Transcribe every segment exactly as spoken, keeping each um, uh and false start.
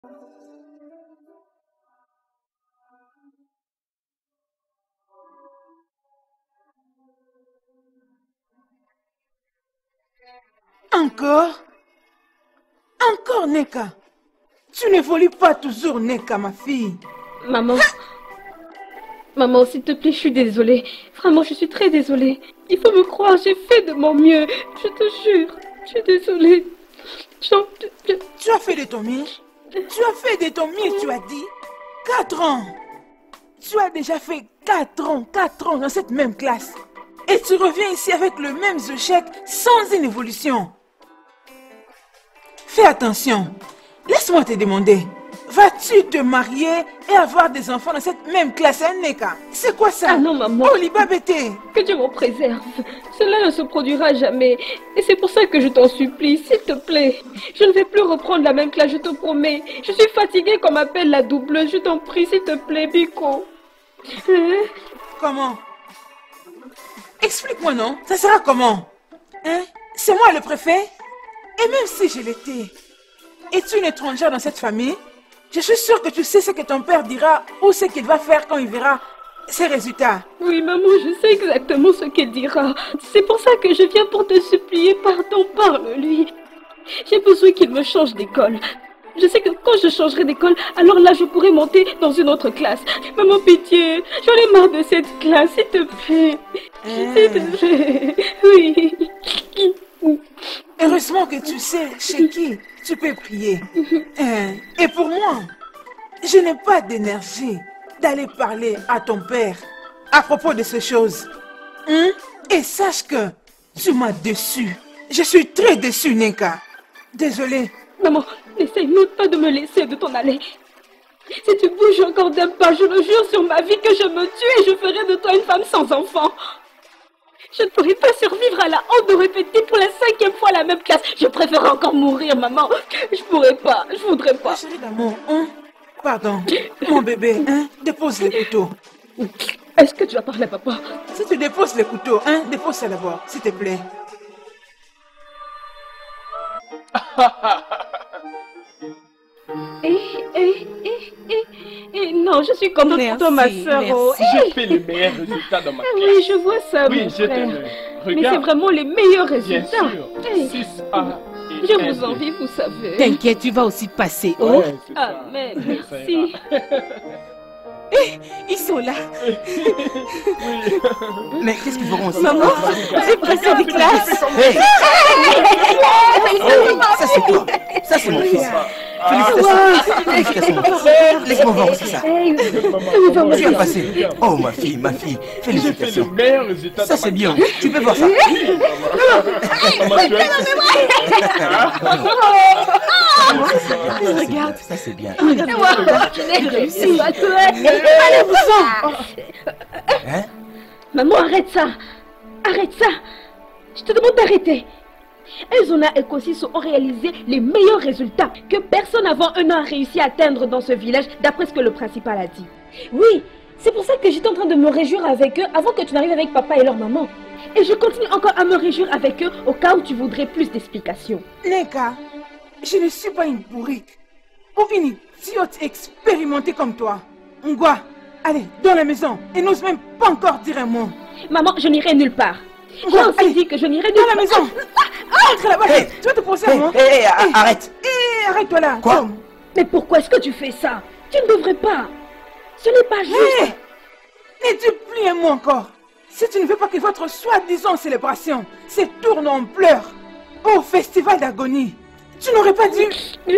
Encore? Encore, Neka? Tu n'évolues pas toujours, Neka, ma fille. Maman. Maman, s'il te plaît, je suis désolée. Vraiment, je suis très désolée. Il faut me croire, j'ai fait de mon mieux. Je te jure, je suis désolée. Je... Je... Tu as fait de ton mieux? Tu as fait de ton mieux, tu as dit? Quatre ans. Tu as déjà fait quatre ans, quatre ans dans cette même classe. Et tu reviens ici avec le même échec sans une évolution. Fais attention. Laisse-moi te demander. Vas-tu te marier et avoir des enfants dans cette même classe, hein, Neka? C'est quoi ça? Ah non, maman. Oh, Liba Bété. Que Dieu m'en préserve. Cela ne se produira jamais. Et c'est pour ça que je t'en supplie, s'il te plaît. Je ne vais plus reprendre la même classe, je te promets. Je suis fatiguée qu'on m'appelle la doubleuse. Je t'en prie, s'il te plaît, Biko. Hein? Comment? Explique-moi, non? Ça sera comment? Hein? C'est moi le préfet? Et même si je l'étais, es-tu une étrangère dans cette famille? Je suis sûre que tu sais ce que ton père dira ou ce qu'il va faire quand il verra ses résultats. Oui, maman, je sais exactement ce qu'il dira. C'est pour ça que je viens pour te supplier pardon, parle-lui. J'ai besoin qu'il me change d'école. Je sais que quand je changerai d'école, alors là, je pourrai monter dans une autre classe. Maman, pitié, j'en ai marre de cette classe, s'il te plaît. Hein? S'il te plaît, oui. Heureusement que tu sais chez qui tu peux prier. Hein? Et pour moi, je n'ai pas d'énergie d'aller parler à ton père à propos de ces choses. Hein? Et sache que tu m'as déçu. Je suis très déçue, Neka. Désolée. Maman, n'essaye même pas de me laisser de t'en aller. Si tu bouges encore d'un pas, je le jure sur ma vie que je me tue et je ferai de toi une femme sans enfant. Je ne pourrai pas survivre à la honte de répéter pour la cinquième fois la même classe. Je préfère encore mourir, maman. Je pourrais pas, je voudrais pas. Chérie d'amour, hein? Pardon, mon bébé, hein? Dépose les couteaux. Est-ce que tu vas parler à papa? Si tu déposes les couteaux, hein? Dépose ça d'abord, s'il te plaît. Eh, eh, eh, eh, eh, non, je suis contente pour toi, ma soeur. Oh, j'ai fait les meilleurs résultats dans ma classe. Oui, je vois ça, oui, mon je frère. Regarde. Mais c'est vraiment les meilleurs résultats. Bien sûr. Hey. six A et Je un vous B. envie, vous savez. T'inquiète, tu vas aussi passer. Oh. Ouais, c'est ça. Amen, merci. Eh, ils sont là. Mais qu'est-ce qu'ils feront aussi? Maman, j'ai passé des classes. Hey. Oh, ça c'est toi. Ça c'est mon fils. Félicitations. Félicitations mon fils. Laisse-moi voir aussi ça. Tu as passé. Oh ma fille, ma fille. J'ai fait les Félicitations. meilleurs résultats. Ça c'est bien. Tu peux voir ça. Regarde. Ça c'est bien. J'ai réussi. Allez-vous-en. Hein? Maman, arrête ça. Arrête ça. Je te demande d'arrêter. Elzona et Kosiso ont réalisé les meilleurs résultats que personne avant un an a réussi à atteindre dans ce village, d'après ce que le principal a dit. Oui, c'est pour ça que j'étais en train de me réjouir avec eux avant que tu n'arrives avec papa et leur maman. Et je continue encore à me réjouir avec eux au cas où tu voudrais plus d'explications. Neka, je ne suis pas une bourrique ou une idiote expérimentée comme toi. Ngwa, allez, dans la maison et n'ose même pas encore dire un mot. Maman, je n'irai nulle part. J'ai Ngwa, aussi allez, dit que je n'irai dans nulle la part. maison. Entre là-bas, Hey. tu vas te poser Hé, à moi. hé, arrête. Hé, arrête-toi là. Quoi? Tom. Mais pourquoi est-ce que tu fais ça? Tu ne devrais pas. Ce n'est pas juste. Hé, ne dis plus un mot encore. Si tu ne veux pas que votre soi-disant célébration se tourne en pleurs au festival d'agonie, tu n'aurais pas dû...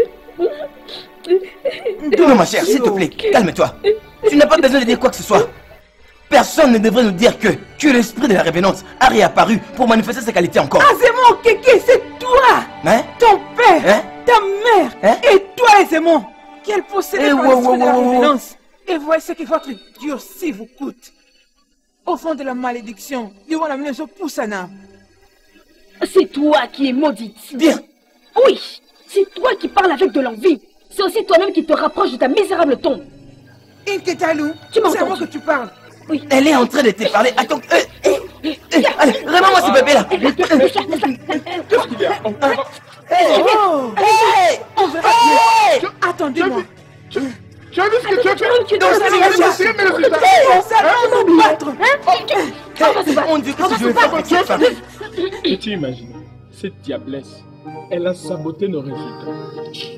Non ma chère, s'il te plaît, calme-toi. Tu n'as pas besoin de dire quoi que ce soit. Personne ne devrait nous dire que, que l'esprit de la révénance a réapparu pour manifester ses qualités encore. Azémon Kéké, c'est toi, Hein? ton père, Hein? ta mère Hein? et toi Azémon, qui est possédé Eh, par wow, l'esprit de la wow, wow, wow. révérence. Et voyez ce que votre durci vous coûte. Au fond de la malédiction, durant la maison Poussana. C'est toi qui es maudite. Bien. Oui, c'est toi qui parles avec de l'envie. C'est aussi toi-même qui te rapproche de ta misérable tombe. Inketalou, Tu m'as c'est à moi entendu. que tu parles. Oui. Elle est en train de te parler. Attends. Euh, euh, euh, allez, vraiment moi ce bébé là. Qu'est-ce qu'il y a? On- on va- Hey! Oh! Hey! On verra bien. Attendez-moi. Tu as vu ce que tu as fait? Tu Tu as essayé mes résultats. On s'arrête de nous battre. Hey, mon Dieu, qu'est-ce que je vais faire avec cette femme? Peux-tu imaginer? Cette diablesse, elle a saboté nos résultats.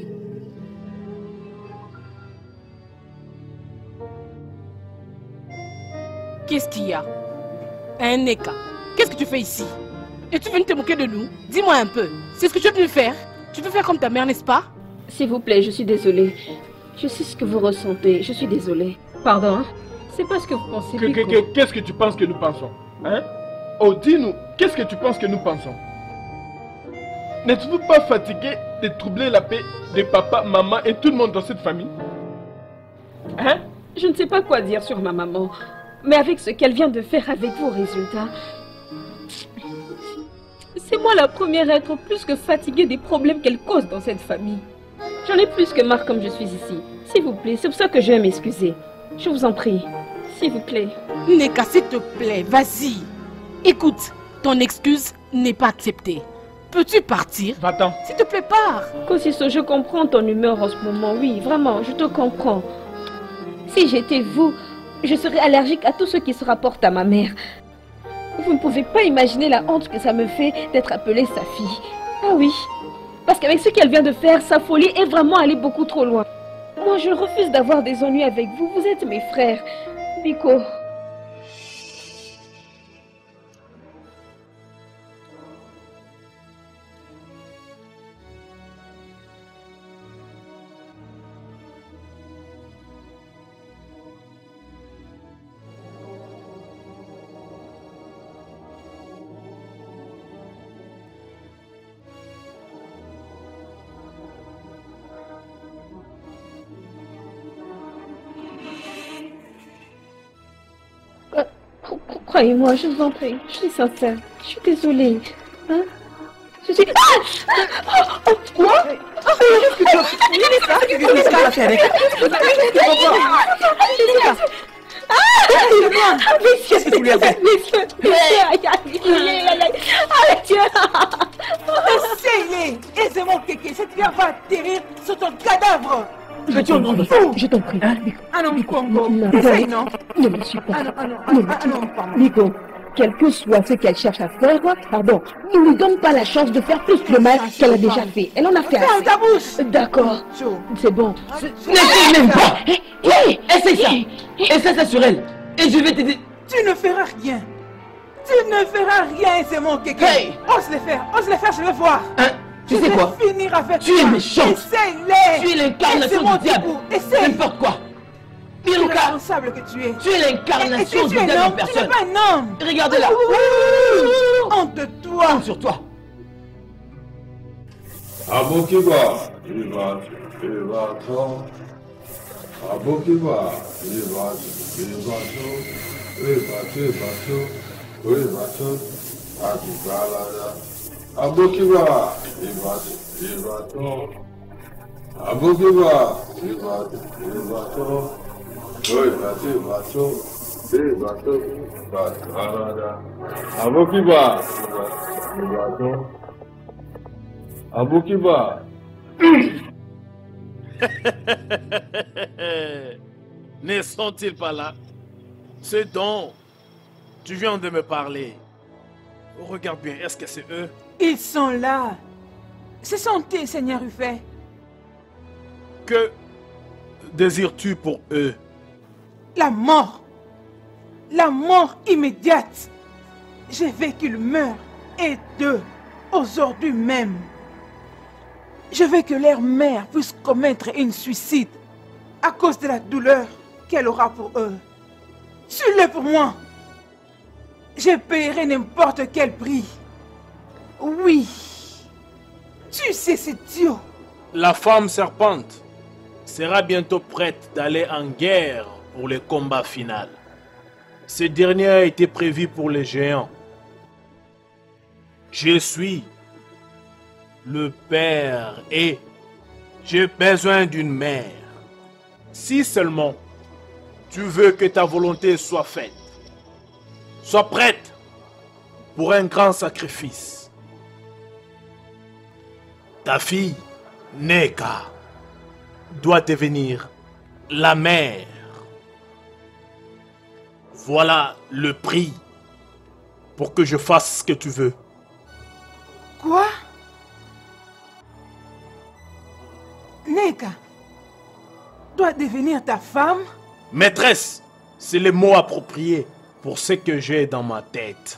Qu'est-ce qu'il y a? Un Neka, qu'est-ce que tu fais ici? Et tu viens te moquer de nous? Dis-moi un peu, c'est ce que tu veux faire? Tu veux faire comme ta mère, n'est-ce pas? S'il vous plaît, je suis désolée. Je sais ce que vous ressentez, je suis désolée. Pardon, hein? C'est pas ce que vous pensez, Que- Biko. que- que- Qu'est-ce que tu penses que nous pensons? Hein? Oh, dis-nous, qu'est-ce que tu penses que nous pensons? N'êtes-vous pas fatigué de troubler la paix de papa, maman et tout le monde dans cette famille? Hein? Je ne sais pas quoi dire sur ma maman, mais avec ce qu'elle vient de faire avec vos résultats, c'est moi la première à être plus que fatiguée des problèmes qu'elle cause dans cette famille. J'en ai plus que marre comme je suis ici. S'il vous plaît, c'est pour ça que je vais m'excuser. Je vous en prie, s'il vous plaît. Neka, s'il te plaît, vas-y. Écoute, ton excuse n'est pas acceptée. Peux-tu partir? Va-t'en. S'il te plaît, pars. Kosiso, je comprends ton humeur en ce moment, oui, vraiment, je te comprends. Si j'étais vous, je serais allergique à tout ce qui se rapporte à ma mère. Vous ne pouvez pas imaginer la honte que ça me fait d'être appelée sa fille. Ah oui, parce qu'avec ce qu'elle vient de faire, sa folie est vraiment allée beaucoup trop loin. Moi, je refuse d'avoir des ennuis avec vous, vous êtes mes frères. Biko. Croyez-moi, je vous en prie, je suis sincère. Je suis désolée. Hein? Je suis... Ah! Quoi? Qu'est-ce que tu as fait? Qu'est-ce que tu as fait avec? Qu'est-ce que tu lui as fait? Essaye-les. Aisez-moi, Kéké. Cette fille va atterrir sur ton cadavre. Je t'en prie, je t'en prie. Ah non, Congo. Non, Essaye, non? Ne me suis pas. Ah non, ah non, ah non, ah non, pardon. Nico, quel que soit ce qu'elle cherche à faire, pardon, ne lui donne pas la chance de faire plus de mal qu'elle a déjà fait. Elle en a fait Ferme ta bouche. assez. D'accord, Chaud. c'est bon. N'essaye même pas! Hé, Essaye ça! Essaye ça sur elle! Et je vais t'aider! Tu ne feras rien. Tu ne feras rien, c'est mon Kéké. Hey! Ose le faire, ose le faire, je vais voir. Hein? Tu Je sais vais quoi? finir avec Tu es toi. méchante. Essaye-les. Tu es l'incarnation Essaie-moi, du diable! Tikou. Essaye. N'importe quoi! Tu es Miruka! responsable que tu es. Tu es Et, et l'incarnation si du tu es un diable en homme, tu n'es personne! pas un homme. Regarde-la! Honte de toi. Honte sur toi! Abokiba, Iva, Iva, Tom. Abokiba, Iva, Iva, Iva, Iva, Iva, Akibalada. Abokiba, Iva, Iva, Tom. Abokiba, Iva, Iva, Tom. Iva, Iva, Tom. Iva, Tom. Akibalada. Abokiba, Iva, Iva, Tom. Abokiba. Ne sont-ils pas là? Ce dont tu viens de me parler. Regarde bien, est-ce que c'est eux? Ils sont là. Ce sont tes, Seigneur Ruffet. Que désires-tu pour eux? La mort. La mort immédiate. Je veux qu'ils meurent. Et d'eux, aujourd'hui même. Je veux que leur mère puisse commettre un suicide à cause de la douleur qu'elle aura pour eux. Tue-le pour moi. Je paierai n'importe quel prix. Oui. Tu sais, c'est Dieu. La femme serpente sera bientôt prête d'aller en guerre pour le combat final. Ce dernier a été prévu pour les géants. Je suis le père et j'ai besoin d'une mère. Si seulement tu veux que ta volonté soit faite, sois prête pour un grand sacrifice. Ta fille, Neka, doit devenir la mère. Voilà le prix pour que je fasse ce que tu veux. Quoi? Neka doit devenir ta femme? Maîtresse, c'est le mot approprié pour ce que j'ai dans ma tête.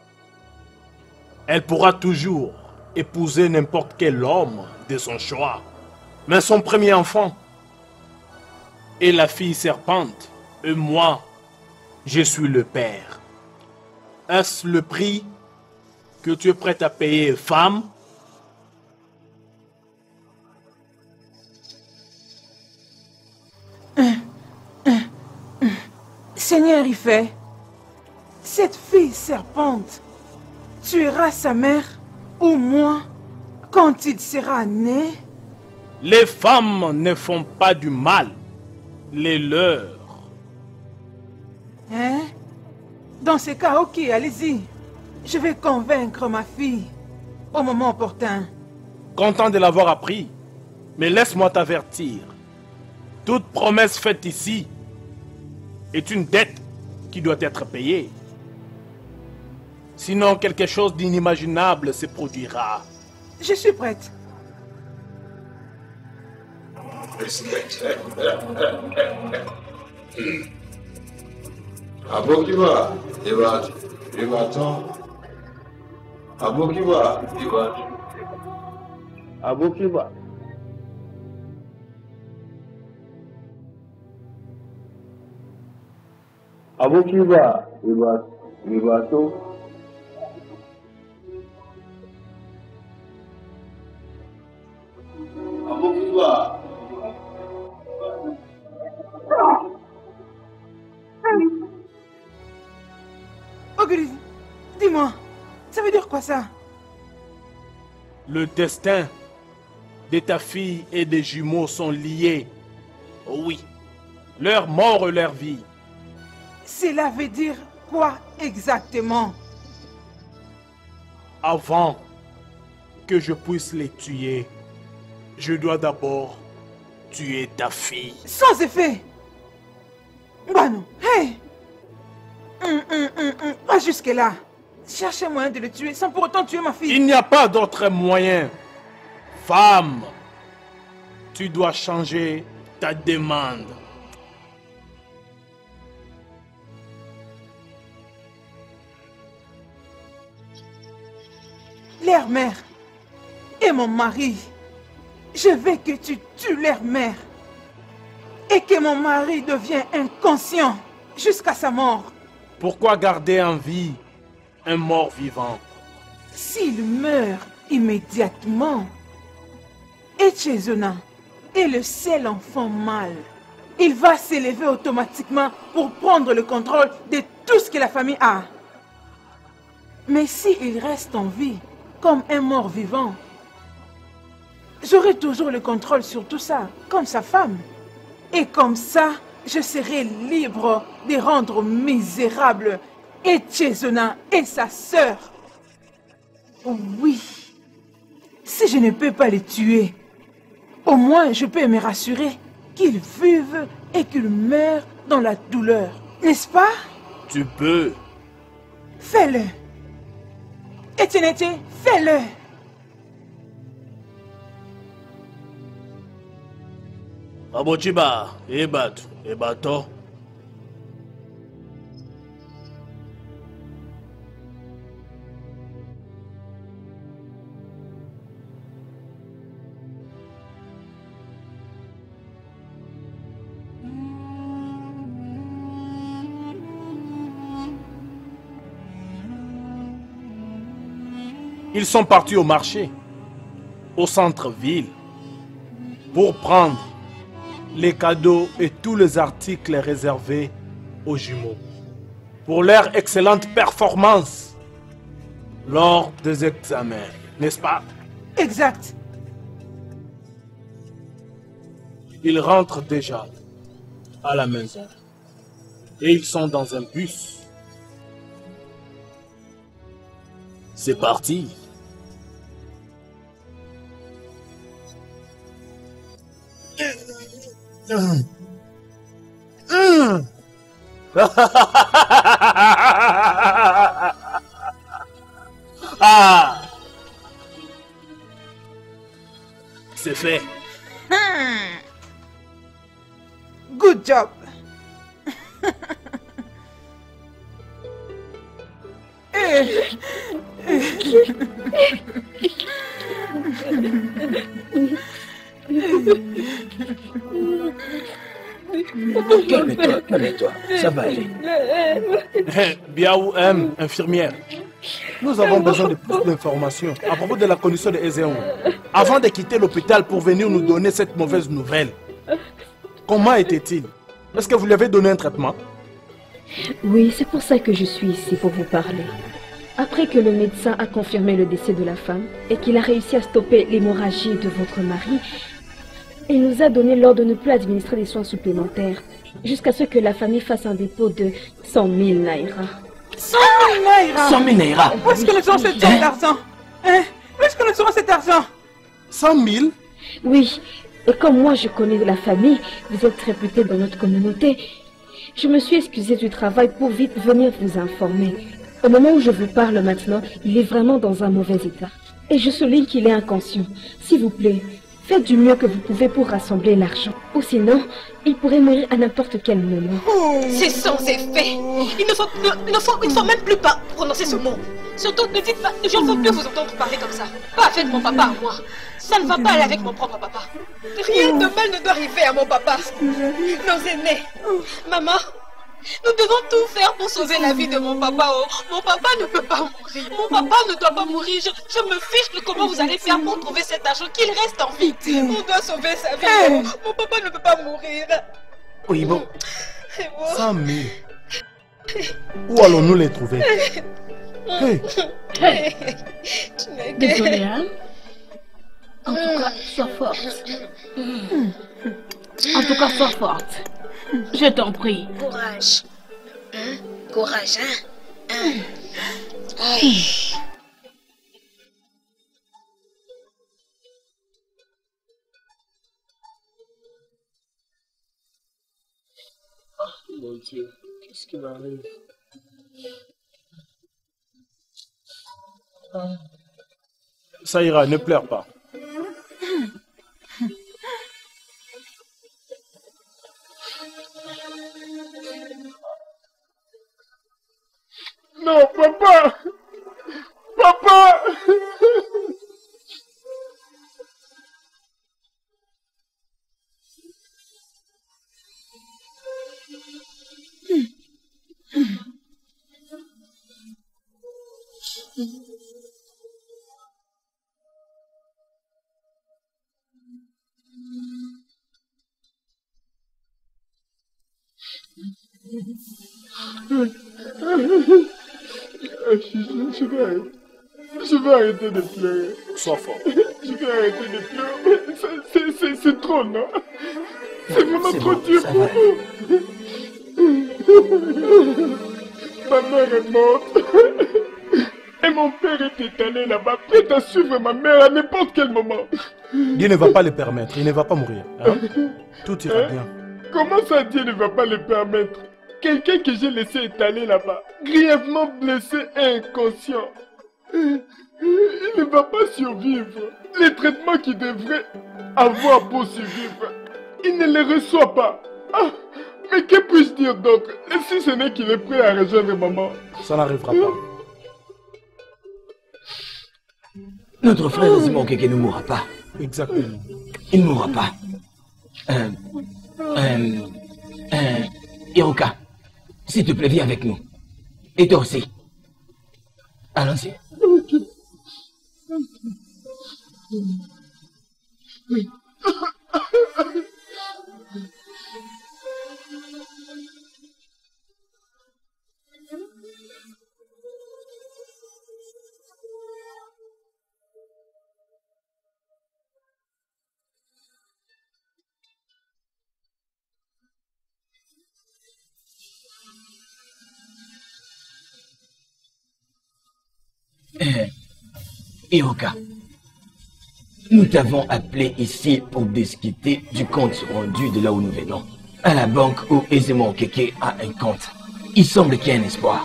Elle pourra toujours épouser n'importe quel homme de son choix. Mais son premier enfant est la fille serpente. Et moi, je suis le père. Est-ce le prix que tu es prête à payer, femme? Seigneur Ifé, cette fille serpente tuera sa mère ou moi quand il sera né? Les femmes ne font pas du mal, les leurs. Hein? Dans ce cas, ok, allez-y. Je vais convaincre ma fille au moment opportun. Content de l'avoir appris, mais laisse-moi t'avertir. Toute promesse faite ici est une dette qui doit être payée. Sinon, quelque chose d'inimaginable se produira. Je suis prête. Abokiba, Eva, Eva, Abokiba, Eva, Abokiba. Abokiba, Eva, Eva, Abokiba. Ogri, dis-moi, ça veut dire quoi ça? Le destin de ta fille et des jumeaux sont liés. Oui, leur mort et leur vie. Cela veut dire quoi exactement? Avant que je puisse les tuer, je dois d'abord tuer ta fille. Sans effet. Bah non, hey! Hum, hum, hum, hum. Pas jusque-là. Cherchez un moyen de le tuer sans pour autant tuer ma fille. Il n'y a pas d'autre moyen. Femme, tu dois changer ta demande. Leur mère et mon mari. Je veux que tu tues leur mère. Et que mon mari devienne inconscient jusqu'à sa mort. Pourquoi garder en vie un mort vivant? S'il meurt immédiatement, Echezona est le seul enfant mâle. Il va s'élever automatiquement pour prendre le contrôle de tout ce que la famille a. Mais s'il reste en vie, comme un mort vivant, j'aurai toujours le contrôle sur tout ça, comme sa femme. Et comme ça, je serai libre de rendre misérable Echezona et sa sœur. Oui, si je ne peux pas les tuer, au moins je peux me rassurer qu'ils vivent et qu'ils meurent dans la douleur. N'est-ce pas? Tu peux. Fais-le. Etiennete, fais-le. Abochiba, Ebat, Ebato. Ils sont partis au marché, au centre-ville, pour prendre les cadeaux et tous les articles réservés aux jumeaux, pour leur excellente performance lors des examens, n'est-ce pas? Exact. Ils rentrent déjà à la maison et ils sont dans un bus. C'est parti. Hum. Hum. Ah, c'est fait. Hmm. Good job. Eh. Calme-toi, calme-toi, ça va aller. Biaou M, infirmière. Nous avons besoin de plus d'informations à propos de la condition de Ezéon avant de quitter l'hôpital pour venir nous donner cette mauvaise nouvelle. Comment était-il? Est-ce que vous lui avez donné un traitement? Oui, c'est pour ça que je suis ici pour vous parler. Après que le médecin a confirmé le décès de la femme et qu'il a réussi à stopper l'hémorragie de votre mari, il nous a donné l'ordre de ne plus administrer des soins supplémentaires jusqu'à ce que la famille fasse un dépôt de cent mille naira. cent mille naira. cent mille naira. Où est-ce que nous aurons cet argent? Hein? Où est-ce que nous aurons cet argent? cent mille? Oui, et comme moi je connais la famille, vous êtes réputé dans notre communauté, je me suis excusée du travail pour vite venir vous informer. Au moment où je vous parle maintenant, il est vraiment dans un mauvais état. Et je souligne qu'il est inconscient. S'il vous plaît, faites du mieux que vous pouvez pour rassembler l'argent. Ou sinon, il pourrait mourir à n'importe quel moment. C'est censé fait. Il ne faut, ne, ne faut, il ne faut même plus pas prononcer ce mot. Surtout, ne dites pas, je ne veux plus vous entendre parler comme ça. Pas avec mon papa à moi. Ça ne va pas aller avec mon propre papa. Rien de mal ne doit arriver à mon papa. Nos aînés. Maman, nous devons tout faire pour sauver la vie de mon papa. Oh. Mon papa ne peut pas mourir. Mon papa ne doit pas mourir. Je, je me fiche de comment vous allez faire pour trouver cet argent, qu'il reste en vie. On doit sauver sa vie. Oh. Mon papa ne peut pas mourir. Oui, bon. cent mille. Où allons-nous les trouver? Hey. Hey. Désolée, hein? En tout cas, sois forte. En tout cas, sois forte. Je t'en prie. Courage. Hein? Courage, hein? Hein? Aïe. Oh mon Dieu, qu'est-ce qui m'arrive? Ça ira, ne pleure pas. Non, papa! Papa! Je vais arrêter. Je vais arrêter de pleurer. Sois fort. Je vais arrêter de pleurer. C'est trop, non? C'est vraiment trop bon, dur pour vous. Ma mère est morte. Et mon père est étalé là-bas, prêt à suivre ma mère à n'importe quel moment. Dieu ne va pas le permettre. Il ne va pas mourir. Hein? Tout ira bien. Comment ça, Dieu ne va pas le permettre? Quelqu'un que j'ai laissé étaler là-bas, grièvement blessé et inconscient. Il ne va pas survivre. Les traitements qu'il devrait avoir pour survivre, il ne les reçoit pas. Ah, mais que puis-je dire d'autre? Si ce n'est qu'il est prêt à rejoindre maman. Ça n'arrivera pas. Notre frère Zimon Keke ne mourra pas. Exactement. Il ne mourra pas. Euh, euh, euh, Hiroka, s'il te plaît, viens avec nous. Et toi aussi. Allons-y. Eh, Hiroka, nous t'avons appelé ici pour discuter du compte rendu de là où nous venons. À la banque où Ezemo Okeke a un compte. Il semble qu'il y ait un espoir.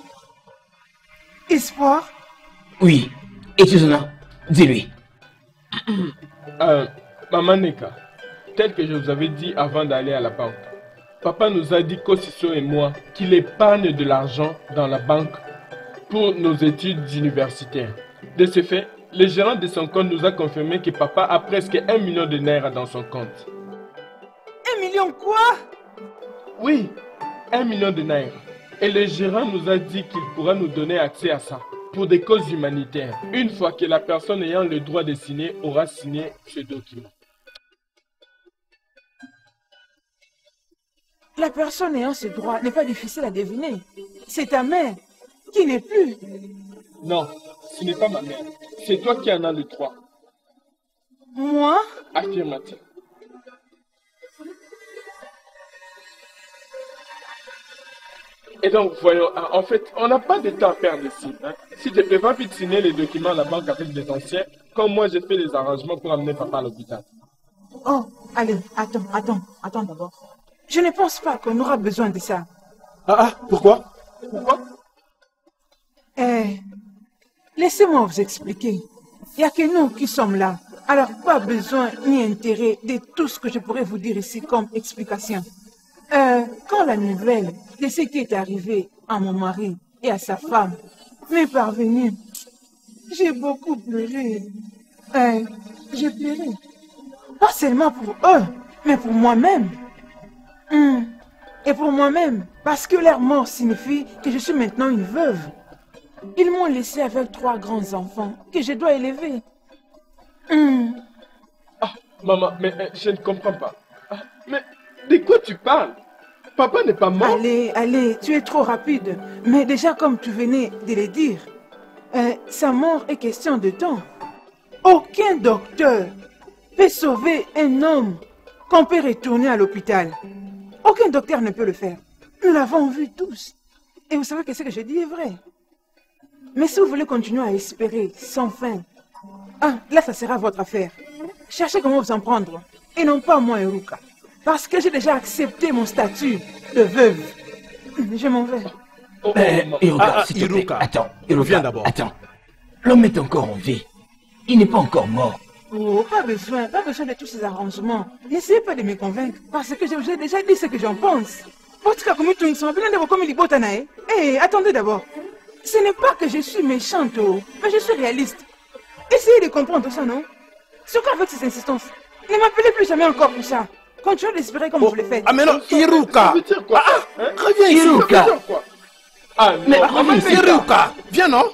Espoir? Oui. Et Chizuna, dis-lui. euh, Maman Neka, tel que je vous avais dit avant d'aller à la banque, papa nous a dit qu'Osiso et moi qu'il épargne de l'argent dans la banque pour nos études universitaires. De ce fait, le gérant de son compte nous a confirmé que papa a presque un million de naira dans son compte. Un million quoi? Oui, un million de naira. Et le gérant nous a dit qu'il pourra nous donner accès à ça pour des causes humanitaires, une fois que la personne ayant le droit de signer aura signé ce document. La personne ayant ce droit n'est pas difficile à deviner. C'est ta mère qui n'est plus. Non, ce n'est pas ma mère. C'est toi qui en as le droit. Moi? Affirmatif. Et donc, voyons, en fait, on n'a pas de temps à perdre ici. Hein. Si tu préfères vite signer les documents à la banque avec des anciens, comme moi j'ai fait les arrangements pour amener papa à l'hôpital. Oh, allez, attends, attends, attends d'abord. Je ne pense pas qu'on aura besoin de ça. Ah ah, pourquoi? Pourquoi? Eh, laissez-moi vous expliquer. Il n'y a que nous qui sommes là. Alors, pas besoin ni intérêt de tout ce que je pourrais vous dire ici comme explication. Euh, quand la nouvelle de ce qui est arrivé à mon mari et à sa femme m'est parvenue, j'ai beaucoup pleuré. Euh, j'ai pleuré. Pas seulement pour eux, mais pour moi-même. Hum. Et pour moi-même, parce que leur mort signifie que je suis maintenant une veuve. Ils m'ont laissé avec trois grands enfants que je dois élever. Hum. Ah, maman, mais euh, je ne comprends pas. Ah, mais de quoi tu parles? Papa n'est pas mort. Allez, allez, tu es trop rapide. Mais déjà, comme tu venais de le dire, euh, sa mort est question de temps. Aucun docteur peut sauver un homme qu'on peut retourner à l'hôpital. Aucun docteur ne peut le faire. Nous l'avons vu tous. Et vous savez que ce que je dis est vrai. Mais si vous voulez continuer à espérer sans fin, ah, là, ça sera votre affaire. Cherchez comment vous en prendre. Et non pas moi, Iruka. Parce que j'ai déjà accepté mon statut de veuve. Je m'en vais. Oh, Euh, oh, Iruka, Ah, ah, s'il te plaît. Iruka. Attends, Iruka, Viens d'abord. Attends. L'homme est encore en vie. Il n'est pas encore mort. Oh, pas besoin, pas besoin de tous ces arrangements. N'essayez pas de me convaincre, parce que j'ai déjà dit ce que j'en pense. Eh, attendez d'abord. Ce n'est pas que je suis méchante, oh, mais je suis réaliste. Essayez de comprendre ça, non? Surtout avec ces insistances. Ne m'appelez plus jamais encore pour ça. Continuez d'espérer comme Oh, vous le faites. ah mais non, Iruka. Ça veut dire quoi? Ah, Hein? reviens ici. Iruka. Ça veut dire quoi? Ah non, Mais maman, reviens c'est ici. ça. Iruka, viens non?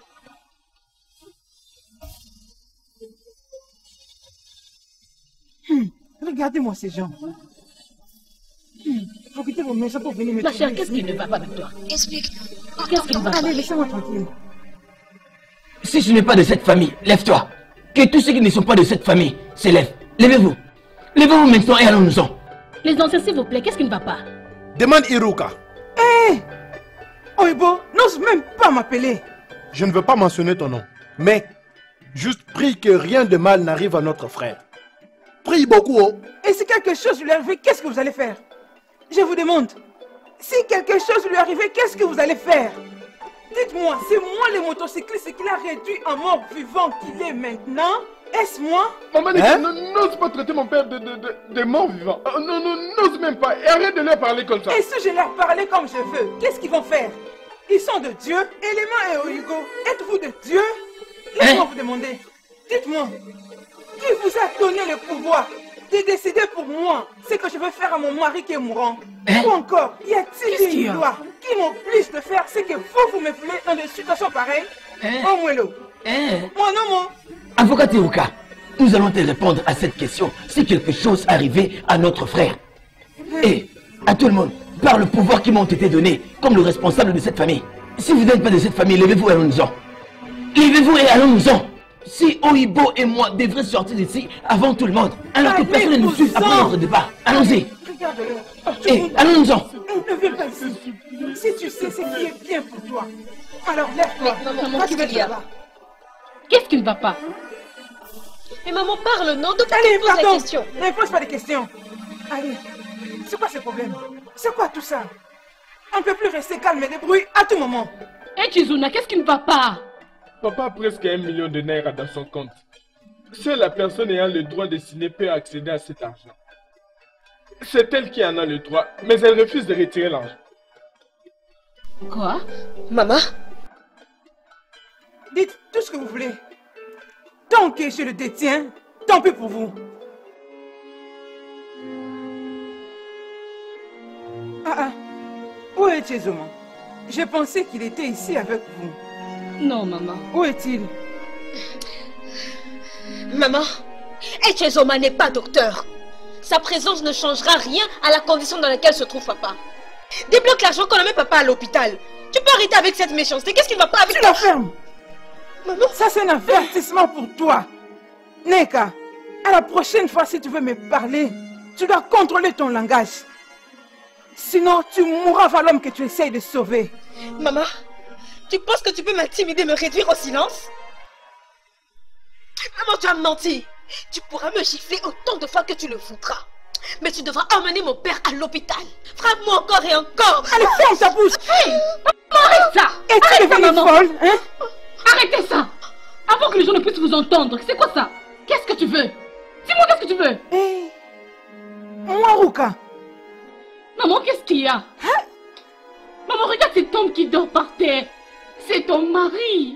Hmm, regardez-moi ces gens. Hmm, faut quitter vos maisons pour venir me Ma trouver chère, qu'est-ce ici. qui ne va pas avec toi? Explique. Qu'est-ce qui ne va pas? Allez, laissez-moi tranquille. Si ce n'est pas de cette famille, lève-toi. Que tous ceux qui ne sont pas de cette famille s'élèvent. Levez-vous. Levez-vous maintenant et allons-nous-en. Les anciens, s'il vous plaît, qu'est-ce qui ne va pas? Demande Iruka. Hé, Oibo, n'ose même pas m'appeler. Je ne veux pas mentionner ton nom, mais juste prie que rien de mal n'arrive à notre frère. Prie beaucoup, oh. Et si quelque chose lui arrivait, qu'est-ce que vous allez faire? Je vous demande. Si quelque chose lui arrivait, qu'est-ce que vous allez faire? Dites-moi, c'est moi le motocycliste qui l'a réduit en mort vivant qu'il est maintenant? Est-ce moi? Maman, Hein? n'ose pas traiter mon père de, de, de, de mort vivant. Euh, non, non, n'ose même pas. Et arrête de leur parler comme ça. Et si je leur parlais comme je veux, qu'est-ce qu'ils vont faire? Ils sont de Dieu. Élément et Oigo, êtes-vous de Dieu? Laissez-moi vous demander. Dites-moi, qui vous a donné le pouvoir de décider pour moi ce que je veux faire à mon mari qui est mourant? Hein? Ou encore, y Qu'est-ce a-t-il qu'il y une a? loi qui m'oblige de faire ce que vous, vous me voulez dans des situations pareilles? Hein? Oh, Mouelo. Hein? Moi, non, moi. Avocat Iruka, nous allons te répondre à cette question si quelque chose arrivait à notre frère. Et à tout le monde, par le pouvoir qui m'ont été donnés comme le responsable de cette famille. Si vous n'êtes pas de cette famille, levez-vous et allons-nous-en. Levez-vous et allons-nous-en. Si Oibo et moi devraient sortir d'ici avant tout le monde, alors que personne ne nous suit après notre départ. Allons-y. Regarde-le. Et allons-nous-en. Ne viens pas ici. Si tu sais ce qui est bien pour toi, alors lève-toi. Mais maman, Va te qu'est-ce mettre qu'il y a? là-bas. Qu'est-ce qui ne va pas? Mais maman parle, non? Donc Allez, pose la pardon. question. Ne pose pas de questions. Allez, c'est quoi ce problème? C'est quoi tout ça? On ne peut plus rester calme et débrouiller à tout moment. Hé hey, Chizuna, qu'est-ce qui ne va pas? Papa a presque un million de naira dans son compte. Seule la personne ayant le droit de signer peut accéder à cet argent. C'est elle qui en a le droit, mais elle refuse de retirer l'argent. Quoi? Maman? Dites tout ce que vous voulez. Tant que je le détiens, tant pis pour vous. Ah ah, où est Chezoma? Je pensais qu'il était ici avec vous. Non, maman. Où est-il? Maman, Echezoma n'est pas docteur. Sa présence ne changera rien à la condition dans laquelle se trouve papa. Débloque l'argent qu'on amène papa à l'hôpital. Tu peux arrêter avec cette méchanceté. Qu'est-ce qui ne va pas avec Tu toi? la fermes. Maman, ça c'est un avertissement pour toi. Neka, à la prochaine fois si tu veux me parler, tu dois contrôler ton langage. Sinon tu mourras avant l'homme que tu essayes de sauver. Maman, tu penses que tu peux m'intimider, me réduire au silence? Maman, tu as menti. Tu pourras me gifler autant de fois que tu le voudras. Mais tu devras emmener mon père à l'hôpital. Frappe-moi encore et encore. Allez, ferme ta bouche. Hey, arrête ça. Es-tu devenue folle, hein? Arrêtez ça. Avant que les gens ne puissent vous entendre. C'est quoi ça? Qu'est-ce que tu veux? Dis-moi qu'est-ce que tu veux? Hey, moi, Ruka. Maman, qu'est-ce qu'il y a? Hein? Maman, regarde cet homme qui dort par terre. C'est ton mari.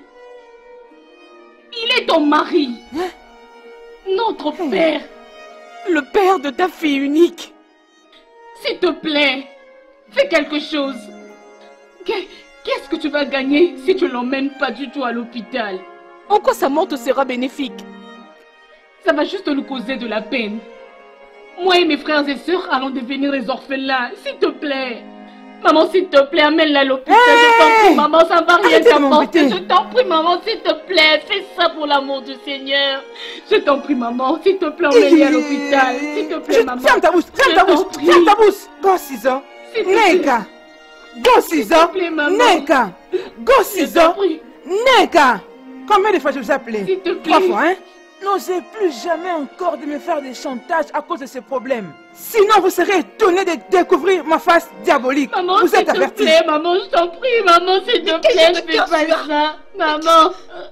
Il est ton mari. Hein? Notre père. Le père de ta fille unique. S'il te plaît, fais quelque chose. Qu'est-ce que tu vas gagner si tu l'emmènes pas du tout à l'hôpital? En quoi sa mort te sera bénéfique? Ça va juste nous causer de la peine. Moi et mes frères et sœurs allons devenir des orphelins. S'il te plaît. Maman, s'il te plaît, amène-la à l'hôpital. Hey, je t'en prie, maman, ça ne va rien t'apporter. Je t'en prie, maman, s'il te plaît, fais ça pour l'amour du Seigneur. Je t'en prie, maman, s'il te plaît, emmène-la à l'hôpital. S'il te plaît, maman. Ferme ta bouche, ferme ta bouche, ferme ta bouche. Go, Ciseaux. Neka. Go, Ciseaux. Neka. Go, Ciseaux. Neka. Combien de fois je vous ai appelé? Trois fois, hein? N'osez plus jamais encore de me faire des chantages à cause de ces problèmes. Sinon, vous serez étonné de découvrir ma face diabolique. Maman, vous êtes averti. S'il te plaît, maman, je t'en prie, maman, s'il te plaît, je fais pas ça. Maman.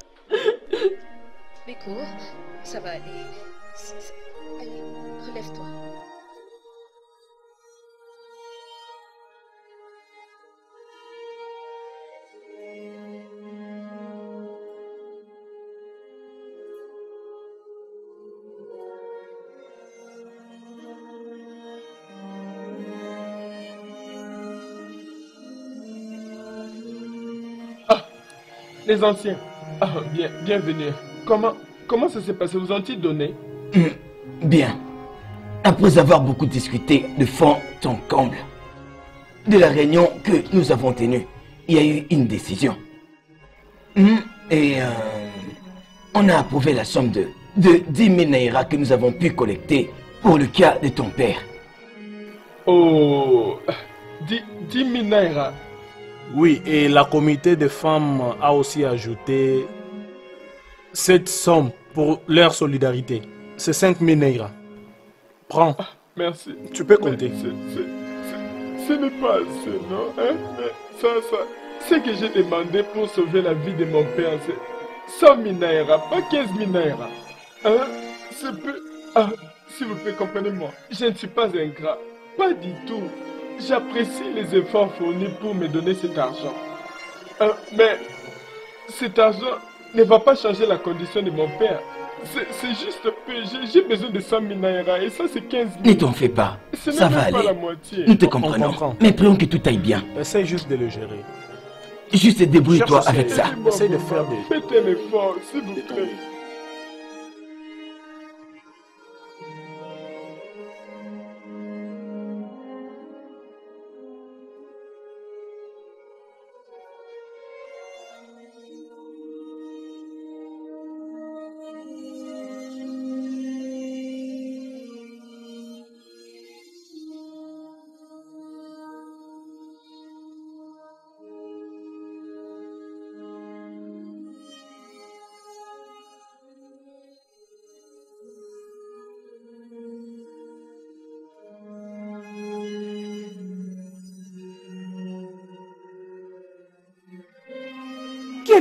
Beko, ça va aller. Allez, relève-toi. Les anciens, ah, bien, bienvenue. Comment, comment ça s'est passé? Vous ont-ils donné? Bien. Après avoir beaucoup discuté de fond en comble, de la réunion que nous avons tenue, il y a eu une décision. Et euh, on a approuvé la somme de, de dix mille naira que nous avons pu collecter pour le cas de ton père. Oh, dix mille naira. Oui, et la comité des femmes a aussi ajouté cette somme pour leur solidarité. C'est cinq mille naira. Prends. Ah, merci. Tu peux compter. C est, c est, c est, ce n'est pas assez, non? Hein? Mais ça, ça, ce que j'ai demandé pour sauver la vie de mon père, c'est cent mille naira, pas quinze mille naira. Hein? C'est peu... Ah, s'il vous plaît, comprenez-moi. Je ne suis pas ingrat. Pas du tout. J'apprécie les efforts fournis pour me donner cet argent. Euh, mais cet argent ne va pas changer la condition de mon père. C'est juste peu. J'ai besoin de cent mille naira et ça c'est quinze mille. Ne t'en fais pas. Ce ça va pas aller. La moitié. Nous te comprenons. Mais prions que tout aille bien. Essaye juste de le gérer. Juste débrouille-toi avec ça. Essaye de faire des... Faites un effort, s'il vous plaît.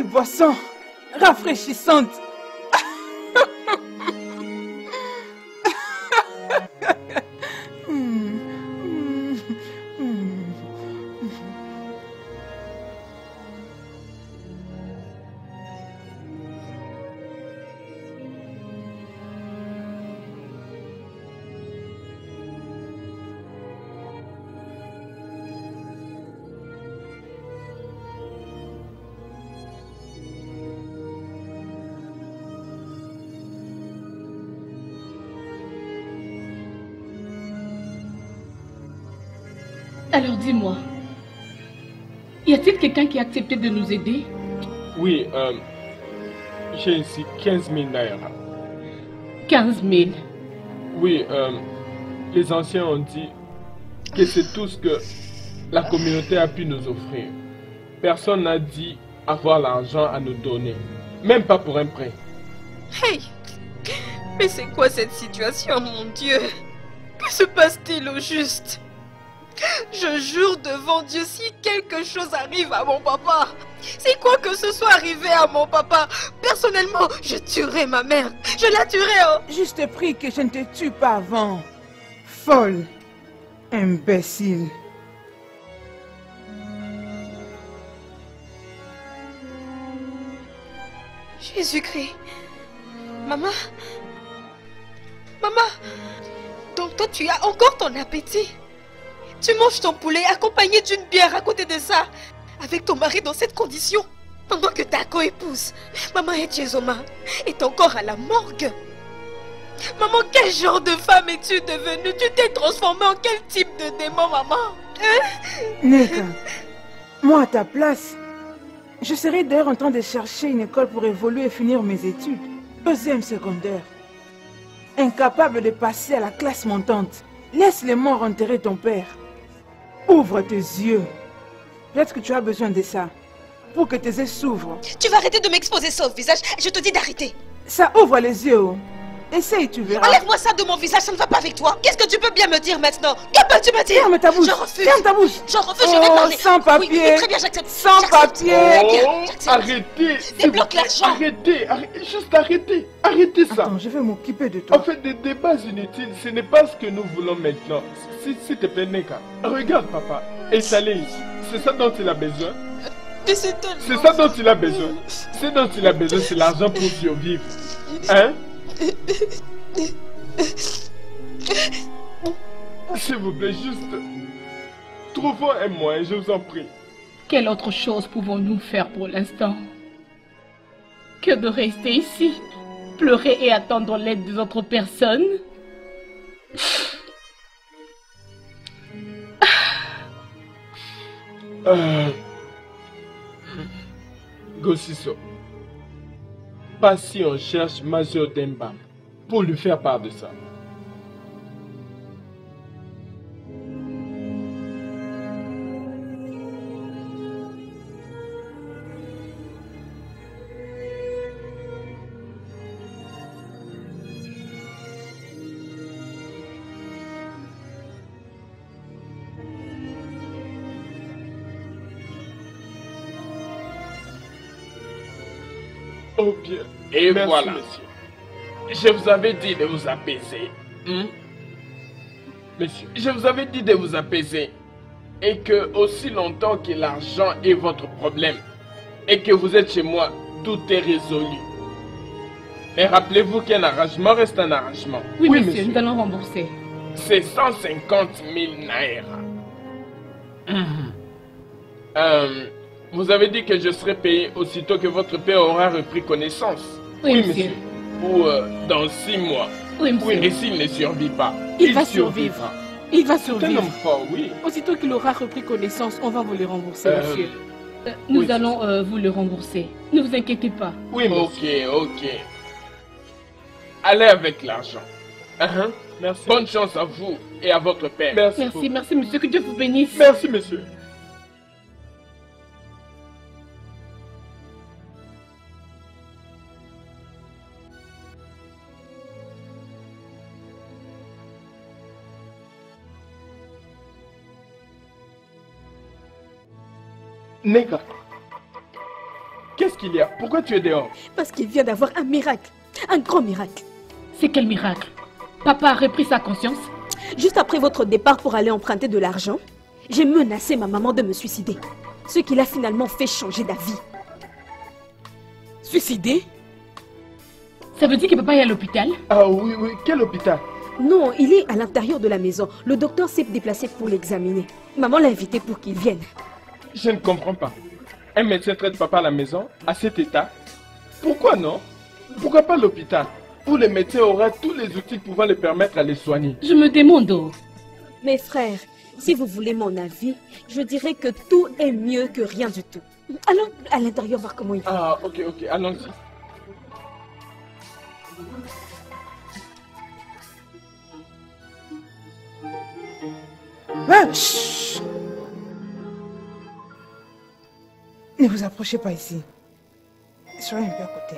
Quelle boisson rafraîchissante. Alors dis-moi, y a-t-il quelqu'un qui a accepté de nous aider? Oui, euh, j'ai ici quinze mille naira. quinze mille? Oui, euh, les anciens ont dit que c'est tout ce que la communauté a pu nous offrir. Personne n'a dit avoir l'argent à nous donner, même pas pour un prêt. Hey! Mais c'est quoi cette situation, mon Dieu? Que se passe-t-il au juste? Je jure devant Dieu, si quelque chose arrive à mon papa, si quoi que ce soit arrivé à mon papa, personnellement, je tuerai ma mère. Je la tuerai, oh! Juste prie que je ne te tue pas avant. Folle. Imbécile. Jésus-Christ. Maman? Maman? Donc toi, tu as encore ton appétit? Tu manges ton poulet accompagné d'une bière à côté de ça, avec ton mari dans cette condition, pendant que ta co-épouse, maman Etiezoma, est encore à la morgue. Maman, quel genre de femme es-tu devenue? Tu t'es transformée en quel type de démon, maman? Hein? Neka, moi à ta place, je serais d'ailleurs en train de chercher une école pour évoluer et finir mes études. Deuxième secondaire. Incapable de passer à la classe montante, laisse les morts enterrer ton père. Ouvre tes yeux. Peut-être que tu as besoin de ça. Pour que tes yeux s'ouvrent. Tu vas arrêter de m'exposer ça au visage. Je te dis d'arrêter. Ça ouvre les yeux. Essaye, tu verras. Enlève-moi ça de mon visage, ça ne va pas avec toi. Qu'est-ce que tu peux bien me dire maintenant? Que peux-tu me dire? Ferme ta bouche. Je refuse. Ferme ta bouche. Je refuse, oh, je vais parler. Sans papier. Oui, oui, très bien, j'accepte. Sans papier. Oh, arrêtez. Débloque l'argent. Arrêtez, arrêtez, juste arrêtez. Arrêtez ça. Attends, je vais m'occuper de toi. En fait, des débats inutiles, ce n'est pas ce que nous voulons maintenant. S'il te plaît, Neka. Regarde, papa. Installez ici. C'est ça dont il a besoin. Mais c'est tellement... C'est ça dont il a besoin. Ce dont il a besoin, c'est l'argent pour survivre. Hein? S'il vous plaît, juste... trouvons un moyen, je vous en prie. Quelle autre chose pouvons-nous faire pour l'instant? Que de rester ici, pleurer et attendre l'aide des autres personnes? Euh... Gosiso, pas si on cherche Mazio Demba pour lui faire part de ça. Oh bien. Et merci, voilà. Monsieur. Je vous avais dit de vous apaiser. Hmm? Monsieur. Je vous avais dit de vous apaiser. Et que aussi longtemps que l'argent est votre problème, et que vous êtes chez moi, tout est résolu. Mais rappelez-vous qu'un arrangement reste un arrangement. Oui, oui monsieur, monsieur, nous allons rembourser. C'est cent cinquante mille naira. Mmh. Euh, vous avez dit que je serai payé aussitôt que votre père aura repris connaissance. Oui, oui monsieur. monsieur. Ou euh, dans six mois. Oui, monsieur. Oui, et s'il ne survit pas? Il, il va survivre. survivre. Il va survivre. Fort, oui. Aussitôt qu'il aura repris connaissance, on va vous les rembourser, euh, monsieur. Euh, nous oui, allons euh, vous le rembourser. Ne vous inquiétez pas. Oui, monsieur. Ok, ok. Allez avec l'argent. Uh-huh. Merci. Bonne chance à vous et à votre père. Merci, merci, merci, monsieur. Que Dieu vous bénisse. Merci, monsieur. Neka, qu'est-ce qu'il y a? Pourquoi tu es dehors? Parce qu'il vient d'avoir un miracle. Un grand miracle. C'est quel miracle? Papa a repris sa conscience? Juste après votre départ pour aller emprunter de l'argent, j'ai menacé ma maman de me suicider. Ce qui l'a finalement fait changer d'avis. Suicider? Ça veut dire que papa est à l'hôpital? Ah oui, oui, quel hôpital? Non, il est à l'intérieur de la maison. Le docteur s'est déplacé pour l'examiner. Maman l'a invité pour qu'il vienne. Je ne comprends pas. Un médecin traite papa à la maison, à cet état? Pourquoi non? Pourquoi pas l'hôpital? Où les médecins auraient tous les outils pouvant les permettre à les soigner. Je me demande. Mes frères, si vous voulez mon avis, je dirais que tout est mieux que rien du tout. Allons à l'intérieur voir comment il va. Ah, ok, ok, allons-y. Ah, chut. Ne vous approchez pas ici. Soyez un peu à côté.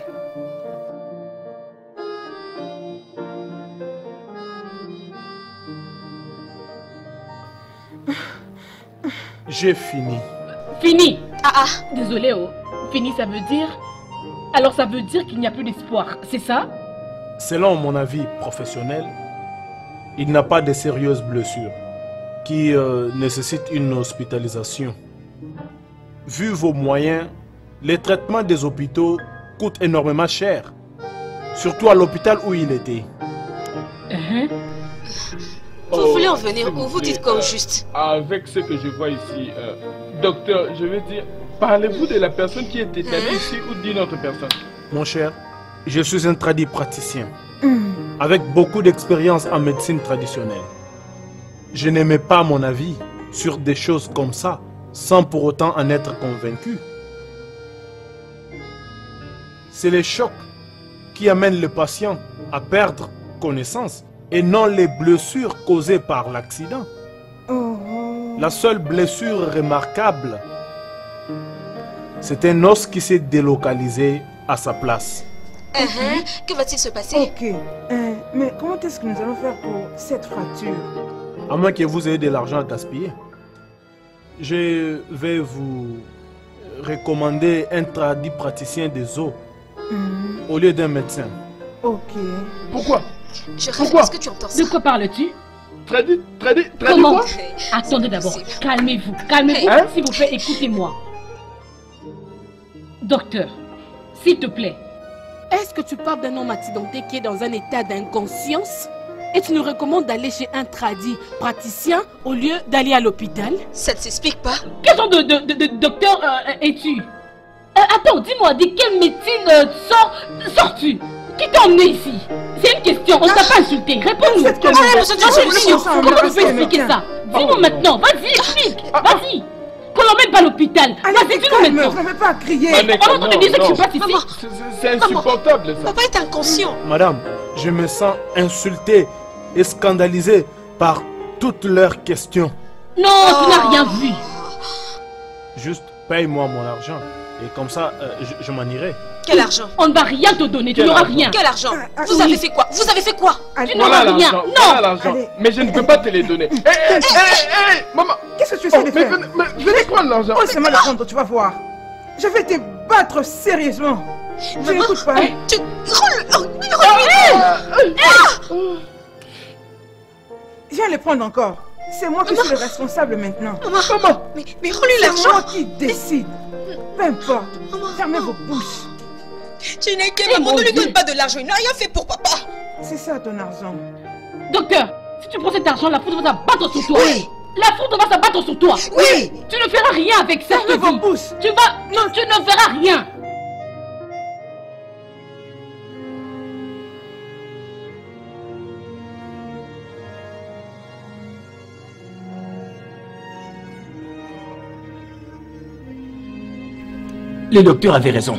J'ai fini. Fini? Ah ah. Désolé, oh. Fini, ça veut dire... Alors ça veut dire qu'il n'y a plus d'espoir, c'est ça? Selon mon avis professionnel, il n'a pas de sérieuses blessures qui euh, nécessitent une hospitalisation. Vu vos moyens, les traitements des hôpitaux coûtent énormément cher. Surtout à l'hôpital où il était. Uh-huh. Vous Oh, voulez en venir s'il ou vous vous plaît, dites comme euh, juste? Avec ce que je vois ici, euh, docteur, je veux dire, parlez-vous de la personne qui est établie ici ou d'une autre personne? Mon cher, je suis un tradipraticien avec beaucoup d'expérience en médecine traditionnelle. Je n'aimais pas mon avis sur des choses comme ça sans pour autant en être convaincu. C'est les chocs qui amènent le patient à perdre connaissance et non les blessures causées par l'accident. Oh. La seule blessure remarquable, c'est un os qui s'est délocalisé à sa place. Uh-huh. Que va-t-il se passer? Ok. Euh, mais comment est-ce que nous allons faire pour cette fracture? À moins que vous ayez de l'argent à gaspiller. Je vais vous recommander un tradipraticien des os Mhm. au lieu d'un médecin. Ok. Pourquoi? Je rêve, Pourquoi? est-ce que tu entends ça? De quoi parles-tu? Tradi, tradi, tradi Comment? quoi? Attendez d'abord, calmez-vous, calmez-vous, Hein? s'il vous plaît, écoutez-moi. Docteur, s'il te plaît, est-ce que tu parles d'un homme accidenté qui est dans un état d'inconscience et tu nous recommandes d'aller chez un tradi praticien au lieu d'aller à l'hôpital? Ça ne s'explique pas. Quel genre de, de, de, de docteur euh, es-tu? euh, Attends, dis-moi, de quelle médecine euh, sors, sors-tu? Qui t'a emmené ici? C'est une question, on ne t'a pas insulté, réponds-nous. Cette Comment question, tu cette question, Comment on tu va peux rester expliquer médecin. ça? Dis-nous maintenant, vas-y, explique, vas-y. Qu'on l'emmène pas à l'hôpital. Vas-y, dis-nous Calme, maintenant. vous n'avez pas à crier. Mais comment on te disait que tu passes ici? Maman, C'est- c'est- C'est insupportable ça. papa est inconscient. Madame, je me sens insulté et scandalisé par toutes leurs questions. Non, tu n'as rien vu. Juste paye-moi mon argent et comme ça, euh, je, je m'en irai. Quel argent? On ne va rien te donner, tu Quel n'auras argent? rien. Quel argent? Ah, Vous oui. avez fait quoi? Vous avez fait quoi? Allez, Tu Voilà n'auras rien. l'argent, Non. voilà l'argent. Allez. Mais je ne peux pas te les donner. Hé, hé, hé, hé, maman. qu'est-ce que tu Oh, essaies de mais faire? venez, mais venez prendre l'argent. Oh, c'est mal à prendre, tu vas voir. Je vais te battre sérieusement. Tu Maman, n'écoutes pas. hein? Tu... Roule, oh, roule. Viens le prendre encore. C'est moi qui suis le responsable maintenant. Maman, Maman. mais, mais rends-lui C'est moi l'argent. qui décide. Peu importe. Fermez vos bouches. Tu n'es que maman, mon ne lui Dieu. donne pas de l'argent. Il n'a rien fait pour papa. C'est ça ton argent. Docteur, si tu prends cet argent, la foudre va s'abattre sur toi. Oui. La foudre va s'abattre sur toi. Oui. Tu ne feras rien avec ça, je Fermez te vos dis. bouches. Tu vas... Non, tu ne feras rien. Le docteur avait raison.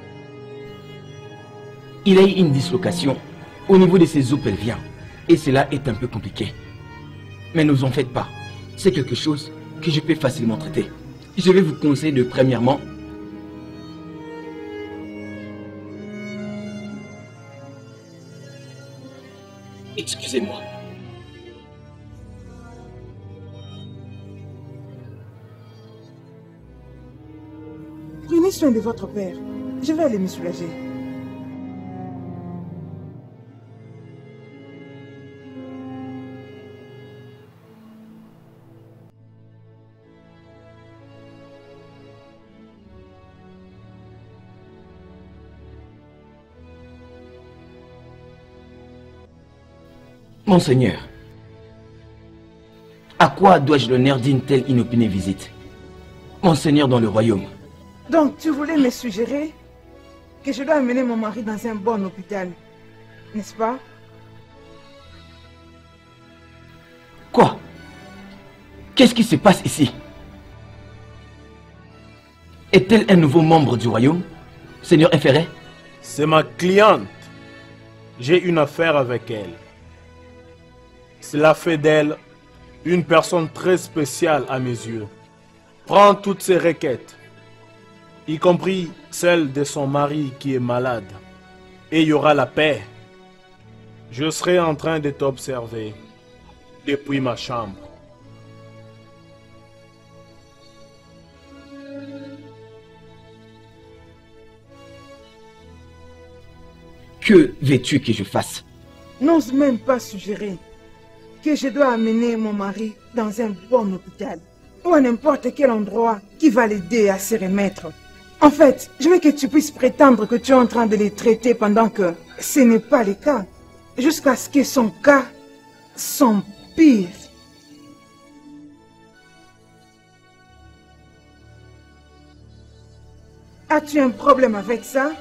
Il a eu une dislocation au niveau de ses os pelviens. Et cela est un peu compliqué. Mais ne vous en faites pas. C'est quelque chose que je peux facilement traiter. Je vais vous conseiller de premièrement... Excusez-moi. Prenez soin de votre père. Je vais aller me soulager. Monseigneur, à quoi dois-je l'honneur d'une telle inopinée visite? Monseigneur dans le royaume. Donc, tu voulais me suggérer que je dois amener mon mari dans un bon hôpital, n'est-ce pas? Quoi? Qu'est-ce qui se passe ici? Est-elle un nouveau membre du royaume, Seigneur Efferé? C'est ma cliente. J'ai une affaire avec elle. Cela fait d'elle une personne très spéciale à mes yeux. Prends toutes ses requêtes, y compris celle de son mari qui est malade, et il y aura la paix. Je serai en train de t'observer depuis ma chambre. Que veux-tu que je fasse? N'ose même pas suggérer que je dois amener mon mari dans un bon hôpital ou à n'importe quel endroit qui va l'aider à se remettre. En fait, je veux que tu puisses prétendre que tu es en train de les traiter pendant que ce n'est pas le cas, jusqu'à ce que son cas s'empire. As-tu un problème avec ça?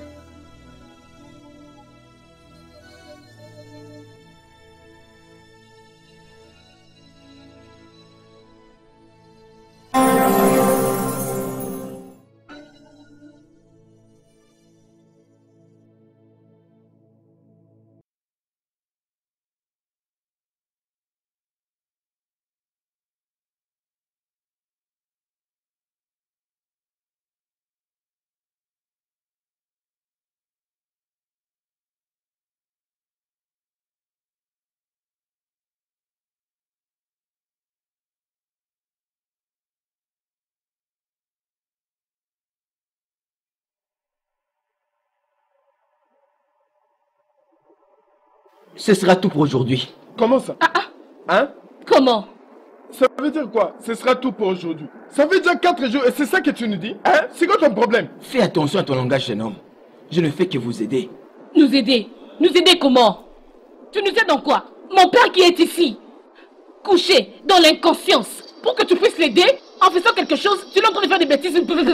Ce sera tout pour aujourd'hui. Comment ça? Ah, ah. Hein? Comment? Ça veut dire quoi? Ce sera tout pour aujourd'hui. Ça fait déjà quatre jours et c'est ça que tu nous dis? Hein? C'est quoi ton problème? Fais attention à ton langage, jeune homme. Je ne fais que vous aider. Nous aider? Nous aider comment? Tu nous aides dans quoi? Mon père qui est ici, couché dans l'inconscience, pour que tu puisses l'aider en faisant quelque chose, tu es en train de faire des bêtises.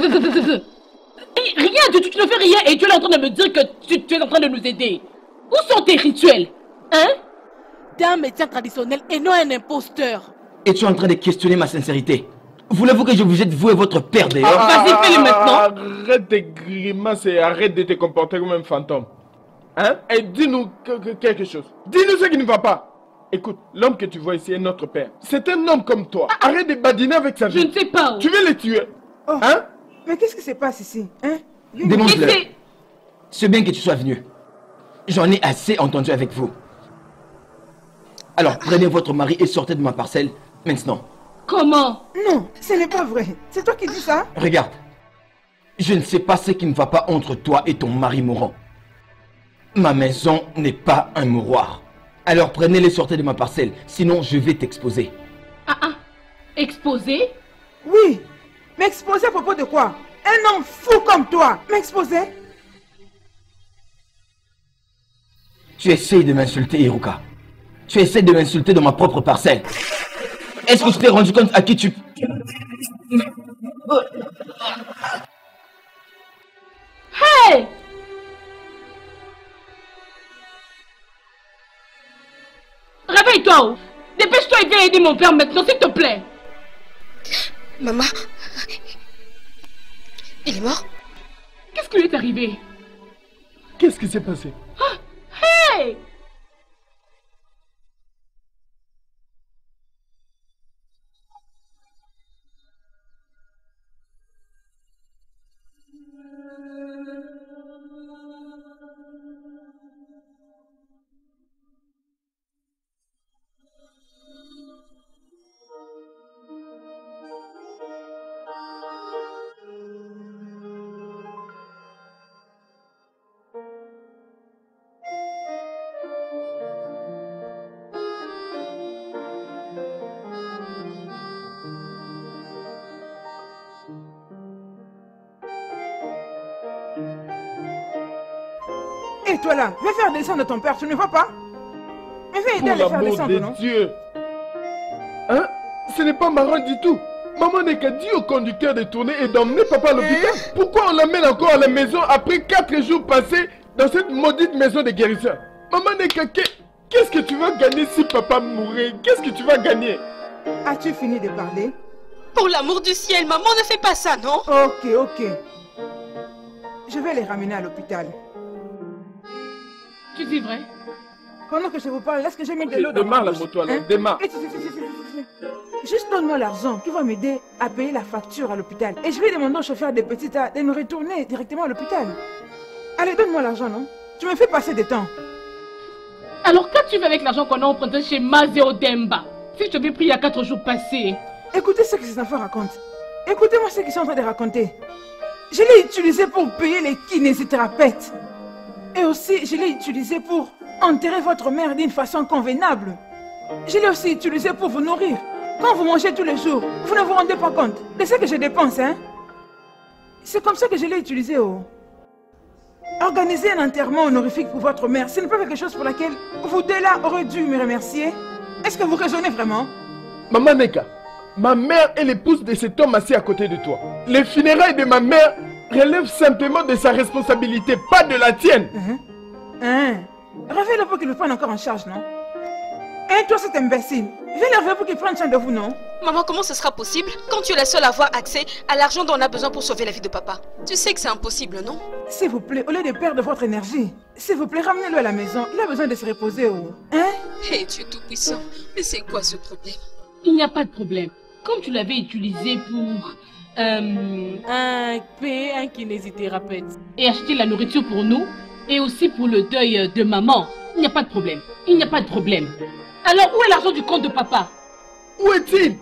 Et rien, tu, tu ne fais rien et tu es en train de me dire que tu, tu es en train de nous aider. Où sont tes rituels? Hein? T'es un médecin traditionnel et non un imposteur. Et tu es en train de questionner ma sincérité. Voulez-vous que je vous aide, vous et votre père d'ailleurs? Ah, vas-y, fais-le maintenant. Arrête de grimaces et arrête de te comporter comme un fantôme. Hein? Et dis-nous quelque chose. Dis-nous ce qui ne va pas. Écoute, l'homme que tu vois ici est notre père. C'est un homme comme toi. Ah, arrête de badiner avec sa vie. Je ne sais pas où. Tu veux le tuer? Oh. Hein? Mais qu'est-ce qui se passe ici? Hein? Démontre-le. C'est bien que tu sois venu. J'en ai assez entendu avec vous. Alors, prenez votre mari et sortez de ma parcelle, maintenant. Comment? Non, ce n'est pas vrai. C'est toi qui dis ça? Regarde. Je ne sais pas ce qui ne va pas entre toi et ton mari mourant. Ma maison n'est pas un mouroir. Alors, prenez-les, sortez de ma parcelle, sinon je vais t'exposer. Ah ah. Exposer? Oui. M'exposer à propos de quoi? Un homme fou comme toi. M'exposer? Tu essayes de m'insulter, Iruka. Tu essaies de m'insulter dans ma propre parcelle. Est-ce que tu t'es rendu compte à qui tu... Hey! Réveille-toi! Dépêche-toi et viens aider mon père maintenant, s'il te plaît! Maman, il est mort? Qu'est-ce qui lui est arrivé? Qu'est-ce qui s'est passé? Ah, hey! Et toi là, viens faire descendre ton père, tu ne vois pas? Mais viens aider à le faire descendre, de non? Dieu. Hein? Ce n'est pas marrant du tout. Maman n'est qu'à dire au conducteur de tourner et d'emmener papa à l'hôpital. Hein? Pourquoi on l'amène encore à la maison après quatre jours passés dans cette maudite maison de guérisseurs? Maman n'est qu'à... Qu'est-ce que tu vas gagner si papa mourait? Qu'est-ce que tu vas gagner? As-tu fini de parler? Pour l'amour du ciel, maman ne fait pas ça, non? Ok, ok. Je vais les ramener à l'hôpital. Tu dis vrai? Pendant que je vous parle, est-ce que j'ai mis de Okay, l'eau dans démarre ma la bouche, moto alors, hein? démarre. Et tu- tu- tu- tu- tu- tu- Juste donne-moi l'argent qui va m'aider à payer la facture à l'hôpital. Et je vais demander au chauffeur des petits tas de nous retourner directement à l'hôpital. Allez, donne-moi l'argent, non? Tu me fais passer du temps. Alors qu'as-tu fait avec l'argent qu'on a emprunté chez Mazeo Demba? Si je t'avais pris il y a quatre jours passés. Écoutez ce que ces enfants racontent. Écoutez-moi ce qu'ils sont en train de raconter. Je l'ai utilisé pour payer les kinésithérapeutes. Et aussi, je l'ai utilisé pour enterrer votre mère d'une façon convenable. Je l'ai aussi utilisé pour vous nourrir. Quand vous mangez tous les jours, vous ne vous rendez pas compte de ce que je dépense, hein? C'est comme ça que je l'ai utilisé, oh. Organiser un enterrement honorifique pour votre mère, ce n'est pas quelque chose pour laquelle vous deux là aurez dû me remercier. Est-ce que vous raisonnez vraiment? Maman Neka, ma mère est l'épouse de cet homme assis à côté de toi. Les funérailles de ma mère relèvent simplement de sa responsabilité, pas de la tienne. Hein? Hein? Réveille-le pour qu'il le prenne encore en charge, non? Et toi, cet imbécile, viens le réveiller pour qu'il prenne soin de vous, non? Maman, comment ce sera possible quand tu es la seule à avoir accès à l'argent dont on a besoin pour sauver la vie de papa? Tu sais que c'est impossible, non? S'il vous plaît, au lieu de perdre votre énergie, s'il vous plaît, ramenez-le à la maison. Il a besoin de se reposer, oh. Hein? Hé, tu es tout puissant. Mais c'est quoi ce problème? Il n'y a pas de problème. Comme tu l'avais utilisé pour... Euh, un payer un kinésithérapeute et acheter la nourriture pour nous et aussi pour le deuil de maman, il n'y a pas de problème. Il n'y a pas de problème. Alors où est l'argent du compte de papa? Où est-il?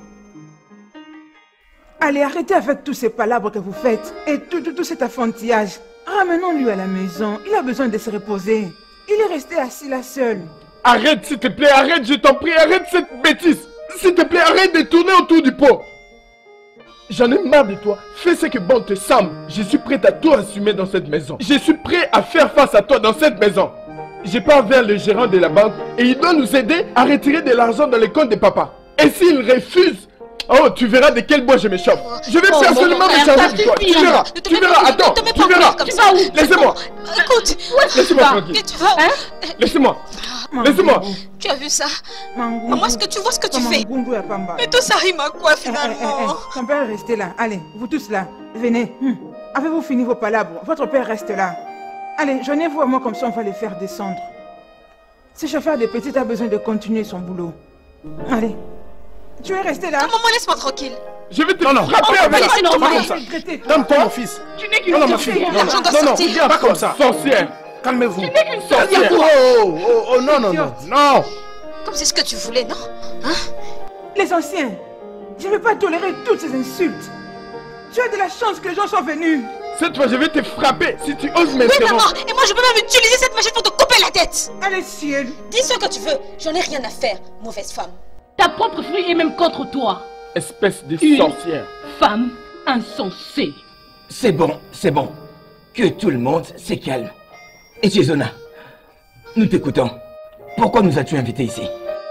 Allez, arrêtez avec tous ces palabres que vous faites et tout, tout, tout cet affrontillage. Ramenons-lui à la maison. Il a besoin de se reposer. Il est resté assis là seul. Arrête, s'il te plaît, arrête, je t'en prie, arrête cette bêtise. S'il te plaît, arrête de tourner autour du pot. J'en ai marre de toi. Fais ce que bon te semble. Je suis prêt à tout assumer dans cette maison. Je suis prêt à faire face à toi dans cette maison. Je pars vers le gérant de la banque et il doit nous aider à retirer de l'argent dans les comptes de papa. Et s'il refuse, oh, tu verras de quel bois je m'échauffe. Je vais Oh, personnellement bon, me frère, charger de toi. Tu verras, Ne te tu mets verras, pas- attends, ne te mets tu pas en verras. colère comme ça. Laissez-moi. Écoute, Laissez-moi tranquille. mais tu vas... Hein? Laissez-moi. Laissez-moi. Tu as vu ça? Mangungu. Maman, est-ce que tu vois ce que tu fais? Mangungu à Pamba. Mais tout ça rime à quoi Eh, eh, eh, finalement? eh, Ton père est resté là. Allez, vous tous là. Venez. Hum. Avez-vous fini vos palabres? Votre père reste là. Allez, joignez-vous à moi comme ça on va les faire descendre. Ce chauffeur de petite a besoin de continuer son boulot. Allez. Tu es resté là? Non, maman, laisse-moi tranquille. Je vais te Non, non. frapper On va avec pas la... laisser Comment normal. ça? Donne-toi mon fils. Tu n'es qu'une Non, non, ma sorcière. fille. Non, non, L'argent doit non, non, sortir. pas comme ça. Sorcière. Calmez-vous. Tu n'es qu'une Sorcière. sorcière. Oh, oh, oh, oh, non, non, non, non. Comme c'est ce que tu voulais, non? Hein? Les anciens, je ne vais pas tolérer toutes ces insultes. Tu as de la chance que les gens sont venus. Cette fois, je vais te frapper si tu oses Oui, maman. m'interrompre. Et moi, je peux même utiliser cette machine pour te couper la tête. Allez, ciel. Dis ce que tu veux. J'en ai rien à faire, mauvaise femme. Ta propre fille est même contre toi. Espèce de Une sorcière. femme insensée. C'est bon, c'est bon. Que tout le monde se calme. Et Chizona, nous t'écoutons. Pourquoi nous as-tu invités ici?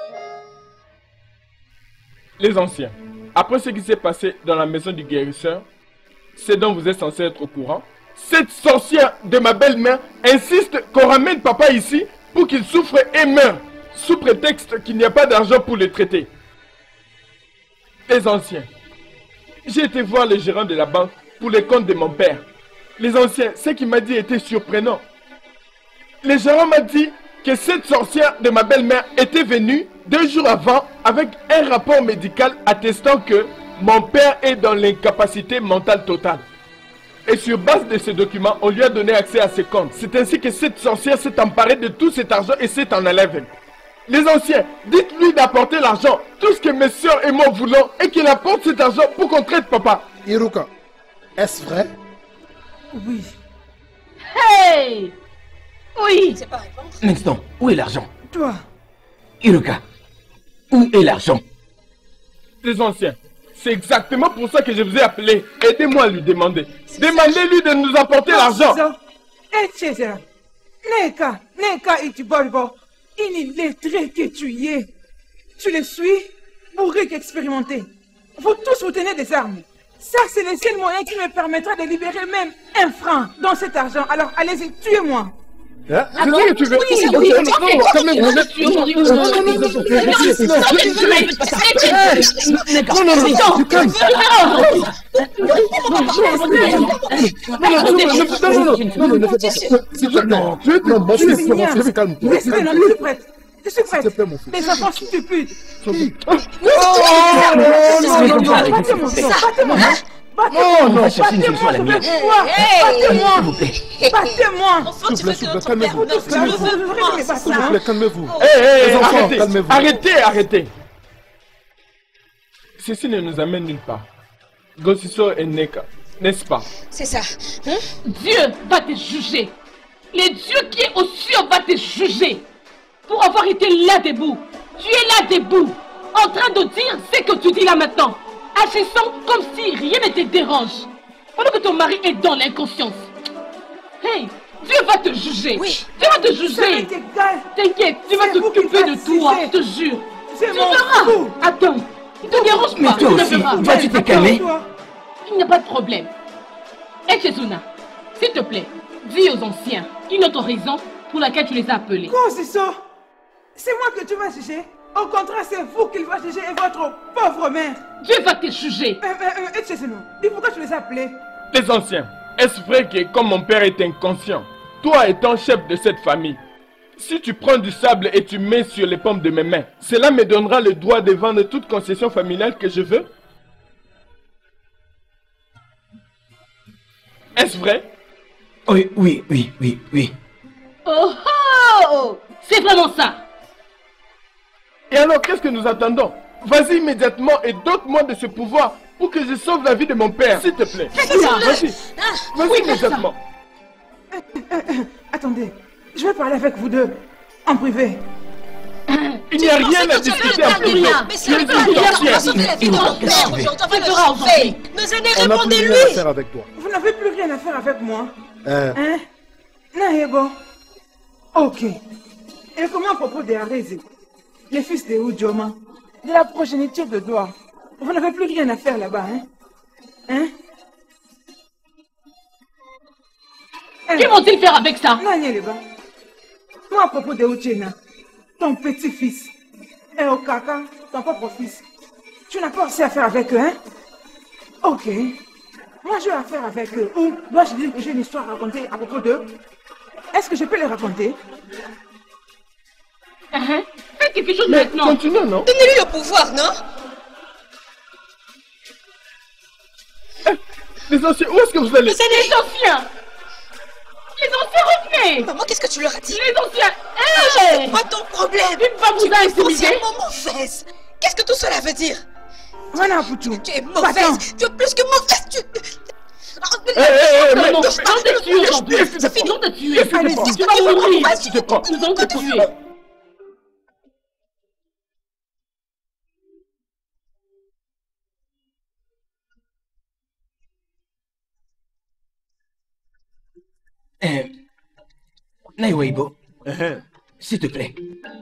Les anciens, après ce qui s'est passé dans la maison du guérisseur, c'est dont vous êtes censé être au courant, cette sorcière de ma belle-mère insiste qu'on ramène papa ici pour qu'il souffre et meure, sous prétexte qu'il n'y a pas d'argent pour le traiter. Les anciens, j'ai été voir le gérant de la banque pour les comptes de mon père. Les anciens, ce qu'il m'a dit était surprenant. Le gérant m'a dit que cette sorcière de ma belle-mère était venue deux jours avant avec un rapport médical attestant que mon père est dans l'incapacité mentale totale. Et sur base de ce document, on lui a donné accès à ses comptes. C'est ainsi que cette sorcière s'est emparée de tout cet argent et s'est en allée avec. Les anciens, dites-lui d'apporter l'argent. Tout ce que mes soeurs et moi voulons est qu'il apporte cet argent pour qu'on traite papa. Iruka, est-ce vrai? Oui. Hey! Oui! C'est pas répondre. Maintenant, où est l'argent? Toi. Iruka, où est l'argent? Les anciens, c'est exactement pour ça que je vous ai appelé. Aidez-moi à lui demander. Demandez-lui de nous apporter l'argent. Eh, Chezera. Neka, Neka Itibolbo, illettré que tu y es. Tu le suis, bourré qu'expérimenté. Vous tous vous tenez des armes. Ça, c'est le seul moyen qui me permettra de libérer même un franc dans cet argent. Alors, allez-y, tuez-moi. Hein? C'est ça que tu veux? Oui, Non, oui, non, non, oui, non, quand même, oui, vous êtes... oui, Non, non, oui, non, non, oui, non, oui, non, oui, non, oui, non, non, non, tu calmes. Non, non, non, ne fais pas ça. S'il te plaît, je vais te non, je vais te je calme. Je suis prête. Je suis prête. Les enfants stupides. Oh, non, non, non, non. Battez-moi. Non, on va chercher une solution à la mienne. Battez-moi. Battez-moi. S'il vous plaît, s'il vous plaît, calmez-vous. S'il vous plaît, calmez-vous. Hé, hé, Les enfants, arrêtez, calmez-vous. arrêtez, arrêtez. Ceci ne nous amène nulle part. Gosiso et Neka, n'est-ce pas? C'est ça. Hein? Dieu va te juger. Le Dieu qui est aux cieux va te juger. Pour avoir été là debout. Tu es là debout. En train de dire ce que tu dis là maintenant. Agissant comme si rien ne te dérange. Pendant que ton mari est dans l'inconscience. Hey, Dieu va te juger. Oui. Dieu va te juger. T'inquiète, Dieu va t'occuper de toi, je te jure. Tu verras. Attends, ne te dérange pas. Mais toi aussi, toi tu t'es calmé. Il n'y a pas de problème. Et Chezuna, s'il te plaît, dis aux anciens une autre raison pour laquelle tu les as appelés. Quoi, c'est ça? C'est moi que tu vas juger? Au contraire, c'est vous qu'il va juger et votre pauvre mère. Dieu va te juger. Euh, euh, euh, Chezuna, dis pourquoi tu les as appelés? Les anciens, est-ce vrai que comme mon père est inconscient, toi étant chef de cette famille, si tu prends du sable et tu mets sur les paumes de mes mains, cela me donnera le droit de vendre toute concession familiale que je veux? Est-ce vrai? Oui, oui, oui, oui, oui. Oh oh! C'est vraiment ça. Et alors, qu'est-ce que nous attendons? Vas-y immédiatement et dote-moi de ce pouvoir pour que je sauve la vie de mon père, s'il te plaît. Fais ça. Vas-y, vas-y Oui, immédiatement. Euh, euh, euh, attendez, je vais parler avec vous deux, en privé. Il n'y a rien à discuter en privé. Mais c'est pas la sauver la vie de mon père aujourd'hui. On va le sauver. Mais On n'a plus rien à répondez-lui. faire avec toi. Vous n'avez plus rien à faire avec moi. Euh, Hein? Nahego. Ok. Et comment à propos de Arese, les fils de Ujoma, de la progéniture de Doua, vous n'avez plus rien à faire là-bas, hein? Hein? Que vont-ils faire avec ça? Nanyeleba. Moi à propos de Uchena, ton petit-fils, et Okaka, ton propre fils, tu n'as pas aussi à faire avec eux, hein? Ok. Moi j'ai affaire avec eux. Ou dois-je dire que j'ai une histoire à raconter à propos d'eux? Est-ce que je peux les raconter? Uh-huh. Fais quelque chose Mais maintenant. continue, non? Donnez-lui le pouvoir, non? Les anciens, où est-ce que vous allez? Les anciens. Les anciens, revenez. Maman, qu'est-ce que tu leur as dit? Les anciens. C'est Hey! quoi ton problème? Une femme Tu vous a es intimidé. foncièrement mauvaise. Qu'est-ce que tout cela veut dire? Voilà, Poutou. Tu es mauvaise. Tu es plus que mauvaise. Tu... Hé, hé, hé, mais non, Non te tuer aujourd'hui. C'est fini. Non te tuer. Allez-y, Tu vas mourir. tu te prends. Nous allons te tuer. Euh, Naiweibo, s'il te plaît.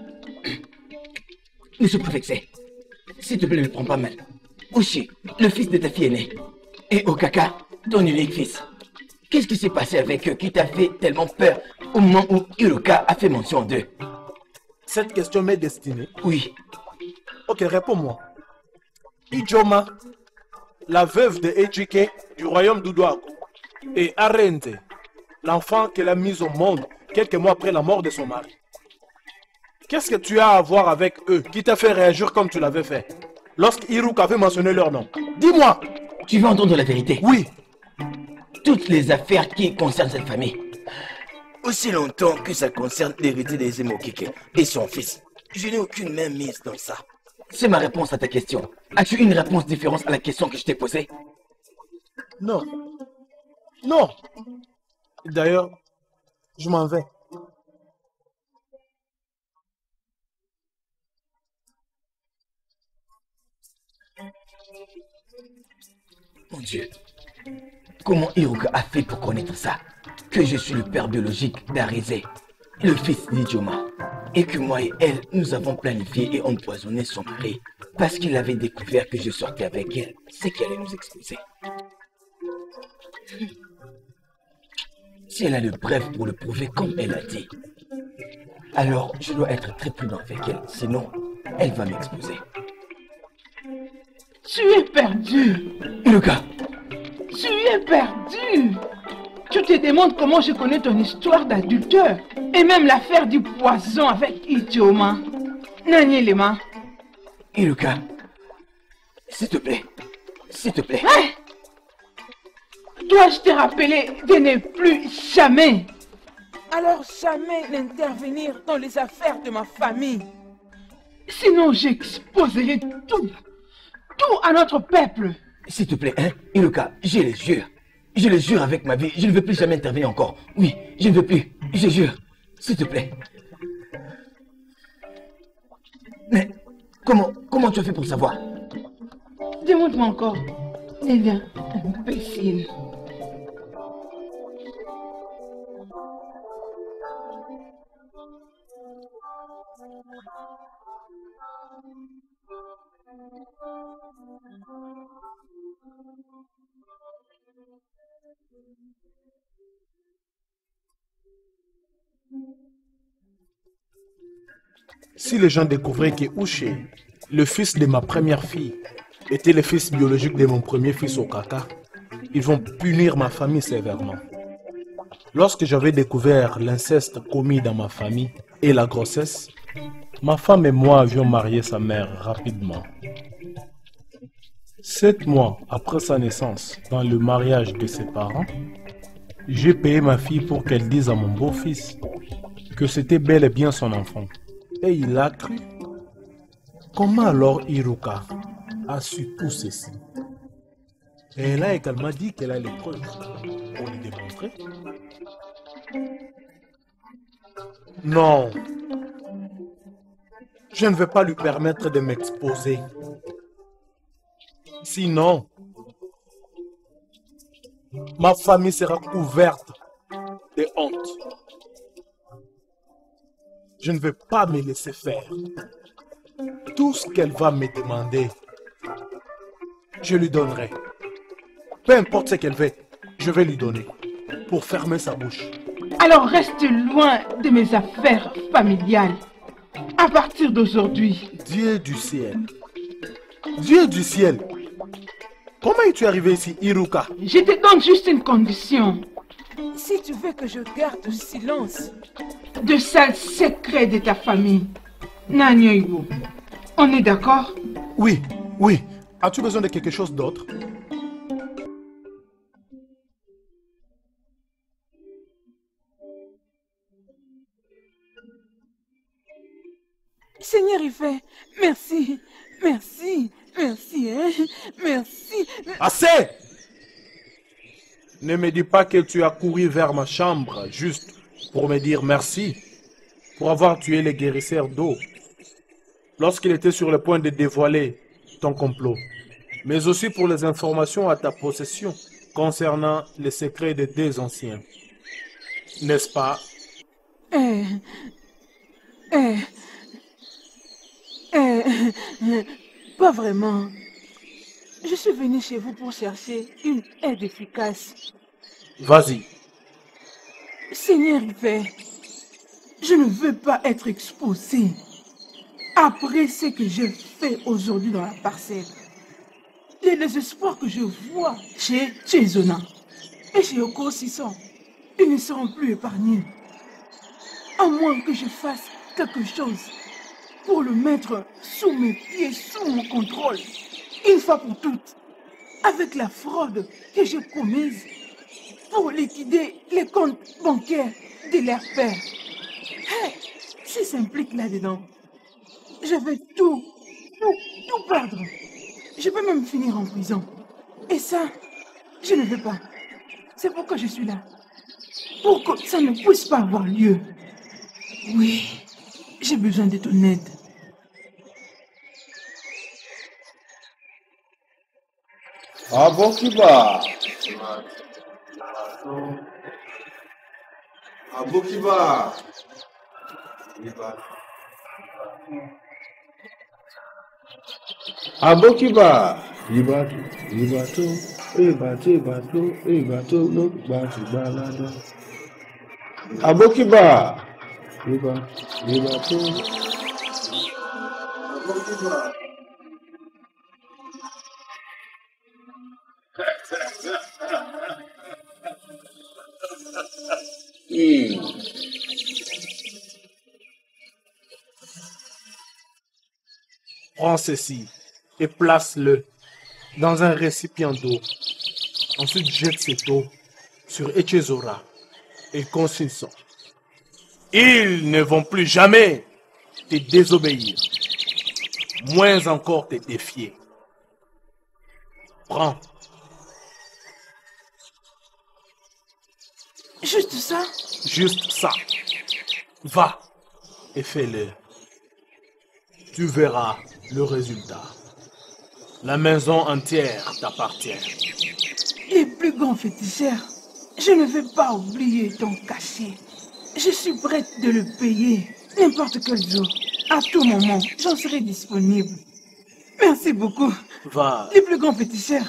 Ne se préfexez. S'il te plaît, ne prends pas mal. Ushi, le fils de ta fille aînée. Et Okaka, ton unique fils. Qu'est-ce qui s'est passé avec eux qui t'a fait tellement peur au moment où Hiroka a fait mention d'eux? Cette question m'est destinée. Oui. Ok, réponds-moi. Ijoma, la veuve de Ejike du royaume d'Uduago, et Arente, l'enfant qu'elle a mis au monde quelques mois après la mort de son mari. Qu'est-ce que tu as à voir avec eux qui t'a fait réagir comme tu l'avais fait lorsque Hiruka avait mentionné leur nom? Dis-moi. Tu veux entendre la vérité? Oui. Toutes les affaires qui concernent cette famille. Aussi longtemps que ça concerne l'héritier des Emokike et son fils, je n'ai aucune main mise dans ça. C'est ma réponse à ta question. As-tu une réponse différente à la question que je t'ai posée? Non. Non. D'ailleurs, je m'en vais. Mon Dieu. Comment Hiruka a fait pour connaître ça? Que je suis le père biologique d'Arese le fils d'Idjoma, et que moi et elle, nous avons planifié et empoisonné son mari parce qu'il avait découvert que je sortais avec elle, c'est qu'elle allait nous exposer. Si elle a le bref pour le prouver comme elle a dit, alors je dois être très prudent avec elle, sinon elle va m'exposer. Tu es perdu. Iruka. Tu es perdu. Tu te demandes comment je connais ton histoire d'adultère et même l'affaire du poison avec Idjoma. Nani Lema. Iruka, s'il te plaît, s'il te plaît. Hein? Dois-je te rappeler de ne plus jamais, alors jamais n'intervenir dans les affaires de ma famille. Sinon j'exposerai tout, tout à notre peuple. S'il te plaît, hein, Iruka, je le jure. Je le jure avec ma vie, je ne veux plus jamais intervenir encore. Oui, je ne veux plus, je jure. S'il te plaît. Mais comment, comment tu as fait pour savoir? Demande-moi encore. Eh bien, imbécile. Si les gens découvraient que Uche, le fils de ma première fille, était le fils biologique de mon premier fils Okaka, ils vont punir ma famille sévèrement. Lorsque j'avais découvert l'inceste commis dans ma famille et la grossesse, ma femme et moi avions marié sa mère rapidement. Sept mois après sa naissance, dans le mariage de ses parents, j'ai payé ma fille pour qu'elle dise à mon beau-fils que c'était bel et bien son enfant. Et il a cru. Comment alors Iruka a su tout ceci? Et elle a également dit qu'elle a les preuves pour lui démontrer. Non. Je ne vais pas lui permettre de m'exposer. Sinon, ma famille sera couverte de honte. Je ne vais pas me laisser faire. Tout ce qu'elle va me demander, je lui donnerai. Peu importe ce qu'elle veut, je vais lui donner pour fermer sa bouche. Alors reste loin de mes affaires familiales. À partir d'aujourd'hui. Dieu du ciel. Dieu du ciel. Comment es-tu arrivé ici, Iruka? Je te donne juste une condition. Si tu veux que je garde silence de sales secrets de ta famille, Nanyoibo, on est d'accord? Oui, oui. As-tu besoin de quelque chose d'autre? Seigneur Yves, merci, merci, merci, hein, merci. Assez! Ne me dis pas que tu as couru vers ma chambre juste pour me dire merci pour avoir tué les guérisseurs d'eau lorsqu'il était sur le point de dévoiler ton complot, mais aussi pour les informations à ta possession concernant les secrets des deux anciens. N'est-ce pas? Eh, eh, eh, pas vraiment. Je suis venu chez vous pour chercher une aide efficace. Vas-y. Seigneur Yves, je ne veux pas être exposé après ce que j'ai fait aujourd'hui dans la parcelle. Les désespoirs que je vois chez Chezona et chez Oko Sisson, ils ne seront plus épargnés. À moins que je fasse quelque chose pour le mettre sous mes pieds, sous mon contrôle, une fois pour toutes, avec la fraude que j'ai commise pour liquider les comptes bancaires de leur père. Hey, si ça implique là-dedans, je vais tout, tout, tout perdre. Je peux même finir en prison. Et ça, je ne veux pas. C'est pourquoi je suis là. Pour que ça ne puisse pas avoir lieu. Oui, j'ai besoin de ton aide. Abokiba. Abokiba. Abokiba, Ibatu, Ibatu, Ibatu, Ibatu, Ibatu, no, Batu, Balado. Abokiba, Ibatu, Ibatu. Abokiba. Hmm. Prends ceci et place-le dans un récipient d'eau. Ensuite, jette cette eau sur Echezora et Consinson. Ils ne vont plus jamais te désobéir, moins encore te défier. Prends. Juste ça? Juste ça. Va et fais-le. Tu verras le résultat. La maison entière t'appartient. Les plus grands féticheurs, je ne vais pas oublier ton cachet. Je suis prête de le payer n'importe quel jour. À tout moment, j'en serai disponible. Merci beaucoup. Va. Les plus grands féticheurs.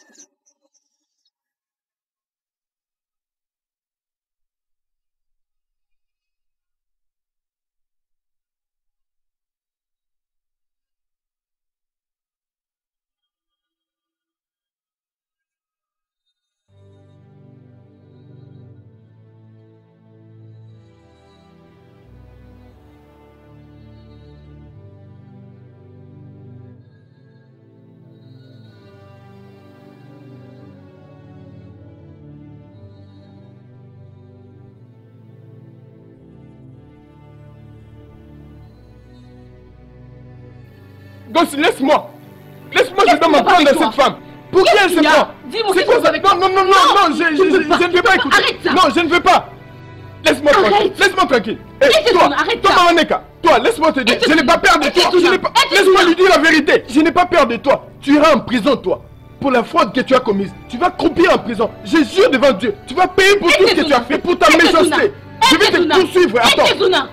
Gosse, laisse-moi. Laisse-moi, je dois m'en prendre à cette femme. Pour qui elle se prend? Dis-moi c'est quoi ça? Non, non, non, non, non, je, je, je, je ne veux pas écouter. Arrête ça. Non, je ne veux pas. Laisse-moi tranquille. Laisse-moi tranquille. Hey, toi, toi, Mamaneka, toi, laisse-moi te dire. Je n'ai pas peur de toi. Laisse-moi lui dire la vérité. Je n'ai pas peur de toi. Tu iras en prison, toi. Pour la fraude que tu as commise. Tu vas croupir en prison. Je jure devant Dieu. Tu vas payer pour tout ce que tu as fait, pour ta méchanceté. Je vais te poursuivre. Attends.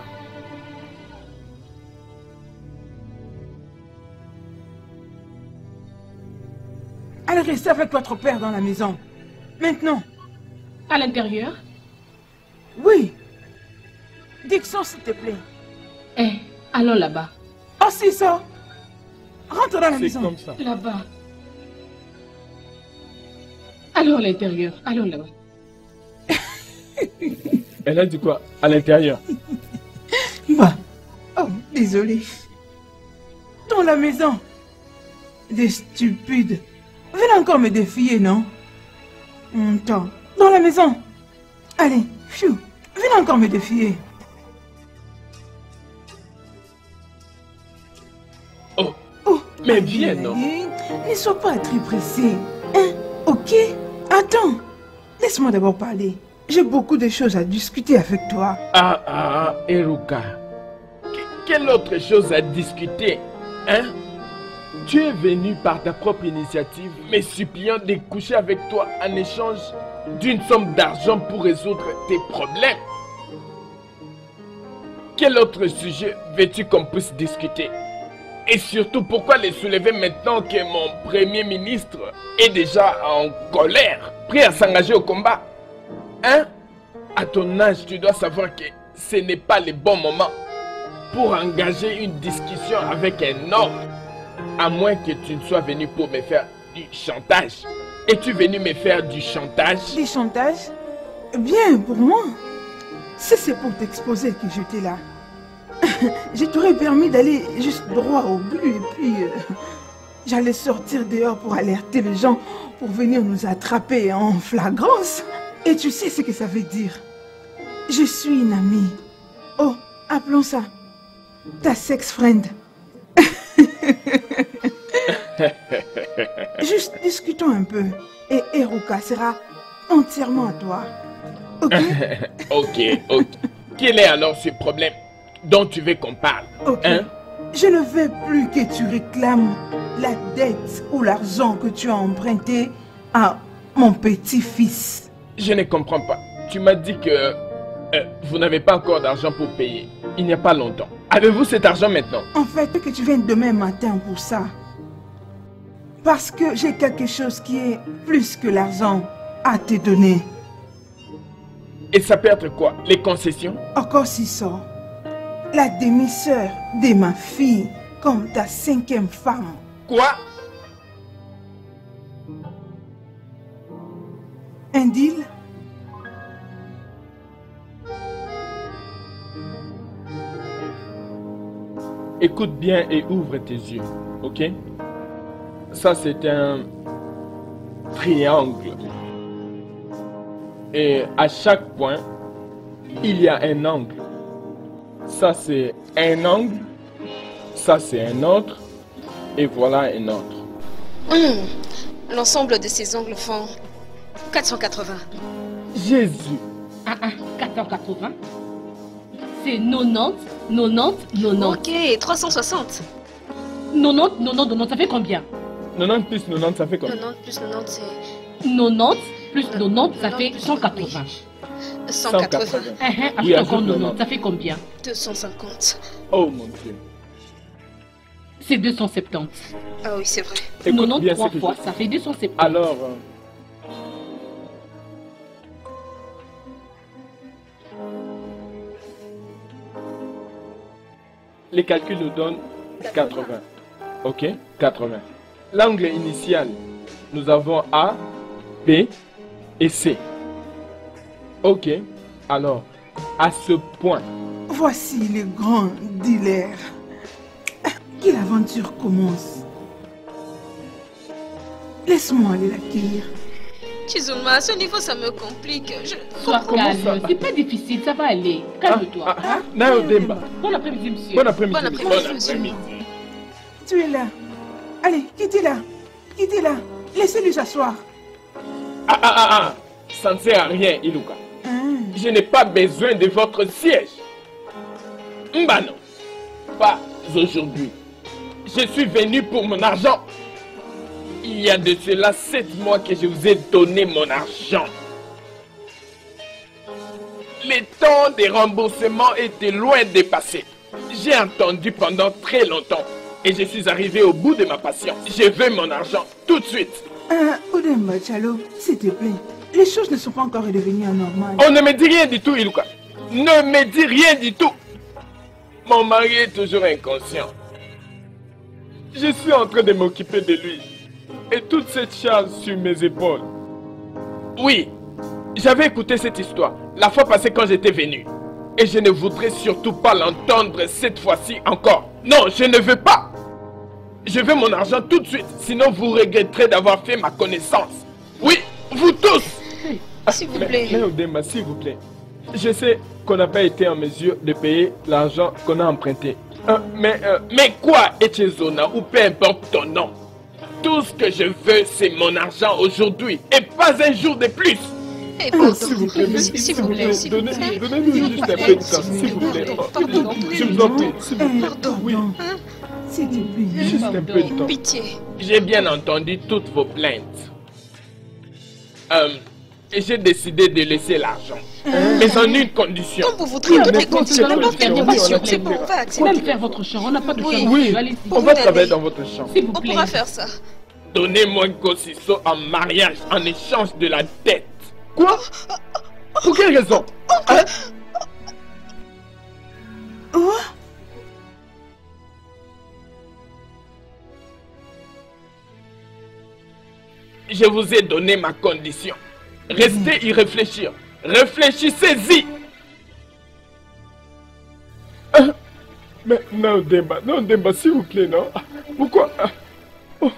Allez rester avec votre père dans la maison. Maintenant. À l'intérieur? Oui. Dixon, s'il te plaît. Eh, allons là-bas. Oh, c'est ça. Rentre dans la maison. C'est comme ça. Là-bas. Allons à l'intérieur. Allons là-bas. Elle a dit quoi? À l'intérieur. Bah. Oh, désolé. Dans la maison. Des stupides. Venez encore me défier, non? Attends, dans la maison. Allez, pfiou, venez encore me défier. Oh, oh mais viens, non? Ne sois pas très pressé. Hein? Ok? Attends, laisse-moi d'abord parler. J'ai beaucoup de choses à discuter avec toi. Ah, ah, Eruka. Quelle autre chose à discuter? Hein? Tu es venu par ta propre initiative, me suppliant de coucher avec toi en échange d'une somme d'argent pour résoudre tes problèmes. Quel autre sujet veux-tu qu'on puisse discuter? Et surtout, pourquoi les soulever maintenant que mon premier ministre est déjà en colère, prêt à s'engager au combat? Hein? À ton âge, tu dois savoir que ce n'est pas le bon moment pour engager une discussion avec un homme. À moins que tu ne sois venu pour me faire du chantage. Es-tu venu me faire du chantage? Du chantage? Bien, pour moi. Si c'est pour t'exposer que j'étais là, je t'aurais permis d'aller juste droit au but et puis euh, j'allais sortir dehors pour alerter les gens pour venir nous attraper en flagrance. Et tu sais ce que ça veut dire. Je suis une amie. Oh, appelons ça ta sex friend. Juste discutons un peu et Eruka sera entièrement à toi. Ok? Ok, ok. Quel est alors ce problème dont tu veux qu'on parle? Ok. Hein? Je ne veux plus que tu réclames la dette ou l'argent que tu as emprunté à mon petit-fils. Je ne comprends pas. Tu m'as dit que euh, vous n'avez pas encore d'argent pour payer. il n'y a pas longtemps. Avez-vous cet argent maintenant? En fait, que tu viennes demain matin pour ça. Parce que j'ai quelque chose qui est plus que l'argent à te donner. Et ça peut être quoi? Les concessions? Encore si ça. La demi-sœur de ma fille, comme ta cinquième femme. Quoi? Un deal? Écoute bien et ouvre tes yeux, ok? Ça c'est un triangle. Et à chaque point, il y a un angle. Ça c'est un angle, ça c'est un autre, et voilà un autre. Mmh. L'ensemble de ces angles font quatre cent quatre-vingts. Jésus. Ah ah, quatre cent quatre-vingts. C'est quatre-vingt-dix, quatre-vingt-dix, quatre-vingt-dix. Ok, trois cent soixante. quatre-vingt-dix, quatre-vingt-dix, quatre-vingt-dix, ça fait combien? quatre-vingt-dix plus quatre-vingt-dix, ça fait combien? quatre-vingt-dix plus quatre-vingt-dix, c'est... quatre-vingt-dix plus quatre-vingt-dix, ça fait cent quatre-vingts. cent quatre-vingts. Uh -huh, oui, ajoute encore quatre-vingt-dix, ça fait combien? deux cent cinquante. Oh mon Dieu. C'est deux cent soixante-dix. Ah oui, c'est vrai. quatre-vingt-dix trois fois, ça fait deux cent soixante-dix. Alors... Euh... les calculs nous donnent quatre-vingts. Ok? quatre-vingts. L'angle initial, nous avons A, B et C. Ok. Alors, à ce point... Voici le grand dealer. Que l'aventure commence. Laisse-moi aller l'accueillir. Chizuma, à ce niveau, ça me complique. Je... Sois calme, c'est pas difficile, ça va aller. Calme-toi. Ah, ah, Nao Demba. Bon après-midi, monsieur. Bon après-midi. Bon après-midi, monsieur. Tu es là. Allez, quittez-la. Quittez-la. Laissez-lui s'asseoir. Ah, ah, ah, ah. Ça ne sert à rien, Iluka. Hum. Je n'ai pas besoin de votre siège. Bah non. Pas aujourd'hui. Je suis venu pour mon argent. Il y a de cela sept mois que je vous ai donné mon argent. Le temps des remboursements était loin dépassé. J'ai entendu pendant très longtemps et je suis arrivé au bout de ma patience. Je veux mon argent tout de suite. Euh, Odemba Chalo, s'il te plaît, les choses ne sont pas encore redevenues anormales. On ne me dit rien du tout, Iluka. Ne me dis rien du tout. Mon mari est toujours inconscient. Je suis en train de m'occuper de lui. Et toute cette charge sur mes épaules. Oui, j'avais écouté cette histoire la fois passée quand j'étais venu. Et je ne voudrais surtout pas l'entendre cette fois-ci encore. Non, je ne veux pas. Je veux mon argent tout de suite. Sinon vous regretterez d'avoir fait ma connaissance. Oui, vous tous. S'il vous plaît. Mais Odemba, s'il vous plaît. Je sais qu'on n'a pas été en mesure de payer l'argent qu'on a emprunté. Euh, mais, euh, mais quoi, Echezona, ou peu importe ton nom. Tout ce que je veux, c'est mon argent aujourd'hui et pas un jour de plus. Hey, pardon, s'il vous plaît, s'il vous plaît, s'il vous plaît. Donnez-nous juste un peu de temps, s'il vous plaît. Pardon, Je vous en prie, s'il vous plaît. Pardon. Oui. S'il te plaît. Juste un peu de temps. Pitié. J'ai bien entendu toutes vos plaintes. Euh, et j'ai décidé de laisser l'argent. Mais en une condition. Comme vous voudrez, toutes les conditions, n'importe quelle condition. C'est bon, on va accepter. Même faire votre champ, on n'a pas de champ. Oui, on va travailler dans votre champ. S'il vous On plaît. pourra faire ça. Donnez-moi Gosiso en mariage en échange de la dette. Quoi? Pour quelle raison? Hein? Je vous ai donné ma condition. Restez y réfléchir. Réfléchissez-y. Ah, mais non, Demba, non, Demba, s'il vous plaît, non. Pourquoi? Oh.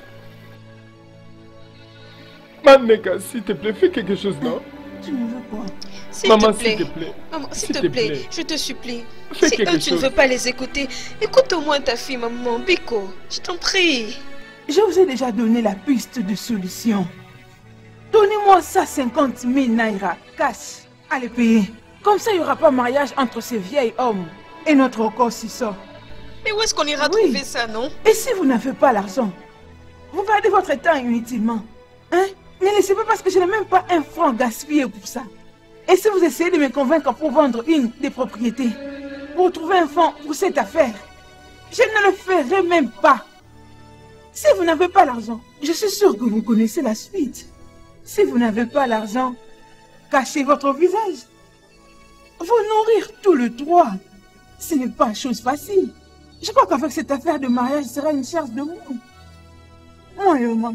Maneka, s'il te plaît, fais quelque chose, non? Tu me veux quoi? Maman, s'il te plaît. Maman, s'il S'il te te plaît, plaît. je te supplie. Fais Si quelque eux, tu ne chose. veux pas les écouter, écoute au moins ta fille, maman. Biko, je t'en prie. Je vous ai déjà donné la piste de solution. Donnez-moi ça cinquante mille naira cash à les payer. Comme ça, il n'y aura pas mariage entre ces vieils hommes et notre corps si ça. Mais où est-ce qu'on ira Oui. trouver ça, non? Et si vous n'avez pas l'argent, vous perdez votre temps inutilement. Hein? Ne laissez pas parce que je n'ai même pas un franc gaspillé pour ça. Et si vous essayez de me convaincre pour vendre une des propriétés, pour trouver un fonds pour cette affaire. Je ne le ferai même pas. Si vous n'avez pas l'argent, je suis sûre que vous connaissez la suite. Si vous n'avez pas l'argent, cachez votre visage. Vous nourrir tous les trois, ce n'est pas chose facile. Je crois qu'avec cette affaire de mariage, ce sera une charge de moi. Moi, maman.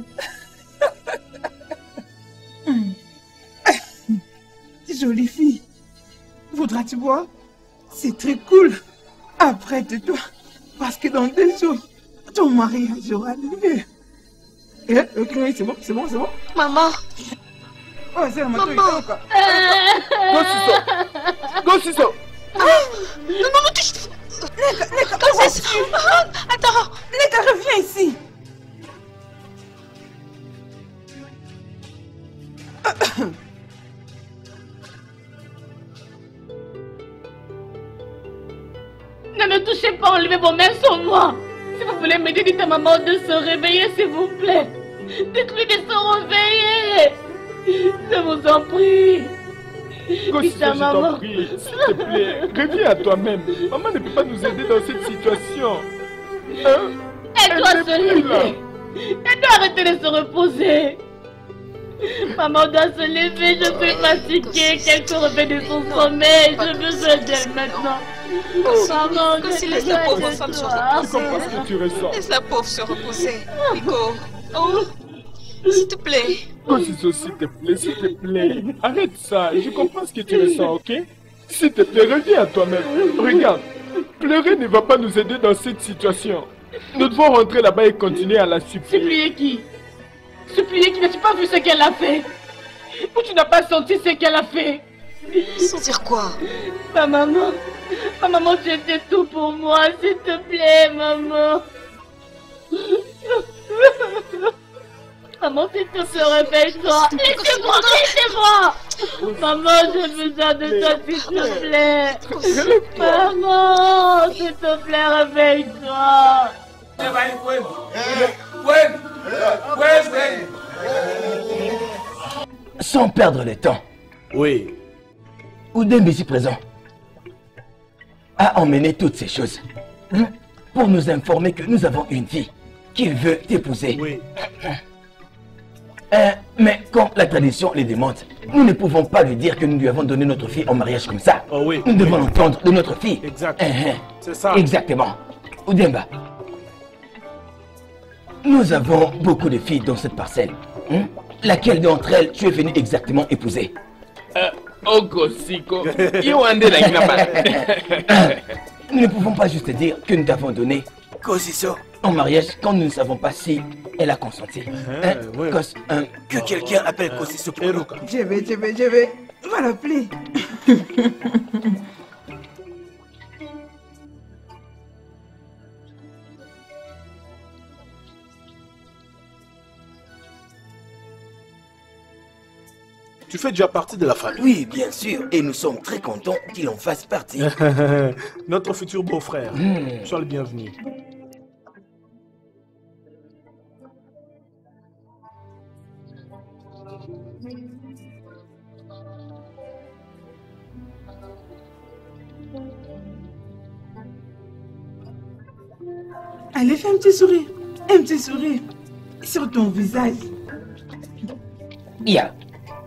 Jolie fille. Voudras-tu boire? C'est très cool. Apprête-toi. Parce que dans deux jours, ton mariage aura lieu. Eh, ok, c'est bon, c'est bon, c'est bon. Maman. Oh, c'est la moto, il Maman. quoi. Go, Siso. Go, Siso. Ah, non, non, non, tu... Neka, Neka, Go, Siso. Attends. Neka, reviens ici. Ne me touchez pas, enlevez vos mains sur moi. Si vous voulez m'aider, dites à maman de se réveiller, s'il vous plaît. Dites-lui de se réveiller. Je vous en prie. Go, Dites Siso, à je maman. t'en prie. S'il te plaît, reviens à toi-même. Maman ne peut pas nous aider dans cette situation. Hein? Elle doit n'est se plus là. lever. Elle doit arrêter de se reposer. Maman doit se lever, je suis fatiguée. Qu'elle se réveille de son sommeil. J'ai besoin d'elle maintenant. Maman, Go, je laisse la pauvre besoin femme de se toi. Je comprends ce que tu ressens. Laisse la pauvre se reposer. Nico. Oh, s'il te plaît. Go, Siso, s'il te plaît, s'il te plaît. Arrête ça. Je comprends ce que tu ressens, ok? S'il te plaît, reviens à toi-même. Regarde. Pleurer ne va pas nous aider dans cette situation. Nous devons rentrer là-bas et continuer à la supplier. Supplier qui? Supplier qui? N'as-tu pas vu ce qu'elle a fait? Ou tu n'as pas senti ce qu'elle a fait? Sentir quoi? Ma maman, ma maman, tu étais tout pour moi, s'il te plaît, maman. Maman, s'il te plaît, réveille-toi. Laissez-moi, laissez-moi. Maman, j'ai besoin de toi, s'il te plaît. Maman, s'il te plaît, réveille-toi. Sans perdre le temps. Oui. Oudembe ici présent a emmené toutes ces choses hein, pour nous informer que nous avons une fille qui veut t'épouser. Oui. Euh, mais comme la tradition les demande, nous ne pouvons pas lui dire que nous lui avons donné notre fille en mariage comme ça. Oh oui. Nous devons l'entendre de notre fille. Exact. Hein, hein. C'est ça. Exactement. Oudemba, nous avons beaucoup de filles dans cette parcelle. Hein? Laquelle d'entre elles tu es venu exactement épouser? Euh, Oko Siko, Iwande la Gnaba. Nous ne pouvons pas juste dire que nous t'avons donné Kosiso en mariage quand nous ne savons pas si elle a consenti. Uh-huh, Hein? ouais. Kos, hein, que quelqu'un appelle Kosiso pour nous. Je vais, je vais, je vais. Va l'appeler. Tu fais déjà partie de la famille. Oui, bien sûr, et nous sommes très contents qu'il en fasse partie. Notre futur beau-frère. Hmm. Sois le bienvenu. Allez, fais un petit sourire. Un petit sourire sur ton visage. Yeah.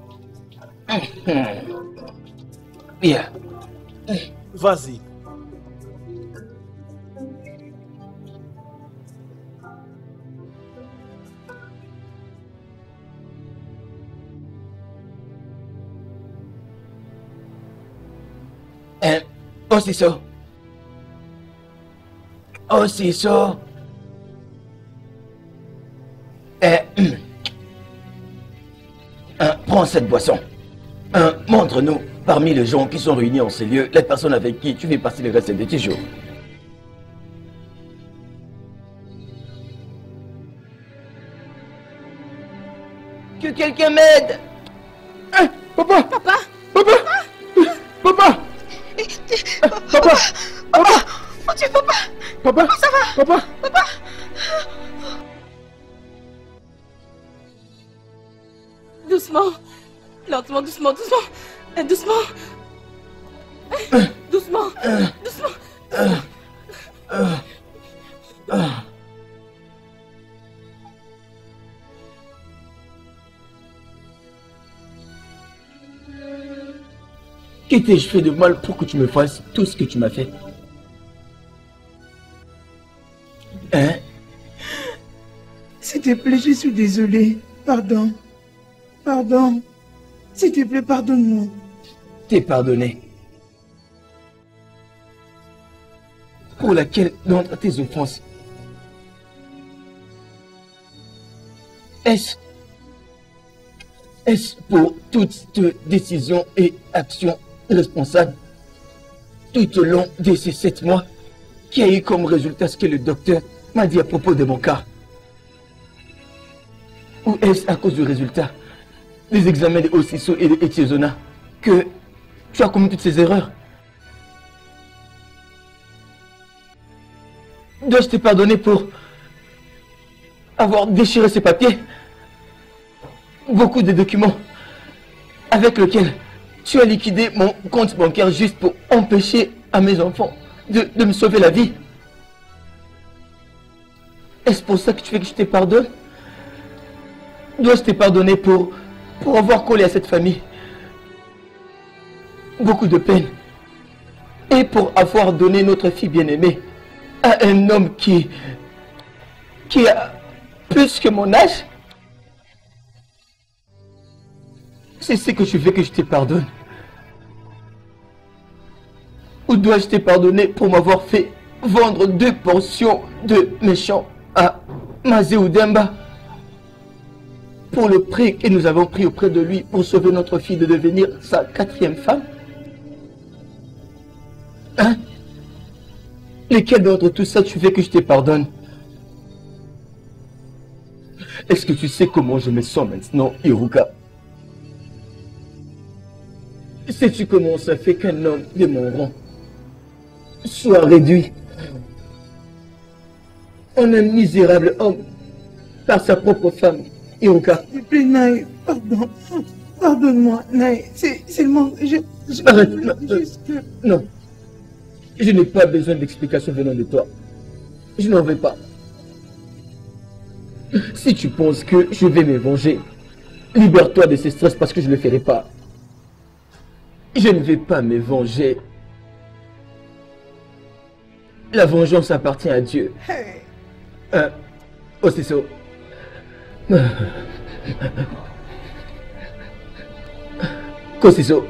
Yeah. Vas-y. Hein? Osiso. Osiso. Eh, hum. Hein, prends cette boisson. Hein, montre-nous, parmi les gens qui sont réunis en ces lieux, les personnes avec qui tu veux passer le reste de tes jours. Que quelqu'un m'aide! Hein, papa! Papa! Papa! Papa! Papa! Papa! Oh Dieu, papa! Papa! Ça va? Papa! Papa! Doucement. Lentement, doucement, doucement. Euh, Doucement. Doucement. Doucement. Que t'ai-je fait de mal pour que tu me fasses tout ce que tu m'as fait? Hein? S'il te plaît, je suis désolée. Pardon. Pardon. S'il te plaît, pardonne-moi. T'es pardonné. Pour laquelle d'entre tes offenses? Est-ce Est-ce pour toutes tes décisions et actions responsables tout au long de ces sept mois qui a eu comme résultat ce que le docteur m'a dit à propos de mon cas? Ou est-ce à cause du résultat des examens de Osiso et de Etiezona que tu as commis toutes ces erreurs? Dois-je te pardonner pour avoir déchiré ces papiers? Beaucoup de documents avec lesquels tu as liquidé mon compte bancaire juste pour empêcher à mes enfants de, de me sauver la vie. Est-ce pour ça que tu veux que je te pardonne? Dois-je te pardonner pour, pour avoir collé à cette famille beaucoup de peine et pour avoir donné notre fille bien-aimée à un homme qui, qui a plus que mon âge? C'est ce que tu veux que je te pardonne? Ou dois-je te pardonner pour m'avoir fait vendre deux portions de méchants à Mazé Demba pour le prix que nous avons pris auprès de lui pour sauver notre fille de devenir sa quatrième femme? Hein? Lesquels d'entre tout ça tu veux que je te pardonne? Est-ce que tu sais comment je me sens maintenant, Iruka? Sais-tu comment ça fait qu'un homme de mon rang soit réduit en un misérable homme par sa propre femme, Iruka? S'il te plaît, Naï, pardon. Pardonne-moi, Naï. C'est seulement... Je, je, Arrête, je, non, juste que... non. Je n'ai pas besoin d'explications venant de toi. Je n'en veux pas. Si tu penses que je vais me venger, libère-toi de ce stress parce que je ne le ferai pas. Je ne vais pas me venger. La vengeance appartient à Dieu. Hey. Hein? Osiso. Kosiso.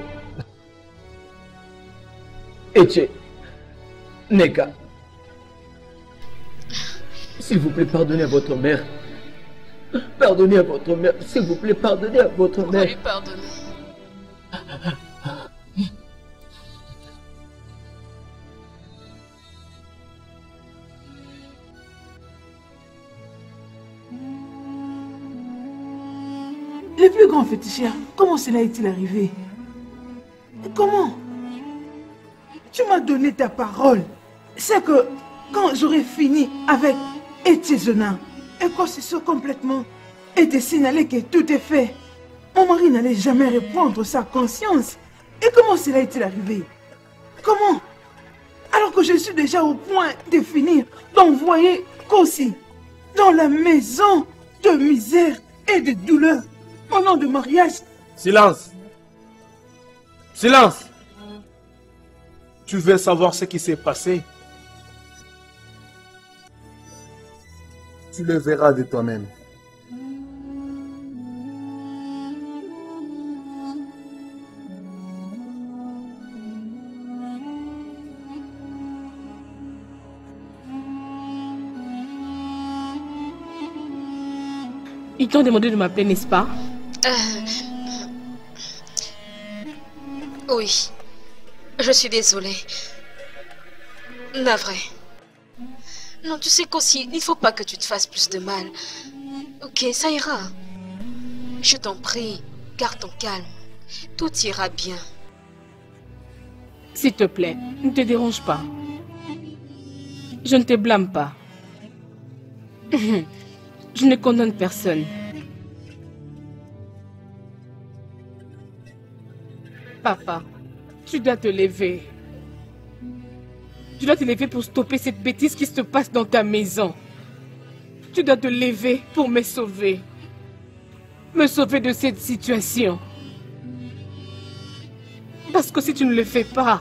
Eche. Neka. S'il vous plaît, pardonnez à votre mère. Pardonnez à votre mère. S'il vous plaît, pardonnez à votre Pourquoi mère. lui pardonner? Le plus grand féticheur, comment cela est-il arrivé? Comment? Tu m'as donné ta parole. C'est que quand j'aurai fini avec Etiezona et qu'on se soit complètement été signalé que tout est fait, mon mari n'allait jamais reprendre sa conscience. Et comment cela est-il arrivé? Comment? Alors que je suis déjà au point de finir d'envoyer Kosi dans la maison de misère et de douleur au nom de mariage. Silence! Silence! Tu veux savoir ce qui s'est passé? Tu le verras de toi-même. Ils t'ont demandé de m'appeler, n'est-ce pas? Euh... Oui. Je suis désolée. Navré. Non, tu sais qu'aussi, il ne faut pas que tu te fasses plus de mal. Ok, ça ira. Je t'en prie, garde ton calme. Tout ira bien. S'il te plaît, ne te dérange pas. Je ne te blâme pas. Je ne condamne personne. Papa, tu dois te lever. Tu dois te lever pour stopper cette bêtise qui se passe dans ta maison. Tu dois te lever pour me sauver. Me sauver de cette situation. Parce que si tu ne le fais pas,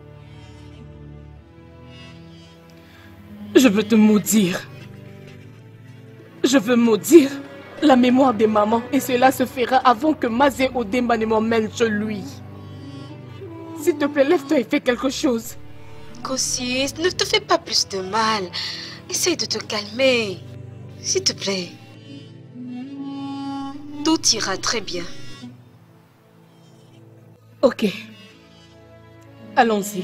je veux te maudire. Je veux maudire la mémoire de maman et cela se fera avant que Mazé Odemba ne m'emmène chez lui. S'il te plaît, lève-toi et fais quelque chose. Kossi, ne te fais pas plus de mal. Essaye de te calmer. S'il te plaît. Tout ira très bien. Ok. Allons-y.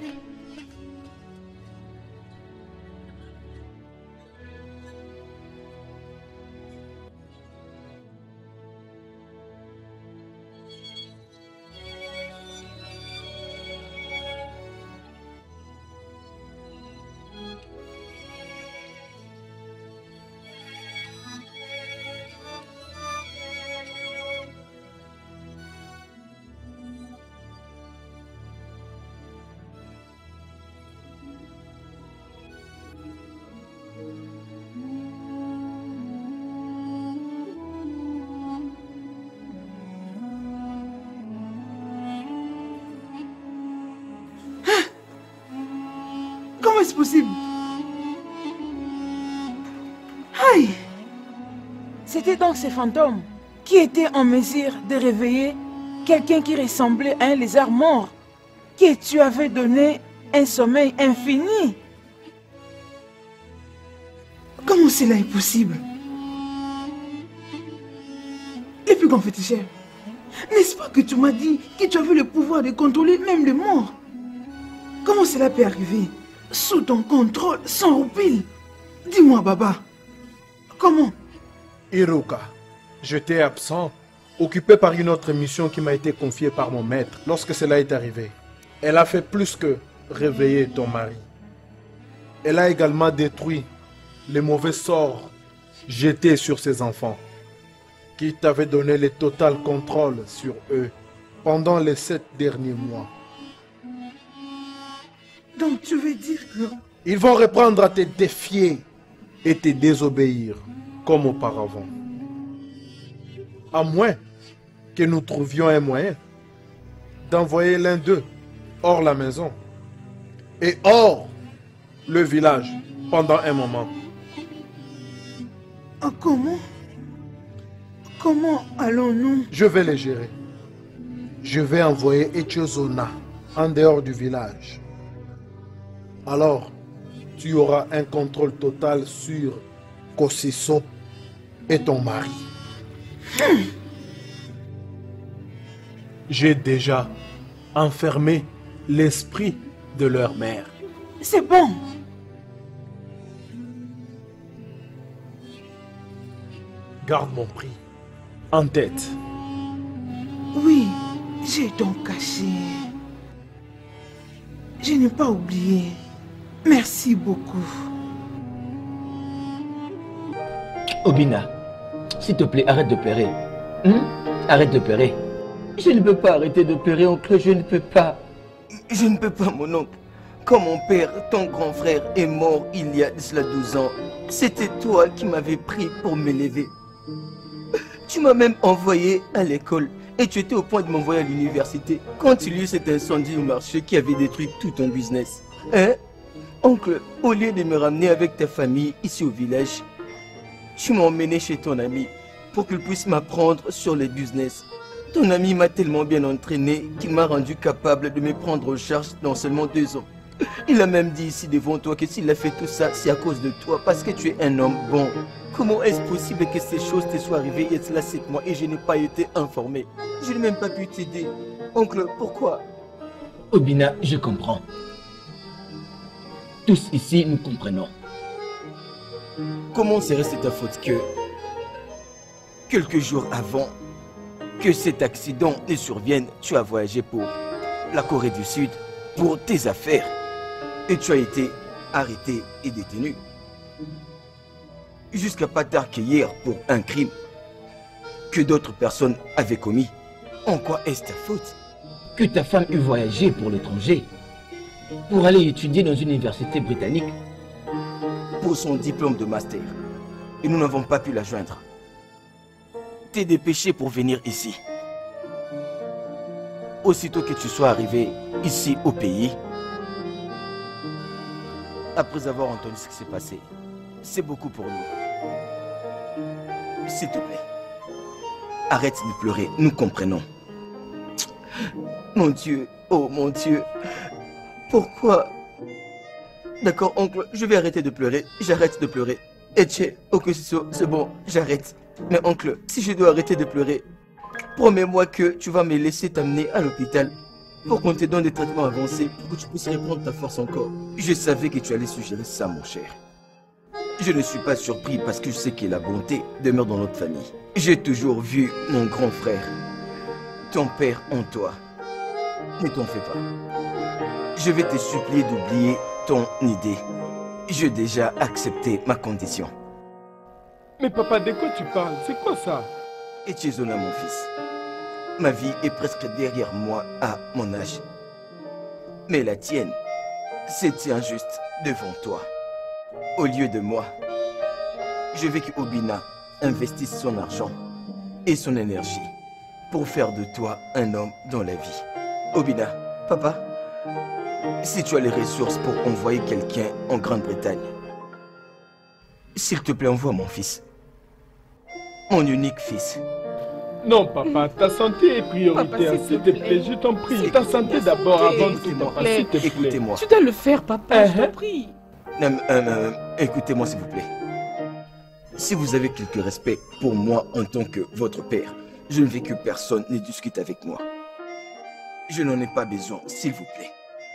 Comment est-ce possible? Aïe! C'était donc ces fantômes qui étaient en mesure de réveiller quelqu'un qui ressemblait à un lézard mort, que tu avais donné un sommeil infini. Comment cela est possible? Les plus grands féticheurs, n'est-ce pas que tu m'as dit que tu avais le pouvoir de contrôler même les morts? Comment cela peut arriver? Sous ton contrôle, sans roupille. Dis-moi, Baba, comment? Iruka, j'étais absent, occupé par une autre mission qui m'a été confiée par mon maître lorsque cela est arrivé. Elle a fait plus que réveiller ton mari. Elle a également détruit les mauvais sorts jetés sur ses enfants, qui t'avaient donné le total contrôle sur eux pendant les sept derniers mois. Donc tu veux dire que... Ils vont reprendre à te défier et te désobéir comme auparavant. À moins que nous trouvions un moyen d'envoyer l'un d'eux hors la maison et hors le village pendant un moment. Ah, comment? Comment allons-nous? Je vais les gérer. Je vais envoyer Etiozona en dehors du village. Alors, tu auras un contrôle total sur Kosiso et ton mari. Hmm. J'ai déjà enfermé l'esprit de leur mère. C'est bon. Garde mon prix en tête. Oui, j'ai donc caché. Je n'ai pas oublié. Merci beaucoup. Obina, s'il te plaît, arrête de pleurer. Hum? Arrête de pleurer. Je ne peux pas arrêter de pleurer, oncle, je ne peux pas. Je ne peux pas, mon oncle. Quand mon père, ton grand frère, est mort il y a cela douze ans, c'était toi qui m'avais pris pour m'élever. Tu m'as même envoyé à l'école et tu étais au point de m'envoyer à l'université quand il y eut cet incendie au marché qui avait détruit tout ton business. Hein? Oncle, au lieu de me ramener avec ta famille ici au village, tu m'as emmené chez ton ami pour qu'il puisse m'apprendre sur les business. Ton ami m'a tellement bien entraîné qu'il m'a rendu capable de me prendre en charge dans seulement deux ans. Il a même dit ici devant toi que s'il a fait tout ça, c'est à cause de toi, parce que tu es un homme bon. Comment est-ce possible que ces choses te soient arrivées il y a cela sept mois et je n'ai pas été informé? Je n'ai même pas pu t'aider. Oncle, pourquoi? Obina, je comprends. Tous ici, nous comprenons. Comment serait-ce ta faute que, quelques jours avant que cet accident ne survienne, tu as voyagé pour la Corée du Sud pour tes affaires et tu as été arrêté et détenu jusqu'à pas tard qu'hier pour un crime que d'autres personnes avaient commis. En quoi est-ce ta faute? Que ta femme eût voyagé pour l'étranger, pour aller étudier dans une université britannique. Pour son diplôme de master. Et nous n'avons pas pu la joindre. T'es dépêché pour venir ici. aussitôt que tu sois arrivé ici au pays, après avoir entendu ce qui s'est passé, c'est beaucoup pour nous. S'il te plaît, arrête de pleurer, nous comprenons. Mon Dieu, oh mon Dieu, pourquoi? D'accord, oncle, je vais arrêter de pleurer, j'arrête de pleurer. Etche, ok, c'est bon, j'arrête. Mais oncle, si je dois arrêter de pleurer, promets-moi que tu vas me laisser t'amener à l'hôpital pour qu'on te donne des traitements avancés pour que tu puisses reprendre ta force encore. Je savais que tu allais suggérer ça, mon cher. Je ne suis pas surpris parce que je sais que la bonté demeure dans notre famille. J'ai toujours vu mon grand frère, ton père en toi. Ne t'en fais pas. Je vais te supplier d'oublier ton idée. J'ai déjà accepté ma condition. Mais papa, de quoi tu parles? C'est quoi ça? Et tu es honnête, mon fils. Ma vie est presque derrière moi à mon âge. Mais la tienne, c'est injuste devant toi. Au lieu de moi, je veux que Obina investisse son argent et son énergie pour faire de toi un homme dans la vie. Obina, papa, si tu as les ressources pour envoyer quelqu'un en Grande-Bretagne, s'il te plaît, envoie mon fils. Mon unique fils. Non, papa, ta santé est prioritaire, s'il te plaît, je t'en prie. Ta santé d'abord avant tout, papa, s'il te plaît. Écoutez-moi. Tu dois le faire, papa, je t'en prie. Euh, euh, euh, Écoutez-moi, s'il vous plaît. Si vous avez quelque respect pour moi en tant que votre père, je ne veux que personne ne discute avec moi. Je n'en ai pas besoin, s'il vous plaît.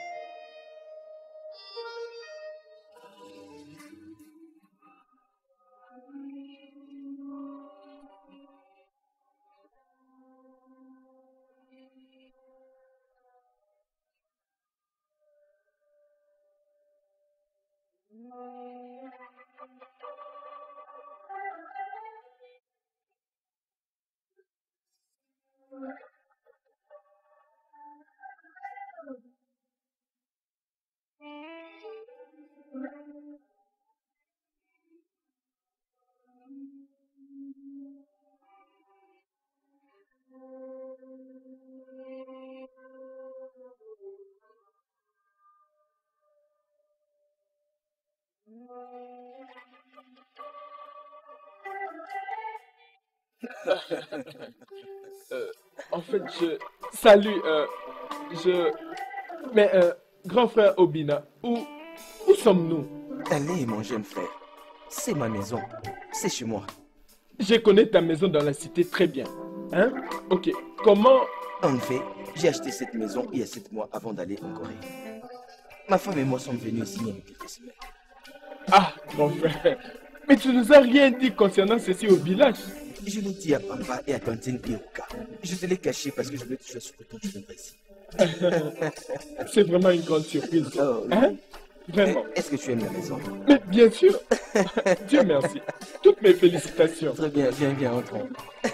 euh, en fait, je... Salut, euh, je... Mais, euh, grand frère Obina, où, où sommes-nous? Allez, mon jeune frère. C'est ma maison. C'est chez moi. Je connais ta maison dans la cité très bien. Hein? Ok. Comment... En fait, j'ai acheté cette maison il y a sept mois avant d'aller en Corée. Ma femme et moi sommes venus ici il y a quelques semaines. Ah, grand frère. Mais tu nous as rien dit concernant ceci au village. Je l'ai dit à papa et à tantine Iruka. Je te l'ai caché parce que je voulais te faire sûr que tu viendrais ici. C'est vraiment une grande surprise. Oh, hein? Vraiment. Est-ce que tu aimes la maison? Mais bien sûr. Dieu merci. Toutes mes félicitations. Très bien, viens, viens, entrons.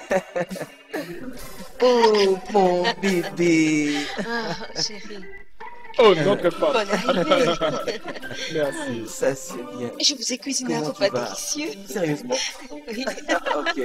Oh, mon bébé. Ah, chérie. Oh, notre femme. Bonne arrivée. Merci. Ça, c'est bien. Je vous ai cuisiné un repas délicieux. Sérieusement? Oui. Ok.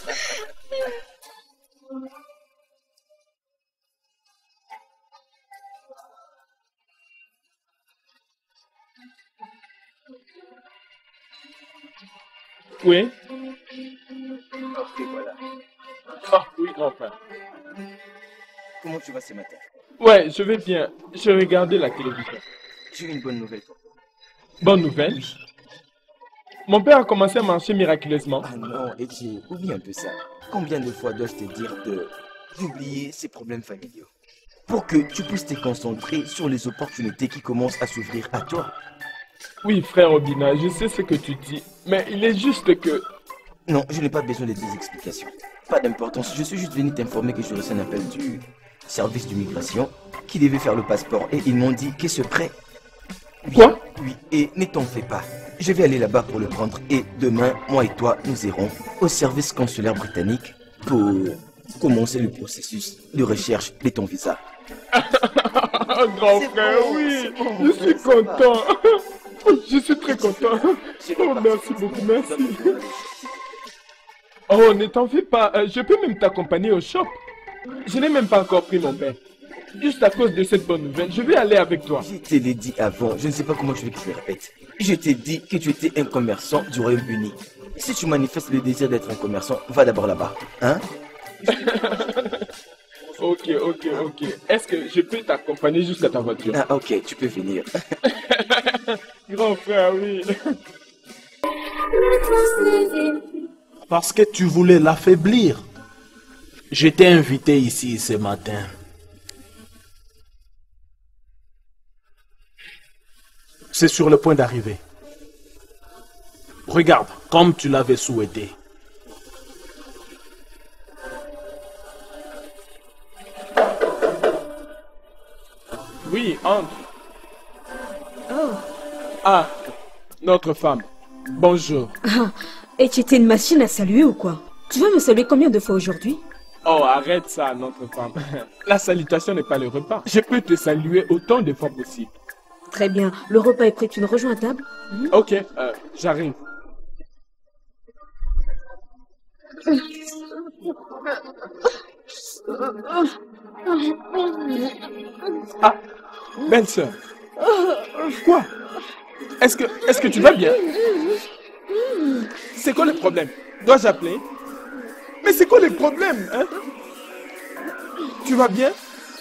Oui? Ok, voilà. Ah, oui, grand frère. Comment tu vas ce matin? Ouais, je vais bien. Je regardais la télévision. J'ai une bonne nouvelle pour toi. Bonne nouvelle? Oui. Mon père a commencé à marcher miraculeusement. Ah non, Eddie, oublie un peu ça. Combien de fois dois-je te dire de d'oublier ces problèmes familiaux pour que tu puisses te concentrer sur les opportunités qui commencent à s'ouvrir à toi? Oui, frère Obina, je sais ce que tu dis, mais il est juste que... Non, je n'ai pas besoin de tes explications. Pas d'importance, je suis juste venu t'informer que j'ai reçu un appel du service d'immigration qui devait faire le passeport et ils m'ont dit que c'est prêt. Oui, quoi? Oui, et ne t'en fais pas. Je vais aller là-bas pour le prendre et demain, moi et toi, nous irons au service consulaire britannique pour commencer le processus de recherche de ton visa. Grand frère, bon, oui, bon, je suis content. Je suis très content. Oh, merci beaucoup, merci. Oh, ne t'en fais pas. Je peux même t'accompagner au shop. Je n'ai même pas encore pris mon père. juste à cause de cette bonne nouvelle, je vais aller avec toi. Je te l'ai dit avant, je ne sais pas comment je vais que je le répète. Je t'ai dit que tu étais un commerçant du Royaume-Uni. Si tu manifestes le désir d'être un commerçant, va d'abord là-bas, hein? Ok, ok, ok. Est-ce que je peux t'accompagner jusqu'à ta voiture? Ah, ok, tu peux venir. Grand frère, oui. Parce que tu voulais l'affaiblir. Je t'ai invité ici ce matin. C'est sur le point d'arriver. Regarde, comme tu l'avais souhaité. Oui, entre. Oh. Ah, notre femme. Bonjour. Ah, et tu étais une machine à saluer ou quoi? Tu vas me saluer combien de fois aujourd'hui? Oh, arrête ça, notre femme. La salutation n'est pas le repas. Je peux te saluer autant de fois possible. Très bien. Le repas est prêt. Tu nous rejoins à table? Mmh. Ok, euh, j'arrive. Ah, belle sœur. Quoi? Est-ce que, est-ce que tu vas bien? C'est quoi le problème? Dois-je appeler? Mais c'est quoi le problème, hein? Tu vas bien?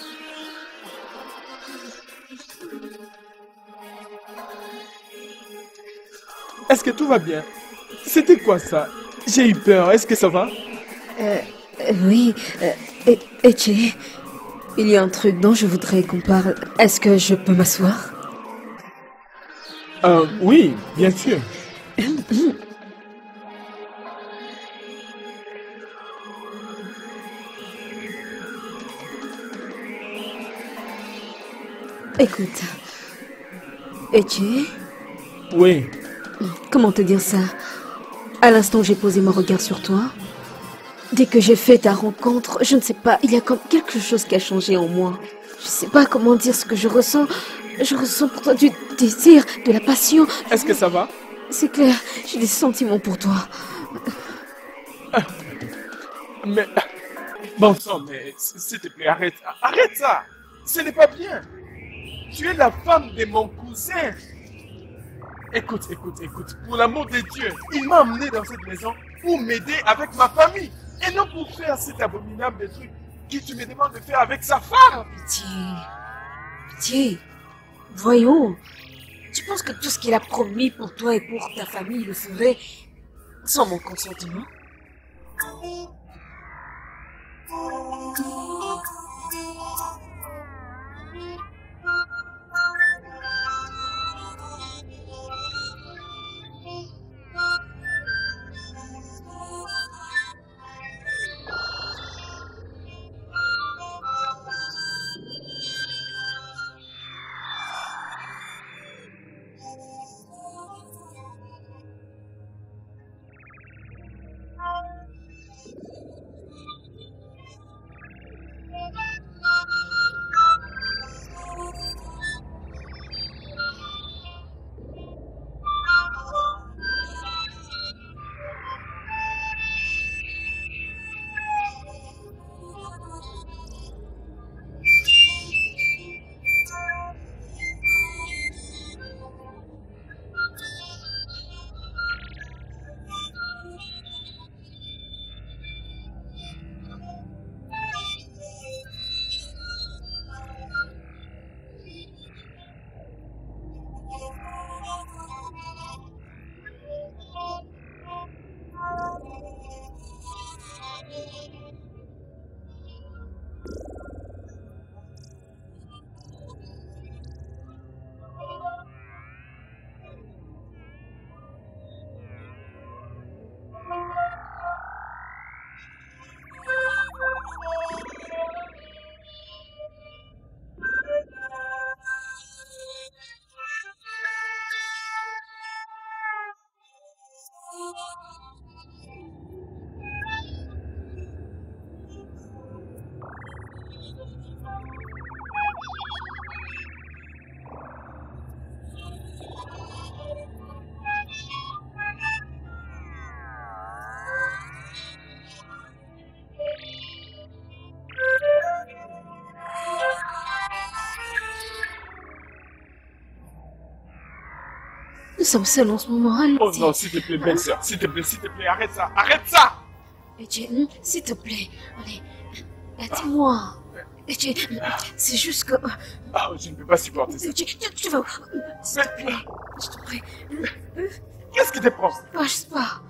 Est-ce que tout va bien? C'était quoi ça? J'ai eu peur. Est-ce que ça va? Euh, euh oui. Euh, et, et tu sais, il y a un truc dont je voudrais qu'on parle. Est-ce que je peux m'asseoir? Euh, oui, bien sûr. Écoute. Et tu es? Oui. Comment te dire ça? À l'instant où j'ai posé mon regard sur toi, dès que j'ai fait ta rencontre, je ne sais pas, il y a comme quelque chose qui a changé en moi. Je ne sais pas comment dire ce que je ressens. Je ressens pour toi du désir, de la passion. Est-ce que ça va? C'est clair, j'ai des sentiments pour toi. Mais... Bon sang, mais s'il te plaît, arrête. Arrête ça! Ce n'est pas bien. Tu es la femme de mon cousin. Écoute, écoute, écoute. Pour l'amour de Dieu, il m'a amené dans cette maison pour m'aider avec ma famille. Et non pour faire cet abominable truc que tu me demandes de faire avec sa femme. Pitié. Pitié. Voyons. Tu penses que tout ce qu'il a promis pour toi et pour ta famille, il le ferait sans mon consentement? Nous sommes seuls en ce moment. Allez. Oh non, s'il te plaît, belle sœur. S'il te plaît, s'il te plaît, arrête ça. Arrête ça. Etienne, s'il te plaît. Allez, aide-moi. Etienne, c'est juste que... Ah, je ne peux pas supporter ça. Etienne, tu vas... S'il te plaît, s'il te plaît. Qu'est-ce qui te prend? Pas, je sais pas.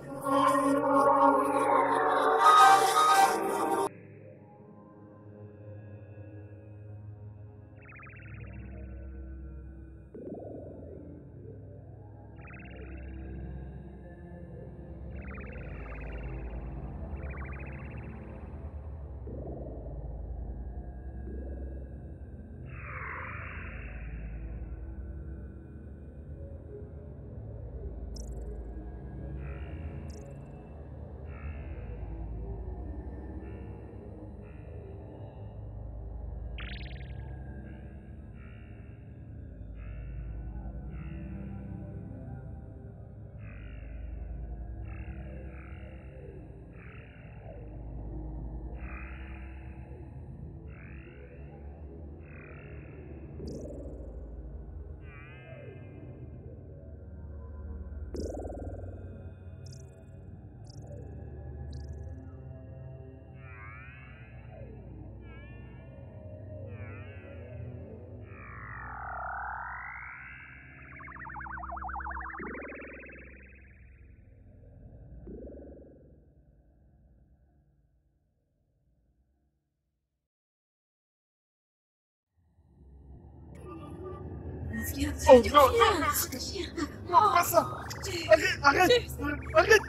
Viens, Oh viens, non, viens. non, non, pas ça. Arrête, arrête, arrête.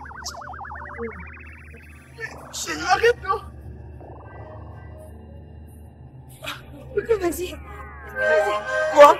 Chérie, arrête, non. Vas-y, vas-y. Quoi?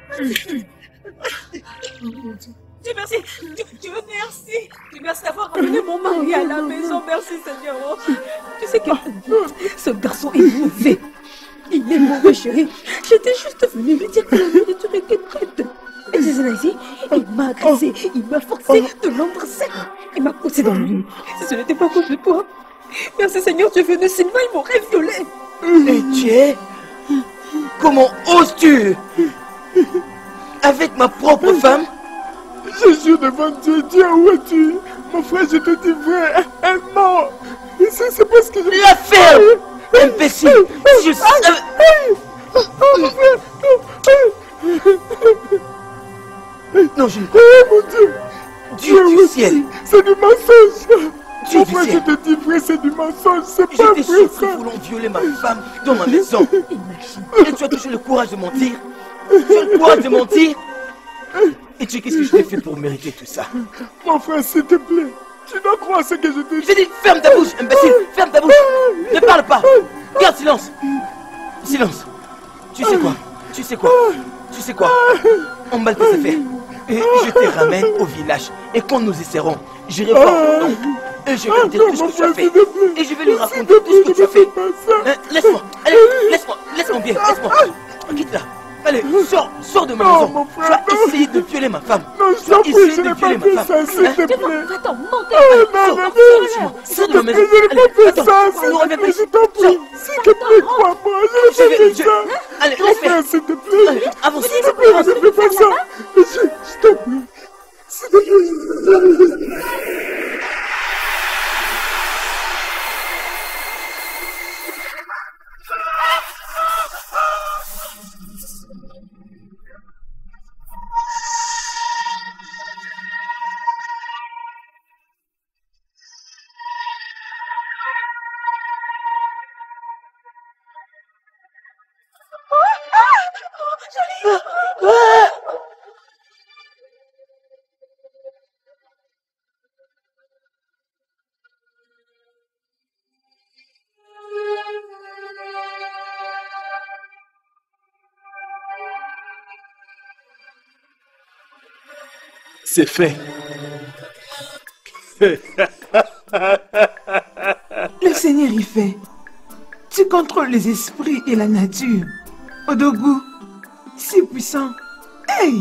Dieu merci, Dieu, Dieu merci. Dieu merci d'avoir ramené mon mari à la maison. Merci Seigneur. Tu sais que ce garçon est mauvais. Il est mauvais, chérie. J'étais juste venue lui dire que la nourriture était prête. Et tu sais, ici, il m'a agressé, il m'a forcé de l'embrasser. Il m'a poussé dans le lit. Si ce n'était pas contre toi, merci Seigneur, tu es venu, sinon il m'aurait violée. Et tu es... Comment oses-tu? Avec ma propre femme? Je jure devant Dieu, Dieu, où es-tu? Mon frère, je te dis vrai, elle est morte. Et ça, c'est parce que je... La ferme, imbécile. Si je savais... Oh, mon frère. Non, je ne... Oh, mon Dieu. Dieu du ciel. C'est du mensonge. Dieu Mon du frère, ciel. je te dis vrai, c'est du mensonge. C'est pas J'étais vrai, sûr que ça. nous voulons violer ma femme dans ma maison. Et tu as toujours le courage de mentir. Tu as le courage de mentir. Et tu sais qu'est-ce que je t'ai fait pour mériter tout ça? Mon frère, s'il te plaît, tu dois croire ce que je te dis. J'ai dit, ferme ta bouche, imbécile. Ferme ta bouche. Ne parle pas. Garde silence. Silence. Tu sais quoi? Tu sais quoi? Tu sais quoi? On va tes affaires. Et je te ramène au village. Et quand nous y serons, j'irai voir ton oncle. Et je vais lui dire tout ce que tu as fait. Et je vais lui raconter tout ce que tu as fait. Hein, laisse-moi. Allez, laisse-moi. Laisse-moi bien. Laisse-moi. Quitte-la. Allez, sors, sors de ma maison. Tu as essayé de violer ma femme. Non, je Tu as t'en prie, essayé je de n'ai violer pas ma fait femme. ça, s'il te plaît. Va-t'en, monte. Oh, non, non, non. Sors de ma maison. Je n'ai pas fait ça, Attends, s'il nous te reviens plaît, pas je ici. t'en prie. S'il te plaît, crois-moi, je Je n'ai vais, pas fait je... ça. Allez, Mon laisse frère, faire. s'il te plaît. Allez, avance. S'il te plaît, je ne fais pas ça. Je, je t'en prie. S'il te plaît. C'est fait. Le Seigneur y fait. Tu contrôles les esprits et la nature. Odogu, si puissant. Hey!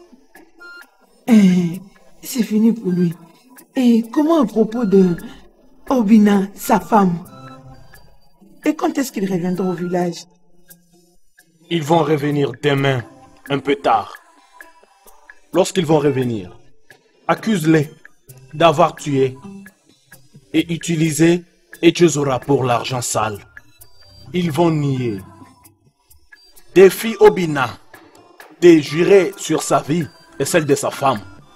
Hey, c'est fini pour lui. Et comment à propos de Obina, sa femme? Et quand est-ce qu'il reviendra au village? Ils vont revenir demain, un peu tard. lorsqu'ils vont revenir, accuse-les d'avoir tué et utilisé Echezora pour l'argent sale. Ils vont nier. Défie Obina de jurer sur sa vie et celle de sa femme.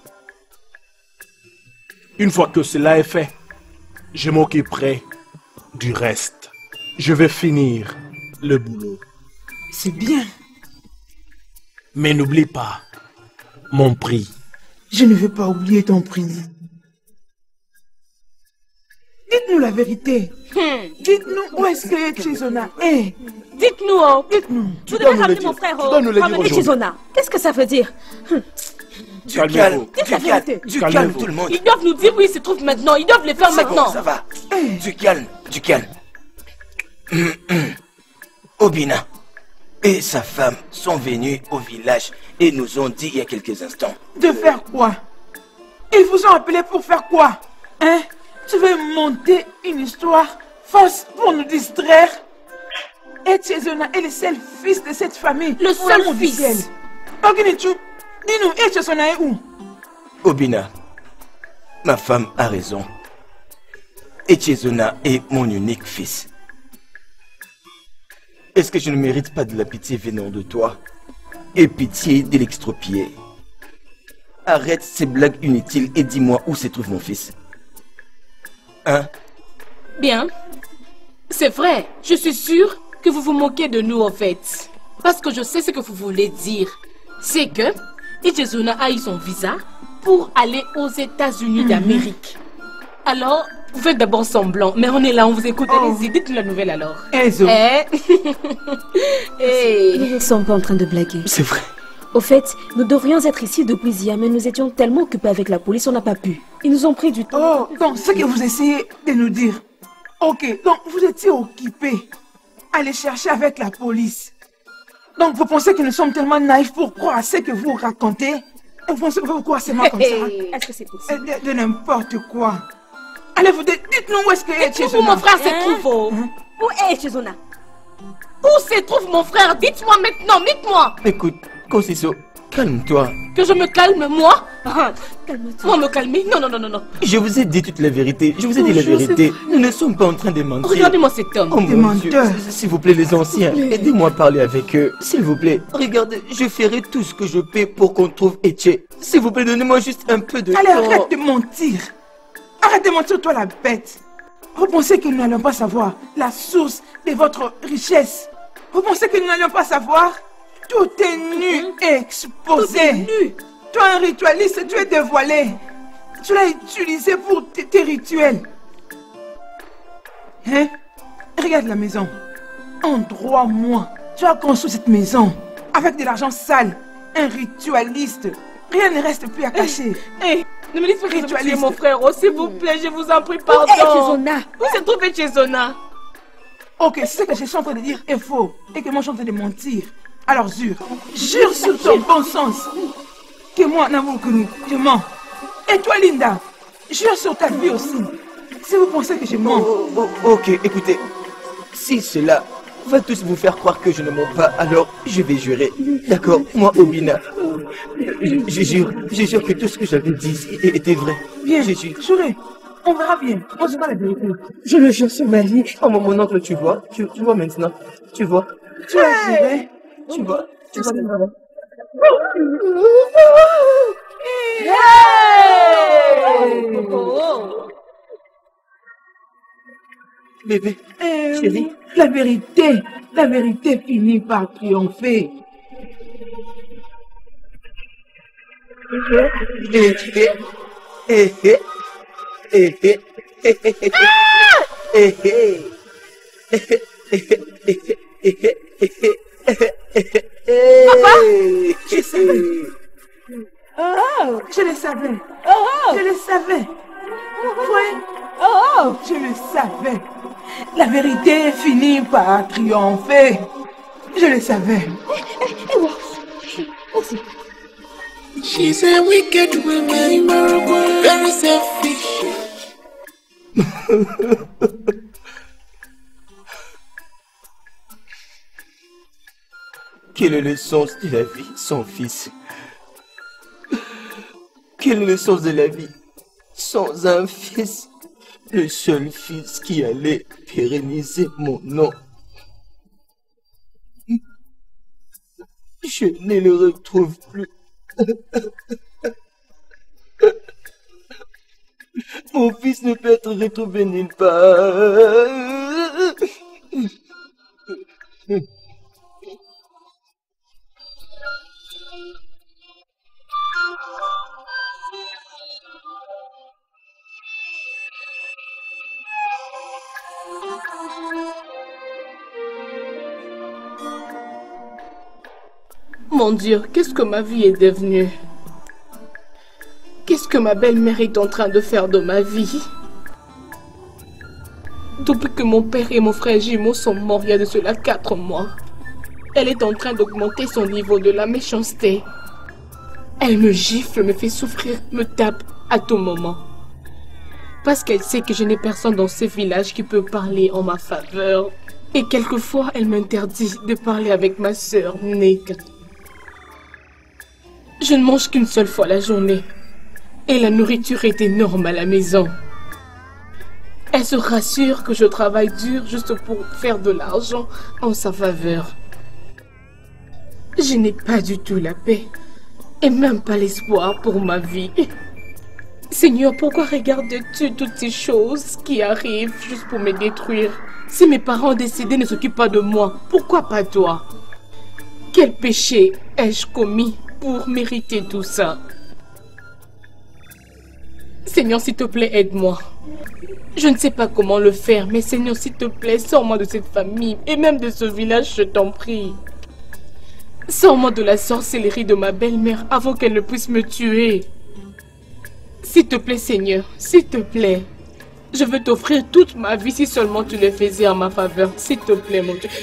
Une fois que cela est fait, je m'occuperai du reste. Je vais finir le boulot. C'est bien. Mais n'oublie pas mon prix. Je ne veux pas oublier ton prix. Dites-nous la vérité. Hmm. Dites-nous où est-ce que Echezona est. Dites-nous, oh. Dites-nous. Vous devez ramener mon frère, oh. Ramener Echezona. Qu'est-ce que ça veut dire? Du calme, Dites la vérité. Du calme, tout le monde. Ils doivent nous dire où ils se trouvent maintenant. Ils doivent les faire maintenant. Bon, ça va. Du calme, du calme. Obina et sa femme sont venus au village et nous ont dit il y a quelques instants. De faire quoi? Ils vous ont appelé pour faire quoi? Hein? Tu veux monter une histoire fausse pour nous distraire? Echezona est le seul fils de cette famille. Le seul fils. Oginichu, dis-nous, Echezona est où? Obina, ma femme a raison. Echezona est mon unique fils. Est-ce que je ne mérite pas de la pitié venant de toi? Et pitié de l'extropier. Arrête ces blagues inutiles et dis-moi où se trouve mon fils. Hein? Bien. C'est vrai, je suis sûre que vous vous moquez de nous en fait. Parce que je sais ce que vous voulez dire. C'est que Echezona a eu son visa pour aller aux États-Unis Mm-hmm. d'Amérique. Alors, vous faites d'abord semblant, mais on est là, on vous écoute. Oh. Allez-y, dites-nous la nouvelle alors. Ezo. Eh? Hey. Nous ne sommes pas en train de blaguer. C'est vrai. Au fait, nous devrions être ici depuis hier, mais nous étions tellement occupés avec la police, on n'a pas pu. Ils nous ont pris du temps. Oh, donc ce que vous essayez de nous dire. Ok, donc vous étiez occupés à les chercher avec la police. Donc vous pensez que nous sommes tellement naïfs pour croire à ce que vous racontez? Et vous pensez que vous croyez seulement comme ça? Est-ce que c'est possible? De, de n'importe quoi. Allez, vous dites, dites-nous où est-ce que Echezona. Où mon frère se Hein? trouve? Hein? Où est Echezona? Où se trouve mon frère? Dites-moi maintenant, dites-moi. Écoute, Kosiso, calme-toi. Que je me calme, moi? Ah, calme-toi. Moi me calmer? Non, non, non, non, non. Je vous ai dit toute la vérité. Je vous ai dit la Bonjour, vérité. Nous ne sommes pas en train de mentir. Regardez-moi cet homme. Oh mon Dieu. S'il vous plaît, les anciens, aidez-moi à parler avec eux. S'il vous plaît. Regardez, je ferai tout ce que je peux pour qu'on trouve Eche. S'il vous plaît, donnez-moi juste un peu de Allez, temps. arrête de mentir. Arrête de mentir, toi la bête. Vous pensez que nous n'allons pas savoir la source de votre richesse? Vous pensez que nous n'allons pas savoir? Tout est nu et exposé. Tout est nu. Toi, un ritualiste, tu es dévoilé. Tu l'as utilisé pour tes, tes rituels. Hein? Regarde la maison. En trois mois, tu as construit cette maison avec de l'argent sale. Un ritualiste. Rien ne reste plus à cacher. Hé, ne me dites pas que Ritualiste. tu es mon frère. Oh, s'il vous plaît, je vous en prie, pardon. Où est Echezona? Où se trouve Echezona? Ok, c'est ce que je suis en train de dire est faux et que moi je suis en train de mentir. Alors jure, jure sur ton bon sens que moi, Namukunu, je mens. Et toi, Linda, jure sur ta vie aussi. Si vous pensez que je mens. Oh, oh, ok, écoutez. Si cela va tous vous faire croire que je ne mens pas, alors je vais jurer. D'accord? Moi, Obina, je, je jure, je jure que tout ce que j'avais dit était vrai. Bien, je jure. Jurez. On verra bien. On se voit la vérité. Je le jure sur ma vie. Oh, mon, mon oncle, tu vois, tu, tu vois maintenant. Tu vois. Tu as juré. Tu vois. Tu vois maintenant. Hey! Oh. Bébé, Euh, chérie. La vérité, la vérité finit par triompher. Eh, eh, eh, eh, eh, eh, eh, eh, eh, eh, eh, Papa, je savais. Oh, je le savais. Oh, Je le savais. Oui, oh, je le savais. La vérité finit par triompher. Je le savais. Merci. She's a wicked woman, very selfish. Quel est le sens de la vie sans fils? Quel est le sens de la vie sans un fils? Le seul fils qui allait pérenniser mon nom. Je ne le retrouve plus. Mon fils ne peut être retrouvé nulle part. Mon Dieu, qu'est-ce que ma vie est devenue? Qu'est-ce que ma belle-mère est en train de faire de ma vie? Depuis que mon père et mon frère jumeau sont morts il y a de cela quatre mois, elle est en train d'augmenter son niveau de la méchanceté. Elle me gifle, me fait souffrir, me tape à tout moment. Parce qu'elle sait que je n'ai personne dans ce village qui peut parler en ma faveur. Et quelquefois, elle m'interdit de parler avec ma sœur, Nek. Je ne mange qu'une seule fois la journée. Et la nourriture est énorme à la maison. Elle se rassure que je travaille dur juste pour faire de l'argent en sa faveur. Je n'ai pas du tout la paix. Et même pas l'espoir pour ma vie. Seigneur, pourquoi regardes-tu toutes ces choses qui arrivent juste pour me détruire? Si mes parents décédés ne s'occupent pas de moi, pourquoi pas toi? Quel péché ai-je commis pour mériter tout ça? Seigneur, s'il te plaît, aide-moi. Je ne sais pas comment le faire, mais Seigneur, s'il te plaît, sors-moi de cette famille et même de ce village, je t'en prie. Sors-moi de la sorcellerie de ma belle-mère avant qu'elle ne puisse me tuer. S'il te plaît, Seigneur, s'il te plaît. Je veux t'offrir toute ma vie si seulement tu le faisais en ma faveur. S'il te plaît, mon Dieu.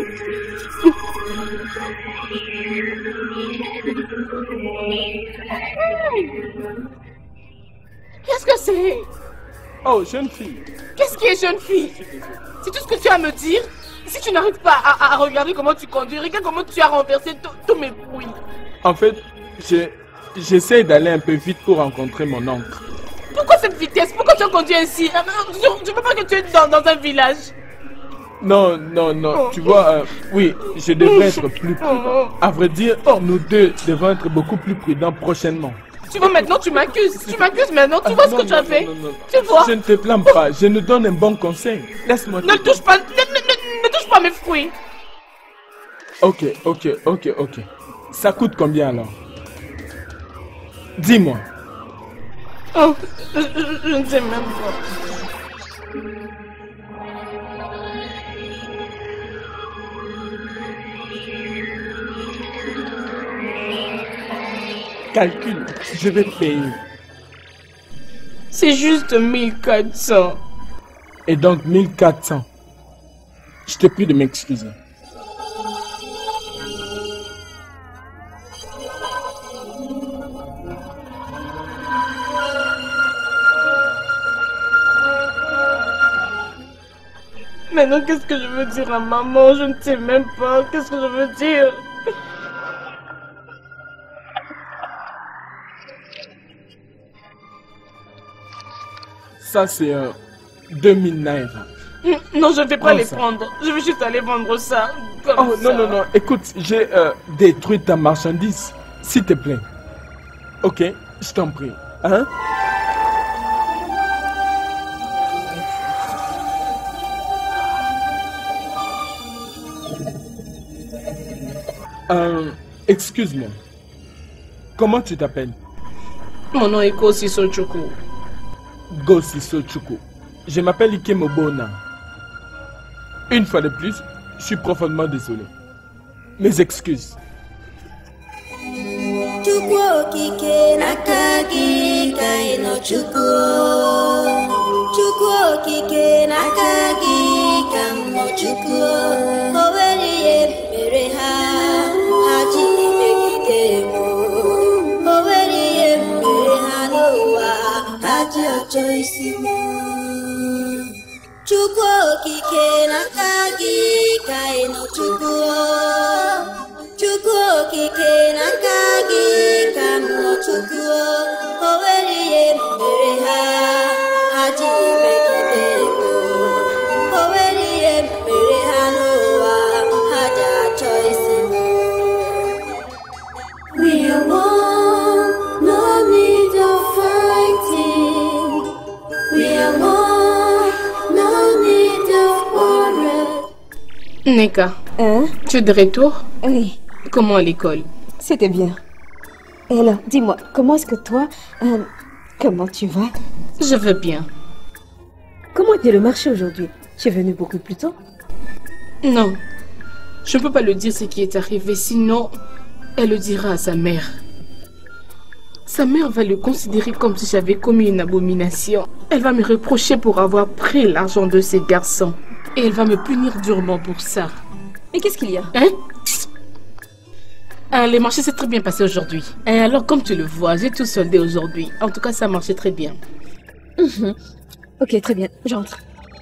Qu'est-ce que c'est? Oh, jeune fille. Qu'est-ce qui est jeune fille? C'est tout ce que tu as à me dire? Si tu n'arrives pas à, à regarder comment tu conduis, regarde comment tu as renversé tous mes bruits. En fait, j'essaie d'aller un peu vite pour rencontrer mon oncle. Pourquoi cette vitesse? Pourquoi tu as conduit ainsi? Je ne veux pas que tu es dans, dans un village. Non, non, non. Oh, tu vois, euh, oui, je devrais être plus prudent. À vrai dire, nous deux devons être beaucoup plus prudents prochainement. Tu vois, maintenant tu m'accuses. Tu m'accuses maintenant. Tu ah, vois non, ce que tu non, as fait? non, non, non. Tu vois? Je ne te blâme pas. Je ne donne un bon conseil. Laisse-moi. Ne touche pas. Ne, ne, ne, ne touche pas mes fruits. Ok, ok, ok, ok. Ça coûte combien alors? Dis-moi. Oh, je, je, je ne sais même pas. Calcule, je vais payer. C'est juste mille quatre cents. Et donc mille quatre cents. Je te prie de m'excuser. Maintenant, qu'est-ce que je veux dire à maman? Je ne sais même pas. Qu'est-ce que je veux dire? Ça, c'est euh, deux mille naira. Non, je ne vais pas Prends les ça. prendre. Je vais juste aller vendre ça. Comme Oh, ça. non, non, non. Écoute, j'ai euh, détruit ta marchandise. S'il te plaît. Ok, je t'en prie. Hein? Euh, excuse-moi. Comment tu t'appelles? Mon nom est Gosi Sochuku. Gosi Sochuku. Je m'appelle Ike Mobona. Une fois de plus, je suis profondément désolé. Mes excuses. Chukwu okike n'aka gị ka ị nọ Chukwu. Chukwu okike n'aka gị ka m nọ Chukwu. O nwere ihe mere ha, ha ji emegide m. O nwere ihe mere ha n'ụwa, ha ji ọjọọ isi m. Chukwu okike n'aka gị ka ị nọ Chukwu. Chukwu okike n'aka gị ka m nọ Chukwu. O Neka, Hein? tu es de retour? Oui. Comment à l'école? C'était bien. Et alors, dis-moi, comment est-ce que toi... euh, comment tu vas? Je vais bien. Comment était le marché aujourd'hui? Tu es venu beaucoup plus tôt? Non, je ne peux pas le dire ce qui est arrivé, sinon elle le dira à sa mère. Sa mère va le considérer comme si j'avais commis une abomination. Elle va me reprocher pour avoir pris l'argent de ces garçons. Et elle va me punir durement pour ça. Mais qu'est-ce qu'il y a? Hein? Ah, les marchés s'est très bien passé aujourd'hui. Et alors, comme tu le vois, j'ai tout soldé aujourd'hui. En tout cas, ça marchait très bien. Mhm. Ok, très bien, j'entre.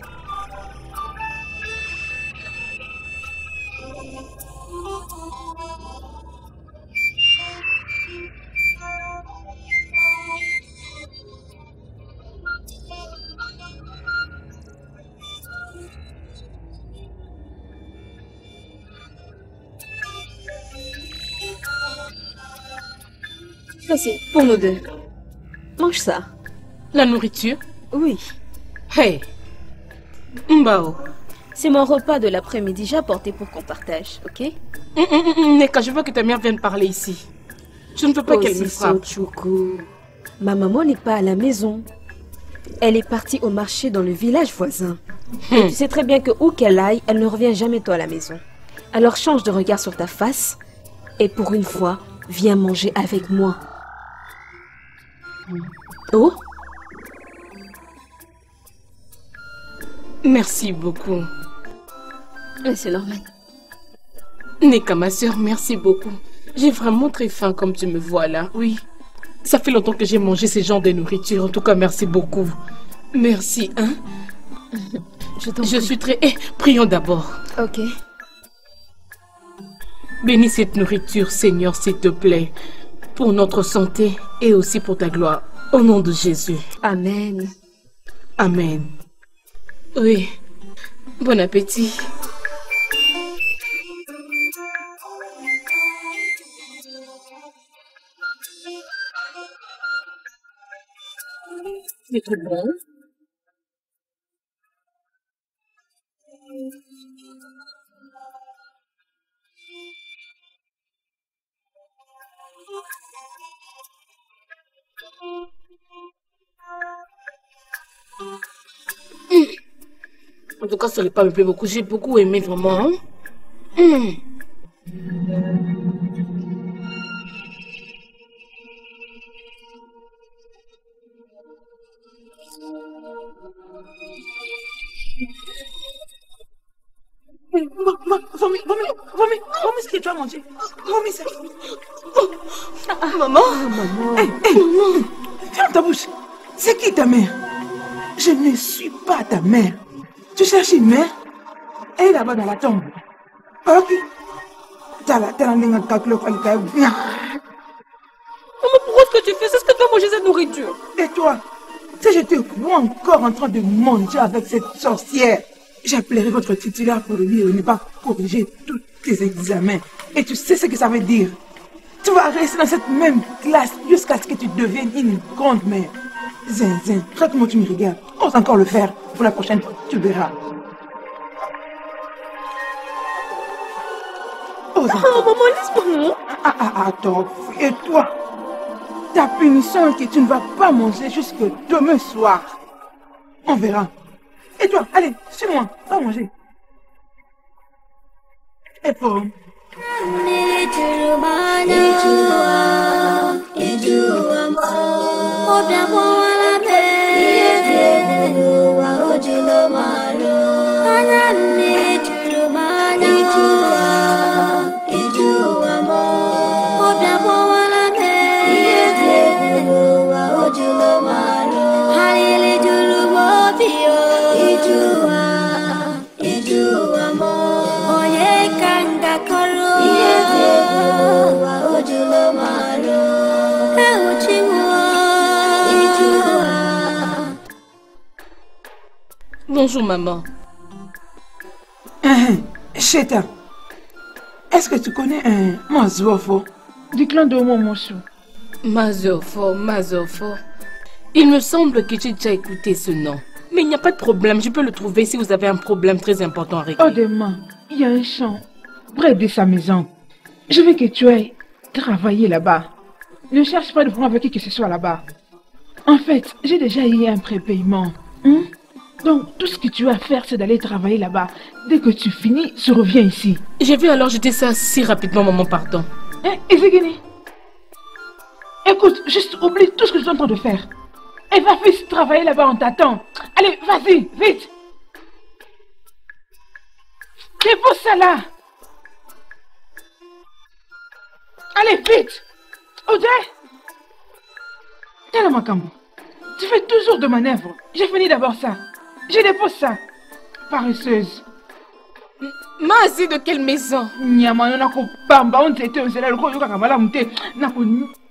Voici, pour nous deux. Mange ça. La nourriture? Oui. Hey! Mbao. C'est mon repas de l'après-midi, j'ai apporté pour qu'on partage, ok? Hum, hum, hum, Neka, je veux que ta mère vienne parler ici. Je ne veux pas Oh, qu'elle me c'est frappe. Sochoukou. Ma maman n'est pas à la maison. Elle est partie au marché dans le village voisin. Et tu sais très bien que où qu'elle aille, elle ne revient jamais tôt à la maison. Alors change de regard sur ta face et pour une fois, viens manger avec moi. Oh? Merci beaucoup. C'est normal. Neka, ma soeur, merci beaucoup. J'ai vraiment très faim comme tu me vois là, oui. Ça fait longtemps que j'ai mangé ce genre de nourriture. En tout cas, merci beaucoup. Merci, hein? Je t'en Je prie. suis très... Eh, prions d'abord. Ok. Bénis cette nourriture, Seigneur, s'il te plaît. Pour notre santé et aussi pour ta gloire. Au nom de Jésus. Amen. Amen. Oui. Bon appétit. C'est trop bon. Mmh. En tout cas, ce repas me plaît beaucoup. J'ai beaucoup aimé vraiment. Mmh. Vomi, vomi, vomi, vomi, vomi ce que tu as mangé. Vomi ça. Maman. Maman. Hé, hé, ferme ta bouche. C'est qui ta mère? Je ne suis pas ta mère. Tu cherches une mère? Elle est là-bas dans la tombe. Ok. T'as la tête en ligne de calcul. Maman, pourquoi est-ce que tu fais ça? Est-ce que tu vas manger cette nourriture? Et toi? Si je te vois encore en train de manger avec cette sorcière, j'appellerai votre titulaire pour lui ne pas corriger tous tes examens. Et tu sais ce que ça veut dire? Tu vas rester dans cette même classe jusqu'à ce que tu deviennes une grande mère. Zin, zin, regarde comment tu me regardes. Ose encore le faire. Pour la prochaine fois, tu verras. Ose encore. Oh, maman, laisse-moi. Ah, ah, attends. Et toi? Ta punition est que tu ne vas pas manger jusque demain soir. On verra. Et toi, allez, suis-moi, va manger. Et pour... Bonjour, maman. Uh, Cheta, est-ce que tu connais un Mazofo du clan de Momosu? Mazofo, Mazofo. Il me semble que j'ai déjà écouté ce nom. Mais il n'y a pas de problème, je peux le trouver si vous avez un problème très important à régler. Oh, demain, il y a un champ près de sa maison. Je veux que tu ailles travailler là-bas. Ne cherche pas de problème avec qui que ce soit là-bas. En fait, j'ai déjà eu un prépaiement. Hein? Donc, tout ce que tu as à faire, c'est d'aller travailler là-bas. Dès que tu finis, tu reviens ici. Je vais alors jeter ça si rapidement, maman, pardon. Hein, Ezegini? Écoute, juste oublie tout ce que je suis en train de faire. Et va vite travailler là-bas, on t'attend. Allez, vas-y, vite. Dépose ça là. Allez, vite. Audrey. Tiens, Makambo. Tu fais toujours de manœuvres. J'ai fini d'abord ça. Je dépose ça. Paresseuse. Mazi de quelle maison? Nyama, on a ko bamba, on t'était au zéro, on a kamala mute. Nako.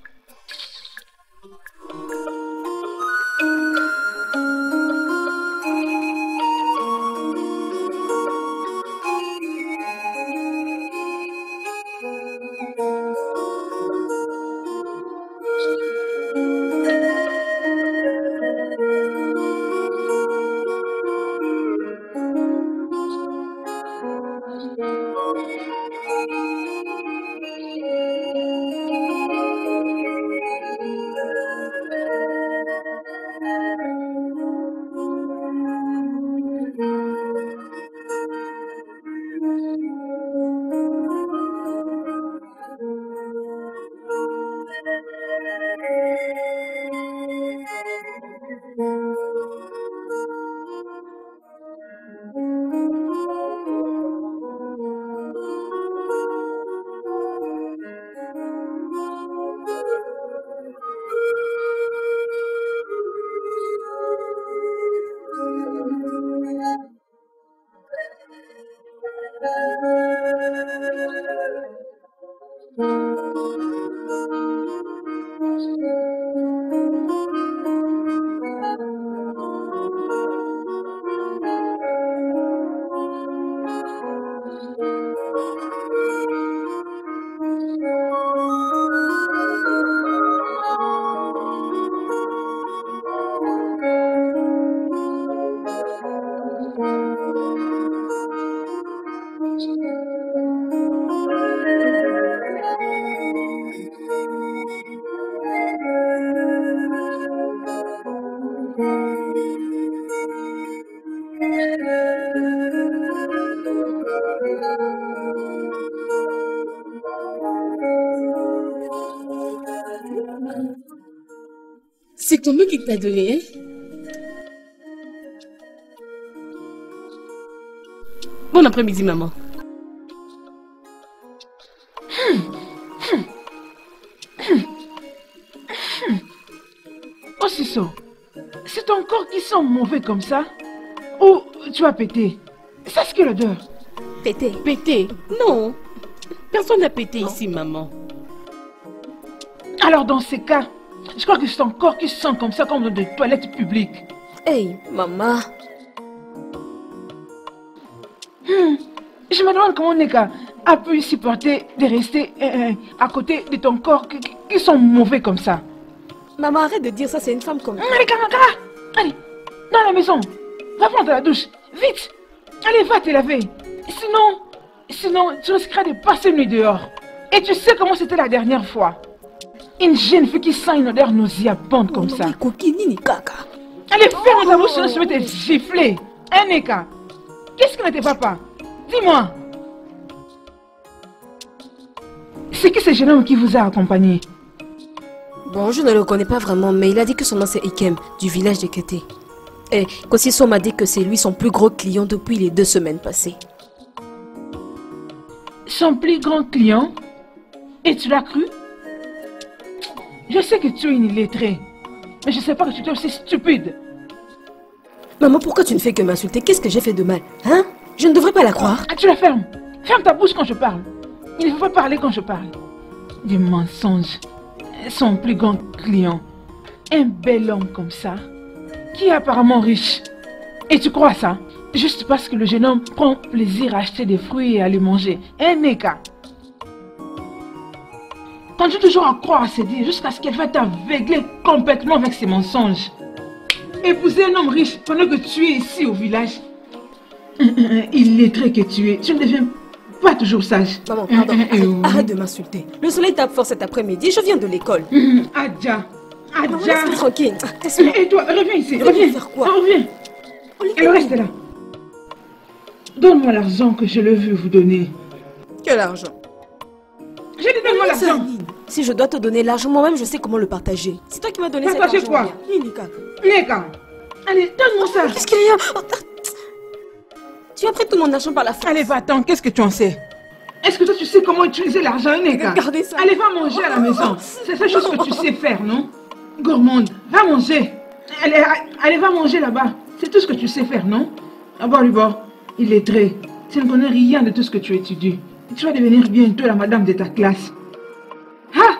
C'est combien qu'il t'a donné, hein? Bon après-midi, maman. Oh, Sisso, c'est ton corps qui sent mauvais comme ça? Ou tu as pété? C'est ce que l'odeur? Pété? Pété? Non. Personne n'a pété ici, maman. Alors dans ces cas, je crois que c'est ton corps qui sent comme ça, comme dans des toilettes publiques. Hey, maman. Hmm. Je me demande comment Neka a pu supporter de rester euh, à côté de ton corps qui, qui sont mauvais comme ça. Maman, arrête de dire ça, c'est une femme comme toi. Allez, Kamakara, allez, dans la maison, va prendre la douche, vite. Allez, va te laver. Sinon, sinon, tu risqueras de passer une nuit dehors. Et tu sais comment c'était la dernière fois. Une jeune fille qui sent une odeur nauséabonde comme ça. Allez, ferme ta bouche, sinon je vais te gifler. Hein, Neka? Qu'est-ce que n'était papa? Dis-moi. C'est qui ce jeune homme qui vous a accompagné? Bon, je ne le connais pas vraiment, mais il a dit que son nom c'est Ikem, du village de Kété. Et Kosiso m'a dit que c'est lui son plus gros client depuis les deux semaines passées. Son plus grand client? Et tu l'as cru? Je sais que tu es une illettrée, mais je ne sais pas que tu es aussi stupide. Maman, pourquoi tu ne fais que m'insulter? Qu'est-ce que j'ai fait de mal? Hein? Je ne devrais pas la croire. Ah, tu la fermes. Ferme ta bouche quand je parle. Il ne faut pas parler quand je parle. Des mensonges. Son plus grand client. Un bel homme comme ça, qui est apparemment riche. Et tu crois ça? Juste parce que le jeune homme prend plaisir à acheter des fruits et à les manger. Un Neka. Continue toujours à croire à ses dires jusqu'à ce qu'elle va t'aveugler complètement avec ses mensonges. Épouser un homme riche pendant que tu es ici au village. Il est très que tu es. Tu ne deviens pas toujours sage. Maman, pardon. Arrête, arrête de m'insulter. Le soleil tape fort cet après-midi. Je viens de l'école. Adja. Adja. Adja. Tranquille. Et toi, reviens ici. On va Reviens. faire quoi? Reviens. Et le reste est là. Donne-moi l'argent que je le veux vous donner. Quel argent? Je te donne-moi l'argent. Si je dois te donner l'argent, moi-même, je sais comment le partager. C'est toi qui m'as donné cet argent. Partager quoi? Nika. Nika. Allez, donne-moi ça. Qu'est-ce qu'il y a? Tu as pris tout mon argent par la force. Allez, va-t'en. Qu'est-ce que tu en sais? Est-ce que toi, tu sais comment utiliser l'argent, Nika? Regardez ça. Allez, va manger à la maison. C'est la chose que tu sais faire, non? Gourmande, va manger. Allez, allez, va manger là-bas. C'est tout ce que tu sais faire, non? Ah bon, Lubor, il est très. Tu ne connais rien de tout ce que tu étudies. Tu vas devenir bientôt la madame de ta classe. Ah!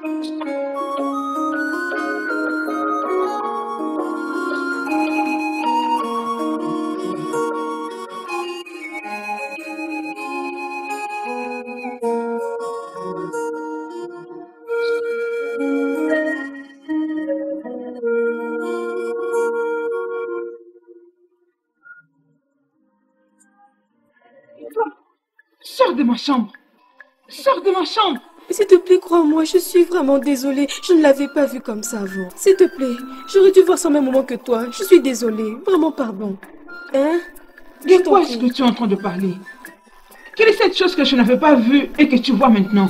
Sors de ma chambre. Sors de ma chambre. S'il te plaît, crois-moi, je suis vraiment désolée. Je ne l'avais pas vu comme ça avant. S'il te plaît, j'aurais dû voir ça au même moment que toi. Je suis désolée. Vraiment, pardon. Hein? De quoi est-ce que tu es en train de parler? Quelle est cette chose que je n'avais pas vue et que tu vois maintenant?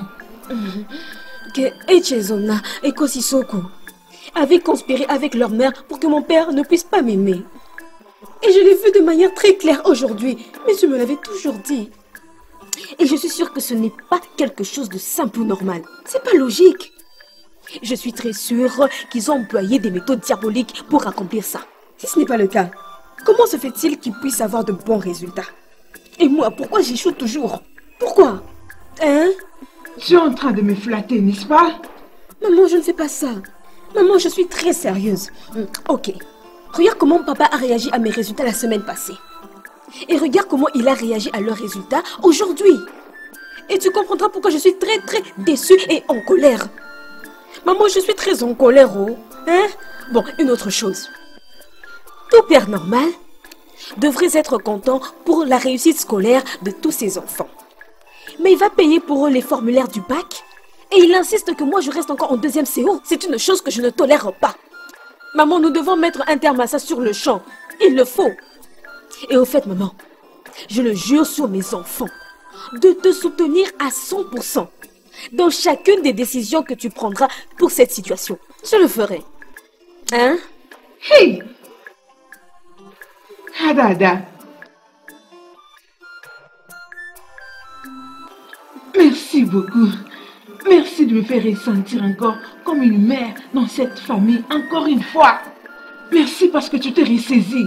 Que Echezona et Kosisoko avaient conspiré avec leur mère pour que mon père ne puisse pas m'aimer. Et je l'ai vu de manière très claire aujourd'hui. Mais tu me l'avais toujours dit. Et je suis sûre que ce n'est pas quelque chose de simple ou normal. C'est pas logique. Je suis très sûre qu'ils ont employé des méthodes diaboliques pour accomplir ça. Si ce n'est pas le cas, comment se fait-il qu'ils puissent avoir de bons résultats? Et moi, pourquoi j'échoue toujours? Pourquoi? Hein? Tu es en train de me flatter, n'est-ce pas? Maman, je ne fais pas ça. Maman, je suis très sérieuse. Ok. Regarde comment papa a réagi à mes résultats la semaine passée. Et regarde comment il a réagi à leurs résultats aujourd'hui. Et tu comprendras pourquoi je suis très très déçue et en colère. Maman, je suis très en colère, oh. Hein? Bon, une autre chose. Tout père normal devrait être content pour la réussite scolaire de tous ses enfants. Mais il va payer pour eux les formulaires du bac. Et il insiste que moi je reste encore en deuxième C O. C'est une chose que je ne tolère pas. Maman, nous devons mettre un terme à ça sur le champ. Il le faut. Et au fait, maman, je le jure sur mes enfants, de te soutenir à cent pour cent dans chacune des décisions que tu prendras pour cette situation. Je le ferai. Hein? Hey! Ada, Ada. Merci beaucoup. Merci de me faire ressentir encore comme une mère dans cette famille, encore une fois. Merci parce que tu t'es ressaisie.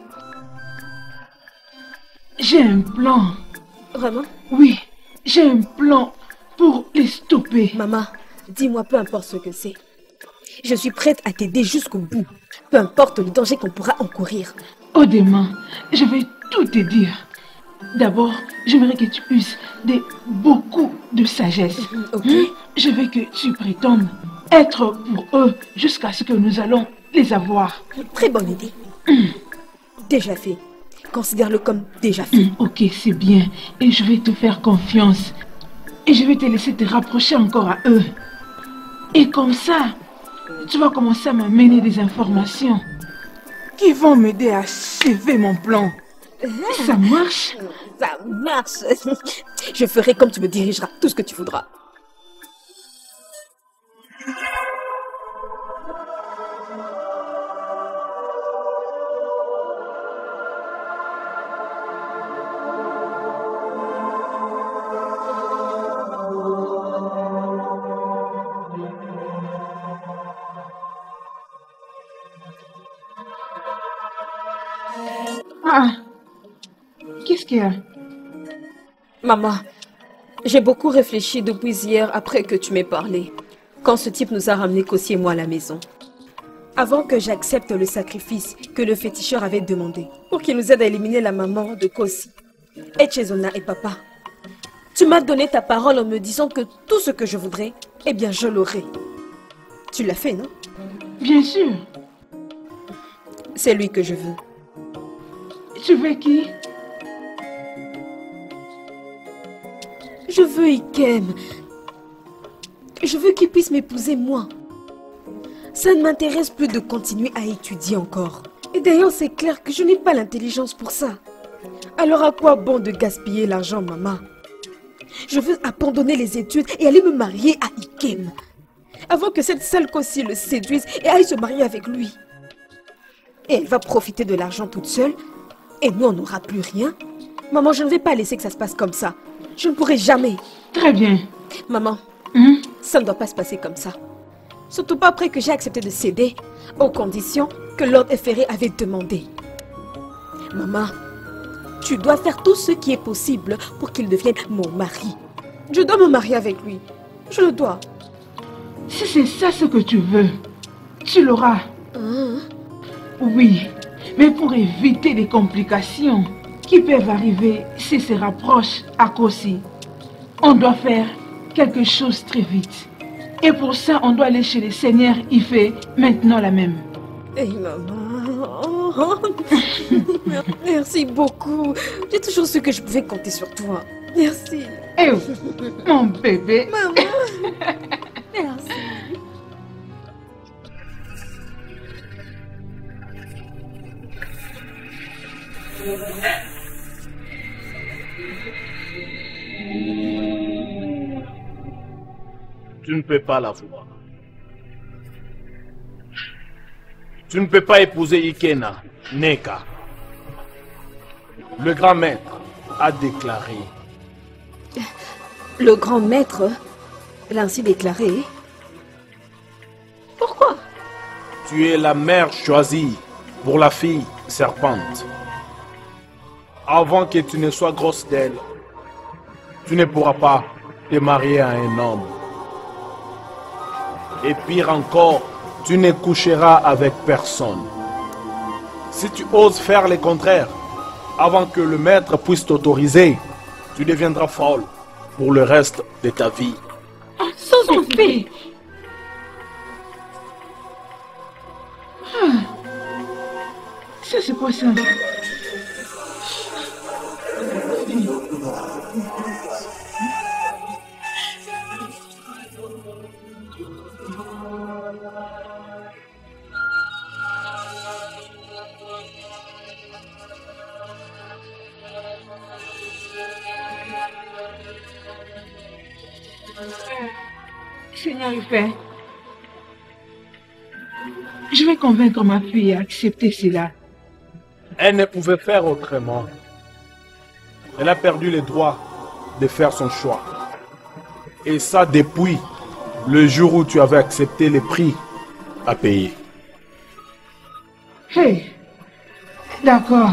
J'ai un plan. Vraiment? Oui, j'ai un plan pour les stopper. Maman, dis-moi peu importe ce que c'est. Je suis prête à t'aider jusqu'au bout. Peu importe le danger qu'on pourra encourir. Oh, demain, je vais tout te dire. D'abord, j'aimerais que tu uses de beaucoup de sagesse. Ok. Hein? Je veux que tu prétendes être pour eux jusqu'à ce que nous allons les avoir. Très bonne idée. Déjà fait. Considère-le comme déjà fait. Mmh, ok, c'est bien. Et je vais te faire confiance. Et je vais te laisser te rapprocher encore à eux. Et comme ça, tu vas commencer à m'amener des informations qui vont m'aider à achever mon plan. Ça marche? Ça marche. Je ferai comme tu me dirigeras, tout ce que tu voudras. Ah, qu'est-ce qu'il y a? Maman, j'ai beaucoup réfléchi depuis hier après que tu m'aies parlé, quand ce type nous a ramené Kossi et moi à la maison. Avant que j'accepte le sacrifice que le féticheur avait demandé pour qu'il nous aide à éliminer la maman de Kossi, Echezona et papa, tu m'as donné ta parole en me disant que tout ce que je voudrais, eh bien je l'aurai. Tu l'as fait, non? Bien sûr. C'est lui que je veux. Tu veux qui? Je veux Ikem. Je veux qu'il puisse m'épouser moi. Ça ne m'intéresse plus de continuer à étudier encore. Et d'ailleurs, c'est clair que je n'ai pas l'intelligence pour ça. Alors à quoi bon de gaspiller l'argent, maman? Je veux abandonner les études et aller me marier à Ikem. Avant que cette sale Kossi le séduise et aille se marier avec lui. Et elle va profiter de l'argent toute seule. Et nous, on n'aura plus rien. Maman, je ne vais pas laisser que ça se passe comme ça. Je ne pourrai jamais. Très bien. Maman, Hum? ça ne doit pas se passer comme ça. Surtout pas après que j'ai accepté de céder aux conditions que Lord Efferé avait demandé. Maman, tu dois faire tout ce qui est possible pour qu'il devienne mon mari. Je dois me marier avec lui. Je le dois. Si c'est ça ce que tu veux, tu l'auras. Hein? Oui, mais pour éviter les complications qui peuvent arriver si se rapproche à Kossi, on doit faire quelque chose très vite. Et pour ça, on doit aller chez le Seigneur Ifé maintenant la même. Hey maman, merci beaucoup. J'ai toujours su que je pouvais compter sur toi. Merci. Eh oh, mon bébé. Maman, merci. Tu ne peux pas la voir. Tu ne peux pas épouser Ikena, Neka. Le grand maître a déclaré. Le grand maître l'a ainsi déclaré. Pourquoi? Tu es la mère choisie pour la fille serpente. Avant que tu ne sois grosse d'elle, tu ne pourras pas te marier à un homme. Et pire encore, tu ne coucheras avec personne. Si tu oses faire le contraire, avant que le maître puisse t'autoriser, tu deviendras folle pour le reste de ta vie. Sans effet. Ah. Ça c'est quoi ça? Seigneur Ifé, je vais convaincre ma fille à accepter cela. Elle ne pouvait faire autrement. Elle a perdu le droit de faire son choix. Et ça depuis le jour où tu avais accepté les prix à payer. Hey, d'accord.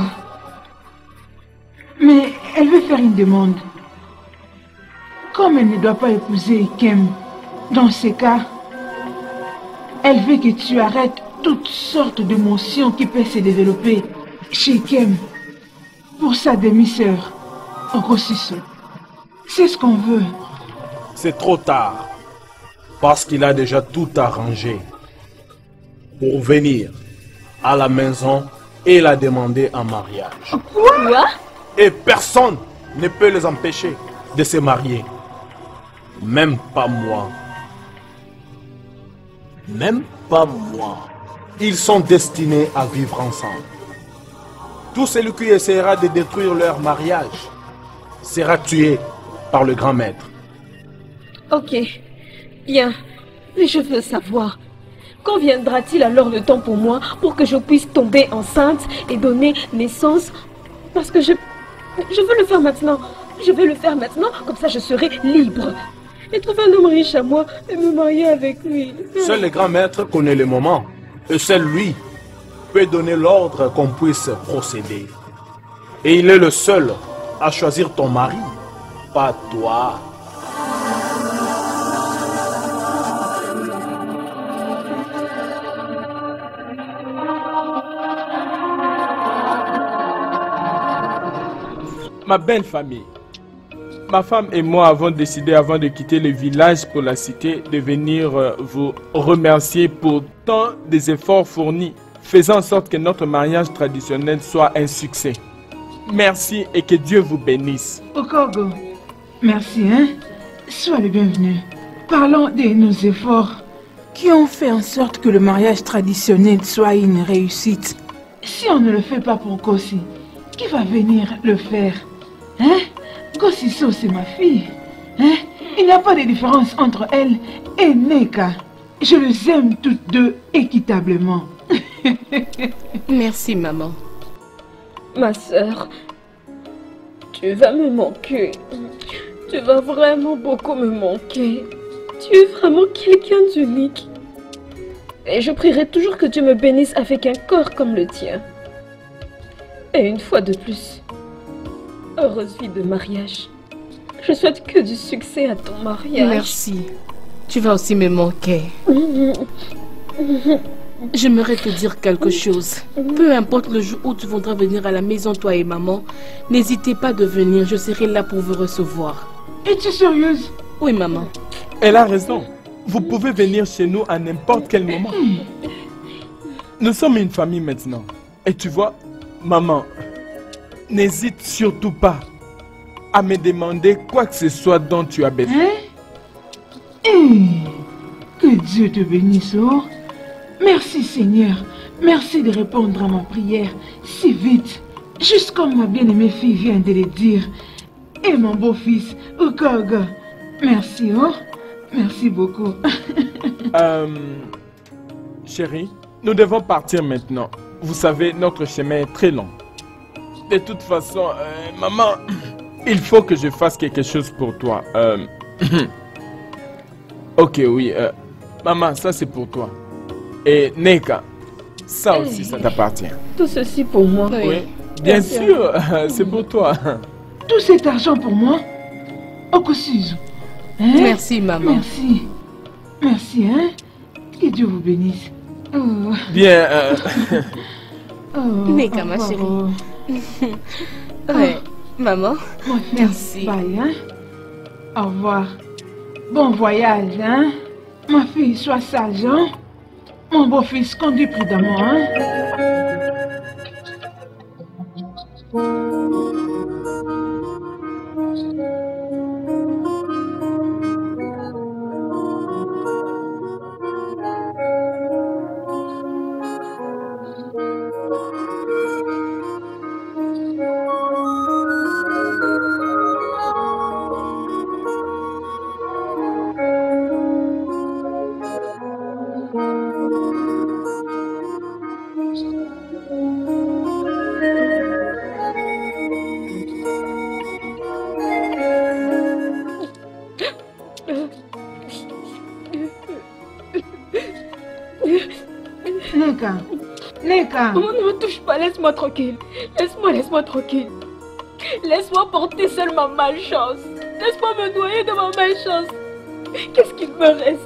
Mais elle veut faire une demande. Comme elle ne doit pas épouser Ikem, dans ces cas, elle veut que tu arrêtes toutes sortes d'émotions qui peuvent se développer chez Ikem pour sa demi-sœur, Okosiso. C'est ce qu'on veut. C'est trop tard, parce qu'il a déjà tout arrangé pour venir à la maison et la demander en mariage. Quoi? Et personne ne peut les empêcher de se marier. Même pas moi. Même pas moi. Ils sont destinés à vivre ensemble. Tout celui qui essaiera de détruire leur mariage sera tué par le grand maître. Ok, bien. Mais je veux savoir, quand viendra-t-il alors le temps pour moi pour que je puisse tomber enceinte et donner naissance? Parce que je, je veux le faire maintenant. Je vais le faire maintenant, comme ça je serai libre. Et trouver un homme riche à moi et me marier avec lui. Seul le grand maître connaît le moment. Et seul lui peut donner l'ordre qu'on puisse procéder. Et il est le seul à choisir ton mari, pas toi. Ma belle famille, ma femme et moi avons décidé avant de quitter le village pour la cité de venir euh, vous remercier pour tant des efforts fournis, faisant en sorte que notre mariage traditionnel soit un succès. Merci et que Dieu vous bénisse. Okogo, Merci, hein. Sois le bienvenu. Parlons de nos efforts qui ont fait en sorte que le mariage traditionnel soit une réussite. Si on ne le fait pas pour Kossi, qui va venir le faire? Hein? Kossiso, c'est ma fille. Hein? Il n'y a pas de différence entre elle et Neka. Je les aime toutes deux équitablement. Merci, maman. Ma sœur, tu vas me manquer. Tu vas vraiment beaucoup me manquer. Tu es vraiment quelqu'un d'unique. Et je prierai toujours que Dieu me bénisse avec un corps comme le tien. Et une fois de plus, heureuse vie de mariage. Je souhaite que du succès à ton mariage. Merci. Tu vas aussi me manquer. J'aimerais te dire quelque chose. Peu importe le jour où tu voudras venir à la maison, toi et maman, n'hésitez pas de venir, je serai là pour vous recevoir. Es-tu sérieuse? Oui, maman. Elle a raison. Vous pouvez venir chez nous à n'importe quel moment. Nous sommes une famille maintenant. Et tu vois, maman, n'hésite surtout pas à me demander quoi que ce soit dont tu as besoin. Hein? Hey, que Dieu te bénisse, oh. Merci Seigneur. Merci de répondre à ma prière si vite. Juste comme ma bien-aimée fille vient de le dire. Et mon beau-fils, Ukoga. Merci, oh. Merci beaucoup. euh, chérie, nous devons partir maintenant. Vous savez, notre chemin est très long. De toute façon, euh, maman, il faut que je fasse quelque chose pour toi. Euh, ok, oui. Euh, maman, ça c'est pour toi. Et Neka, ça aussi, ça t'appartient. Tout ceci pour moi. Oui, bien sûr, c'est pour toi. Tout cet argent pour moi? Okosizu. Hein? Merci, maman. Merci. Merci, hein? Que Dieu vous bénisse. Oh. Bien. Euh... oh, Neka, ma chérie. Oh. Ouais, maman. Fille, merci. Bye, hein? Au revoir. Bon voyage, hein? Ma fille, sois sage, hein? Mon beau-fils, conduis prudemment, hein? Neka, Neka. Oh, ne me touche pas, laisse-moi tranquille. Laisse-moi, laisse-moi tranquille. Laisse-moi porter seule ma malchance. Laisse-moi me noyer de ma malchance. Qu'est-ce qu'il me reste?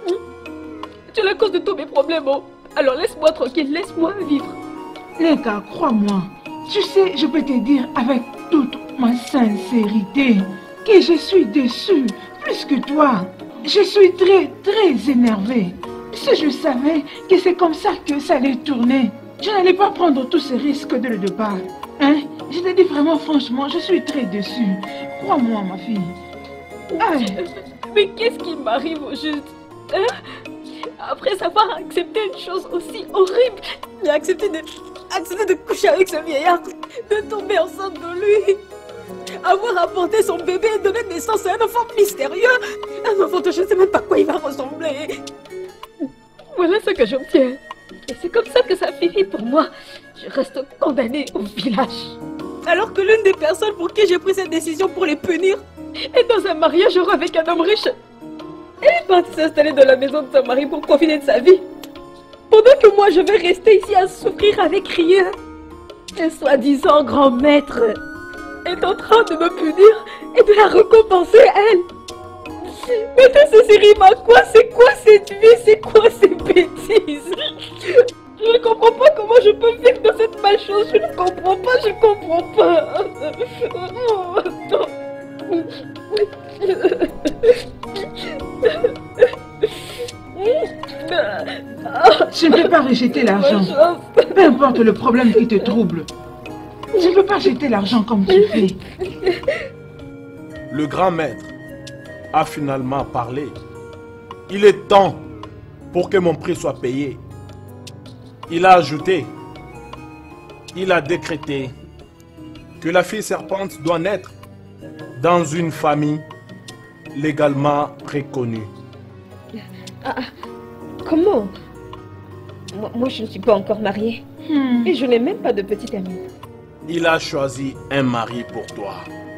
Tu es la cause de tous mes problèmes, oh. Alors laisse-moi tranquille, laisse-moi vivre. Neka, crois-moi. Tu sais, je peux te dire avec toute ma sincérité que je suis déçue plus que toi. Je suis très, très énervée. Si je savais que c'est comme ça que ça allait tourner, je n'allais pas prendre tous ces risques dès le départ. Hein? Je te dis vraiment franchement, je suis très déçue. Crois-moi, ma fille. Aïe. Mais qu'est-ce qui m'arrive au juste? Hein? Après avoir accepté une chose aussi horrible, j'ai accepté de, accepté de coucher avec ce vieillard, de tomber enceinte de lui, avoir apporté son bébé et donner naissance à un enfant mystérieux, un enfant dont je ne sais même pas à quoi il va ressembler. Voilà ce que j'obtiens. Et c'est comme ça que ça finit pour moi. Je reste condamnée au village. Alors que l'une des personnes pour qui j'ai pris cette décision pour les punir est dans un mariage heureux avec un homme riche. Elle est partie s'installer dans la maison de son mari pour profiter de sa vie. Pendant que moi je vais rester ici à souffrir avec rien. Un soi-disant grand maître est en train de me punir et de la récompenser elle. Mais tout ceci rime à quoi? C'est quoi cette vie? C'est quoi ces bêtises? Je ne comprends pas comment je peux vivre dans cette malchance. Je ne comprends pas, je ne comprends pas. Je ne peux pas rejeter l'argent. Peu importe le problème qui te trouble. Je ne peux pas jeter l'argent comme tu fais. Le grand maître a finalement parlé. Il est temps pour que mon prix soit payé. Il a ajouté, il a décrété que la fille serpente doit naître dans une famille légalement reconnue. Ah, comment? moi, moi, je ne suis pas encore mariée. Hmm. Et je n'ai même pas de petite amie. Il a choisi un mari pour toi.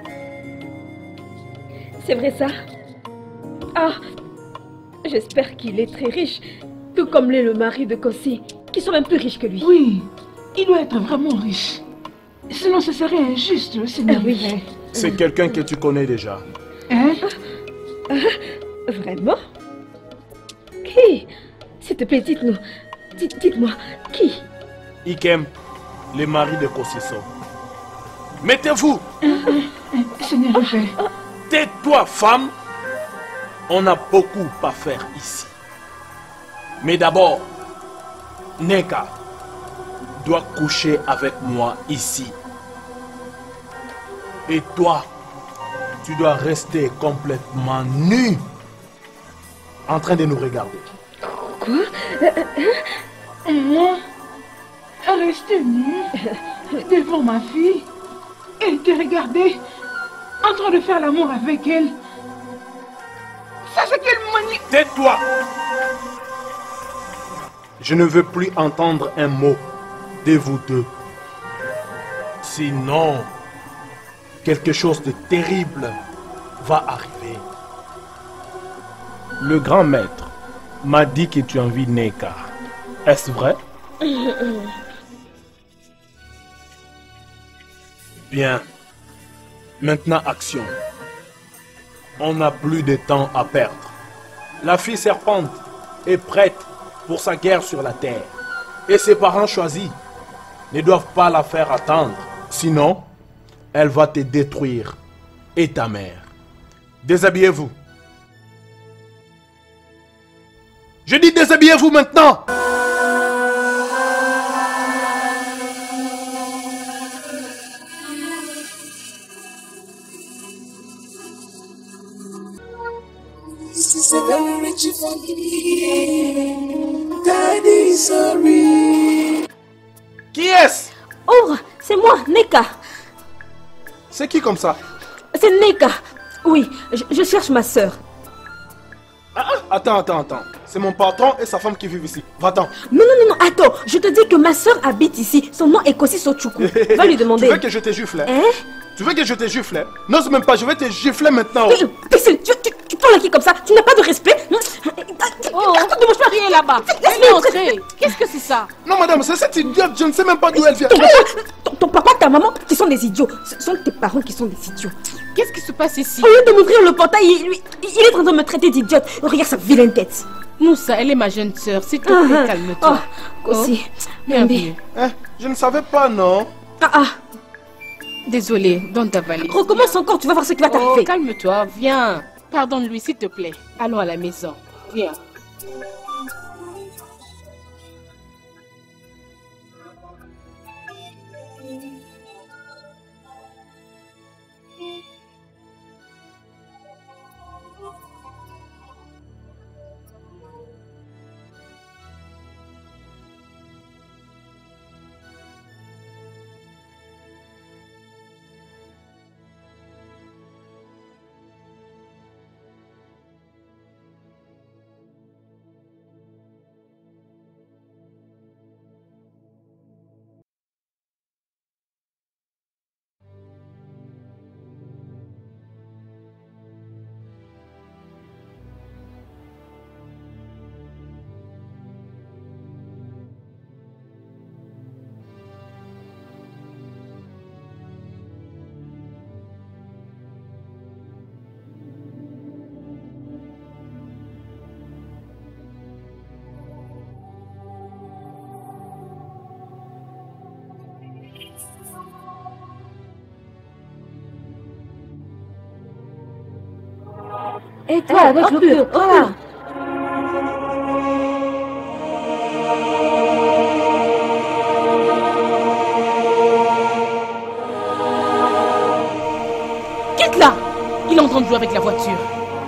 C'est vrai ça? Ah, j'espère qu'il est très riche, tout comme l'est le mari de Kossi, qui sont même plus riches que lui. Oui, il doit être vraiment riche. Sinon, ce serait injuste, le Seigneur. Ah, oui. C'est quelqu'un que tu connais déjà. Hein? Ah, ah, vraiment? Qui? S'il te plaît, dites-nous. Dites, dites-moi, qui? Ikem, le mari de Kosiso. Mettez-vous! Seigneur, tais-toi, femme! On a beaucoup à faire ici. Mais d'abord, Neka doit coucher avec moi ici. Et toi, tu dois rester complètement nu, en train de nous regarder. Quoi? Moi, rester nu devant ma fille et te regarder en train de faire l'amour avec elle. Ça, c'est quelle manie? Tais-toi! Je ne veux plus entendre un mot de vous deux. Sinon, quelque chose de terrible va arriver. Le grand maître m'a dit que tu envies Neka. Est-ce vrai? Bien. Maintenant, action. On n'a plus de temps à perdre. La fille serpente est prête pour sa guerre sur la terre. Et ses parents choisis ne doivent pas la faire attendre. Sinon, elle va te détruire et ta mère. Déshabillez-vous. Je dis déshabillez-vous maintenant. This is a very rich family. Daddy, sorry. Qui est-ce? Oh, c'est moi, Neka. C'est qui comme ça? C'est Neka. Oui, je, je cherche ma soeur. Ah, ah, attends, attends, attends. C'est mon patron et sa femme qui vivent ici. Va-t'en. Non, non, non, attends. Je te dis que ma soeur habite ici. Son nom est Kossi Sochoukou. Va lui demander. Tu veux que je te gifle? Hein? Tu veux que je te gifle? N'ose même pas, je vais te gifler maintenant. Mais, tu, tu, tu, tu parles à qui comme ça? Tu n'as pas de respect? Oh, qui est là-bas? Laisse-le entrer. Qu'est-ce que c'est ça? Non, madame, c'est cette idiote. Je ne sais même pas d'où elle vient. Ton papa, ton, ton papa, ta maman, qui sont des idiots. Ce sont tes parents qui sont des idiots. Qu'est-ce qui se passe ici? Au lieu de m'ouvrir le portail, il, lui, il est en train de me traiter d'idiote. Regarde sa vilaine tête. Moussa, elle est ma jeune sœur. S'il te plaît, uh -huh. calme-toi. Oh, aussi. Oh, bienvenue. Eh, je ne savais pas, non? Ah ah. Désolée, donne ta valise. Recommence encore, tu vas voir ce qui va t'arriver. Oh, calme-toi, viens. Pardonne-lui, s'il te plaît. Allons à la maison. Viens. Et toi, ah, avec le cœur, voilà. Il est en train de jouer avec la voiture.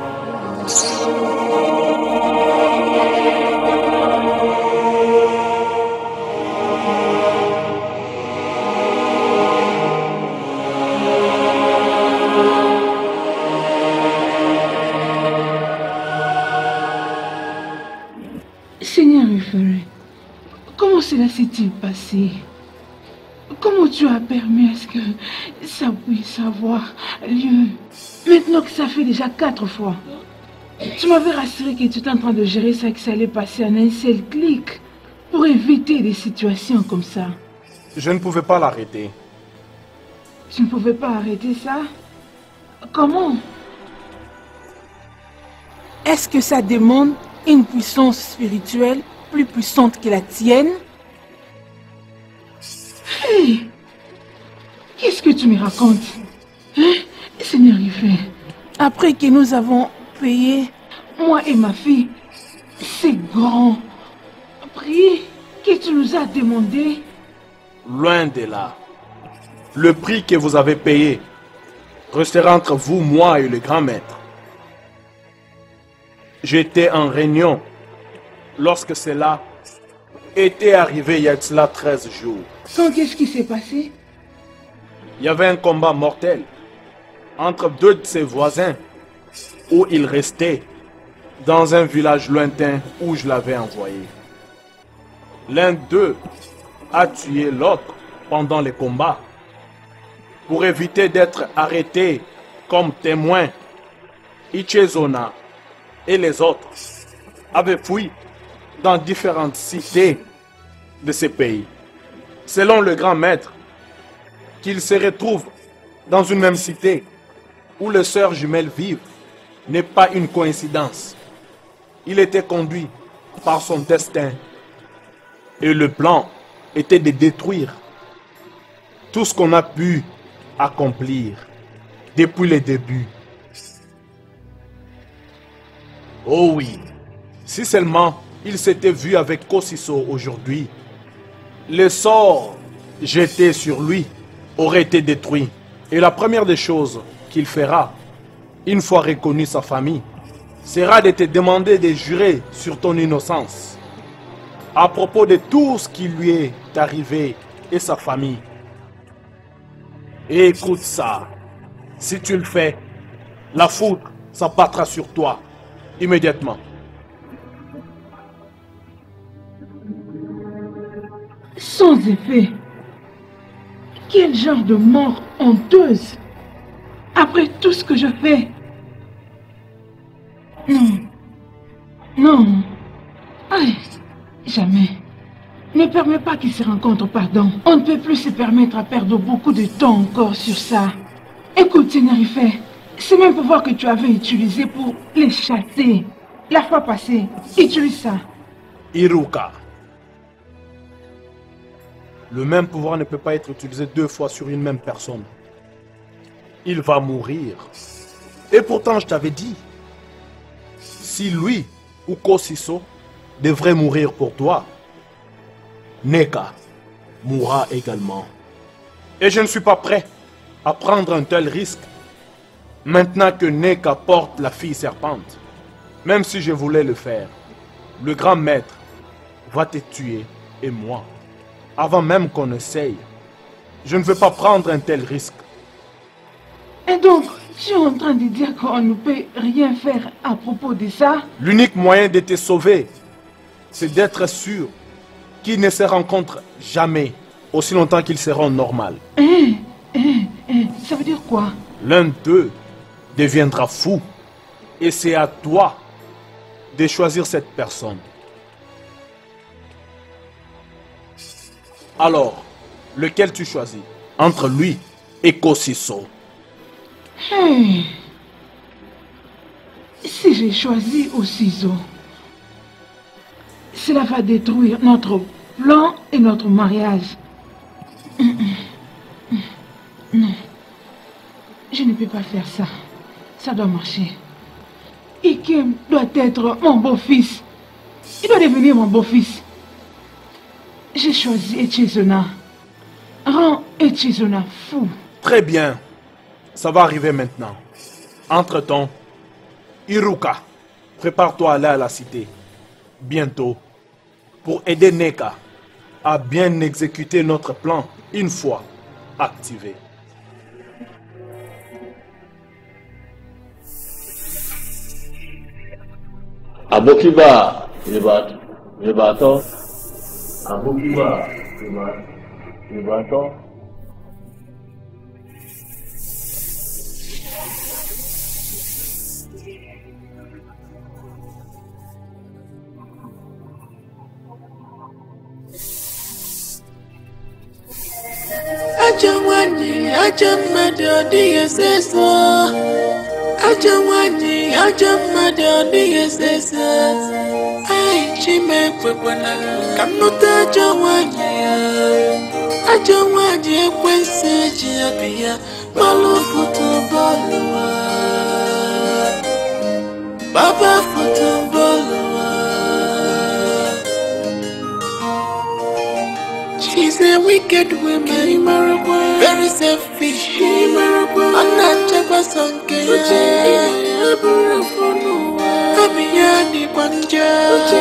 Seigneur Ufere, comment cela s'est-il passé? Comment tu as permis à ce que ça puisse avoir lieu? Maintenant que ça fait déjà quatre fois. Tu m'avais rassuré que tu étais en train de gérer ça, que ça allait passer en un seul clic pour éviter des situations comme ça. Je ne pouvais pas l'arrêter. Tu ne pouvais pas arrêter ça? Comment? Est-ce que ça demande une puissance spirituelle plus puissante que la tienne? Hey! Qu'est-ce que tu me racontes? Hein? Seigneur Yves, après que nous avons payé, moi et ma fille, ces grands prix que tu nous as demandé. Loin de là. Le prix que vous avez payé restera entre vous, moi et le grand maître. J'étais en réunion lorsque cela était arrivé il y a de cela treize jours. Quand qu'est-ce qui s'est passé? Il y avait un combat mortel entre deux de ses voisins où il restait dans un village lointain où je l'avais envoyé. L'un d'eux a tué l'autre pendant les combats. Pour éviter d'être arrêté comme témoin, Ichezona et les autres avaient fui dans différentes cités de ces pays. Selon le grand maître, qu'ils se retrouvent dans une même cité où les sœurs jumelles vivent n'est pas une coïncidence. Il était conduit par son destin et le plan était de détruire tout ce qu'on a pu accomplir depuis le début. Oh oui, si seulement il s'était vu avec Kosiso aujourd'hui, le sort jeté sur lui aurait été détruit. Et la première des choses qu'il fera, une fois reconnu sa famille, sera de te demander de jurer sur ton innocence à propos de tout ce qui lui est arrivé et sa famille. Et écoute ça, si tu le fais, la foudre s'abattra sur toi immédiatement. Sans effet. Quel genre de mort honteuse. Après tout ce que je fais. Non. Non. Allez, jamais. Ne permets pas qu'ils se rencontrent, pardon. On ne peut plus se permettre à perdre beaucoup de temps encore sur ça. Écoute, Seigneur Ifé, ce même pouvoir que tu avais utilisé pour les chasser la fois passée, utilise ça. Iruka. Le même pouvoir ne peut pas être utilisé deux fois sur une même personne. Il va mourir. Et pourtant, je t'avais dit, si lui ou Kosiso devrait mourir pour toi, Neka mourra également. Et je ne suis pas prêt à prendre un tel risque maintenant que Neka porte la fille serpente. Même si je voulais le faire, le grand maître va te tuer et moi. Avant même qu'on essaye, je ne veux pas prendre un tel risque. Et donc, tu es en train de dire qu'on ne peut rien faire à propos de ça? L'unique moyen de te sauver, c'est d'être sûr qu'ils ne se rencontrent jamais, aussi longtemps qu'ils seront normaux. Eh, eh, eh, ça veut dire quoi? L'un d'eux deviendra fou, et c'est à toi de choisir cette personne. Alors, lequel tu choisis entre lui et Kosiso? Hey. Si j'ai choisi Osiso, cela va détruire notre plan et notre mariage. Non, je ne peux pas faire ça. Ça doit marcher. Ikem doit être mon beau-fils. Il doit devenir mon beau-fils. J'ai choisi Echezona. Rends Echezona fou. Très bien. Ça va arriver maintenant. Entre-temps, Iruka, prépare-toi à aller à la cité, bientôt, pour aider Neka à bien exécuter notre plan une fois activé. Abokiba, le bâton. Abokiba, le bâton. Ajawani, ajamada, digesesa. Ajawani, ajamada, digesesa. Ai, chime, kwekwana, kanuta ajawani. Ajawani, kwense, jiapia, malu foto balua. Baba foto balua. She's a wicked woman, very selfish. Anachapa sanke, Abiyani Panja,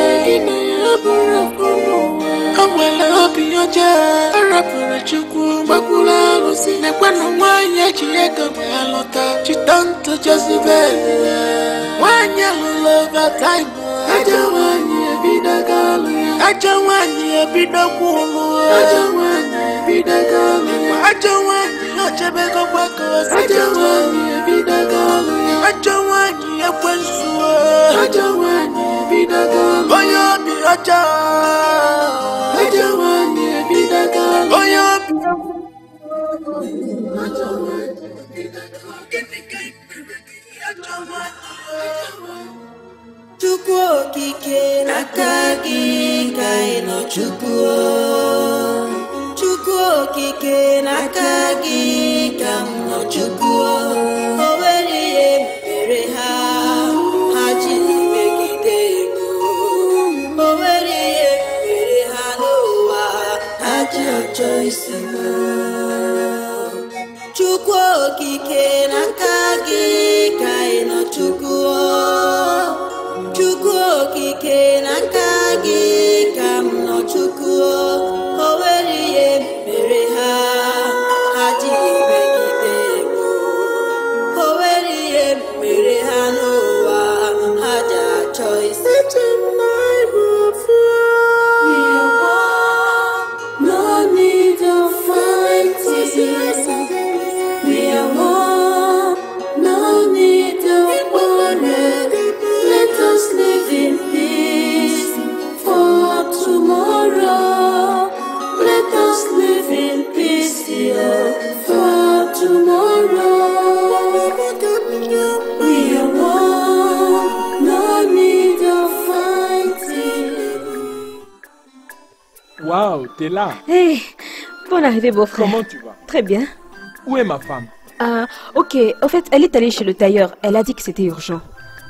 Awela Abiyoja, Arapura Chukwu, Bakula Lucy, Nekwano Wanya Chieka Malota, Chitanto Jezebel, Wanya love a time, Ajawani Bidagalu, Ajawani Bidakulu, Ajawani Bidagalu, Ajawani Achebeko Bakos, Ajawani Bidagalu, Ajawani Apensua, Ajawani Bidagalu, Oyobi Aja, Ajawani Bidagalu, Oyobi Chukwu okike n'aka gị ka ị nọ Chukwu. Chukwu okike n'aka gị ka m nọ Chukwu. O nwere ihe mere ha, ha ji megide m. O nwere ihe mere ha n'ụwa, ha ji ọjọọ isi m. Chukwu okike n'aka gị ka ị nọ Chukwu. Chukwu okike n'aka gị ka m nọ Chukwu. O nwere ihe mere ha, ha ji megide m. O nwere ihe mere ha n'ụwa, ha ji achọ isi m. No need of fighting. We are one, no need of quarrel. Let us live in peace for tomorrow. Let us live in peace here for tomorrow. We are one, no need of fighting. Waouh, t'es là. Hey, bonne arrivée, beau-frère. Comment tu vas? Très bien. Où est ma femme? Ah, ok. En fait, elle est allée chez le tailleur. Elle a dit que c'était urgent.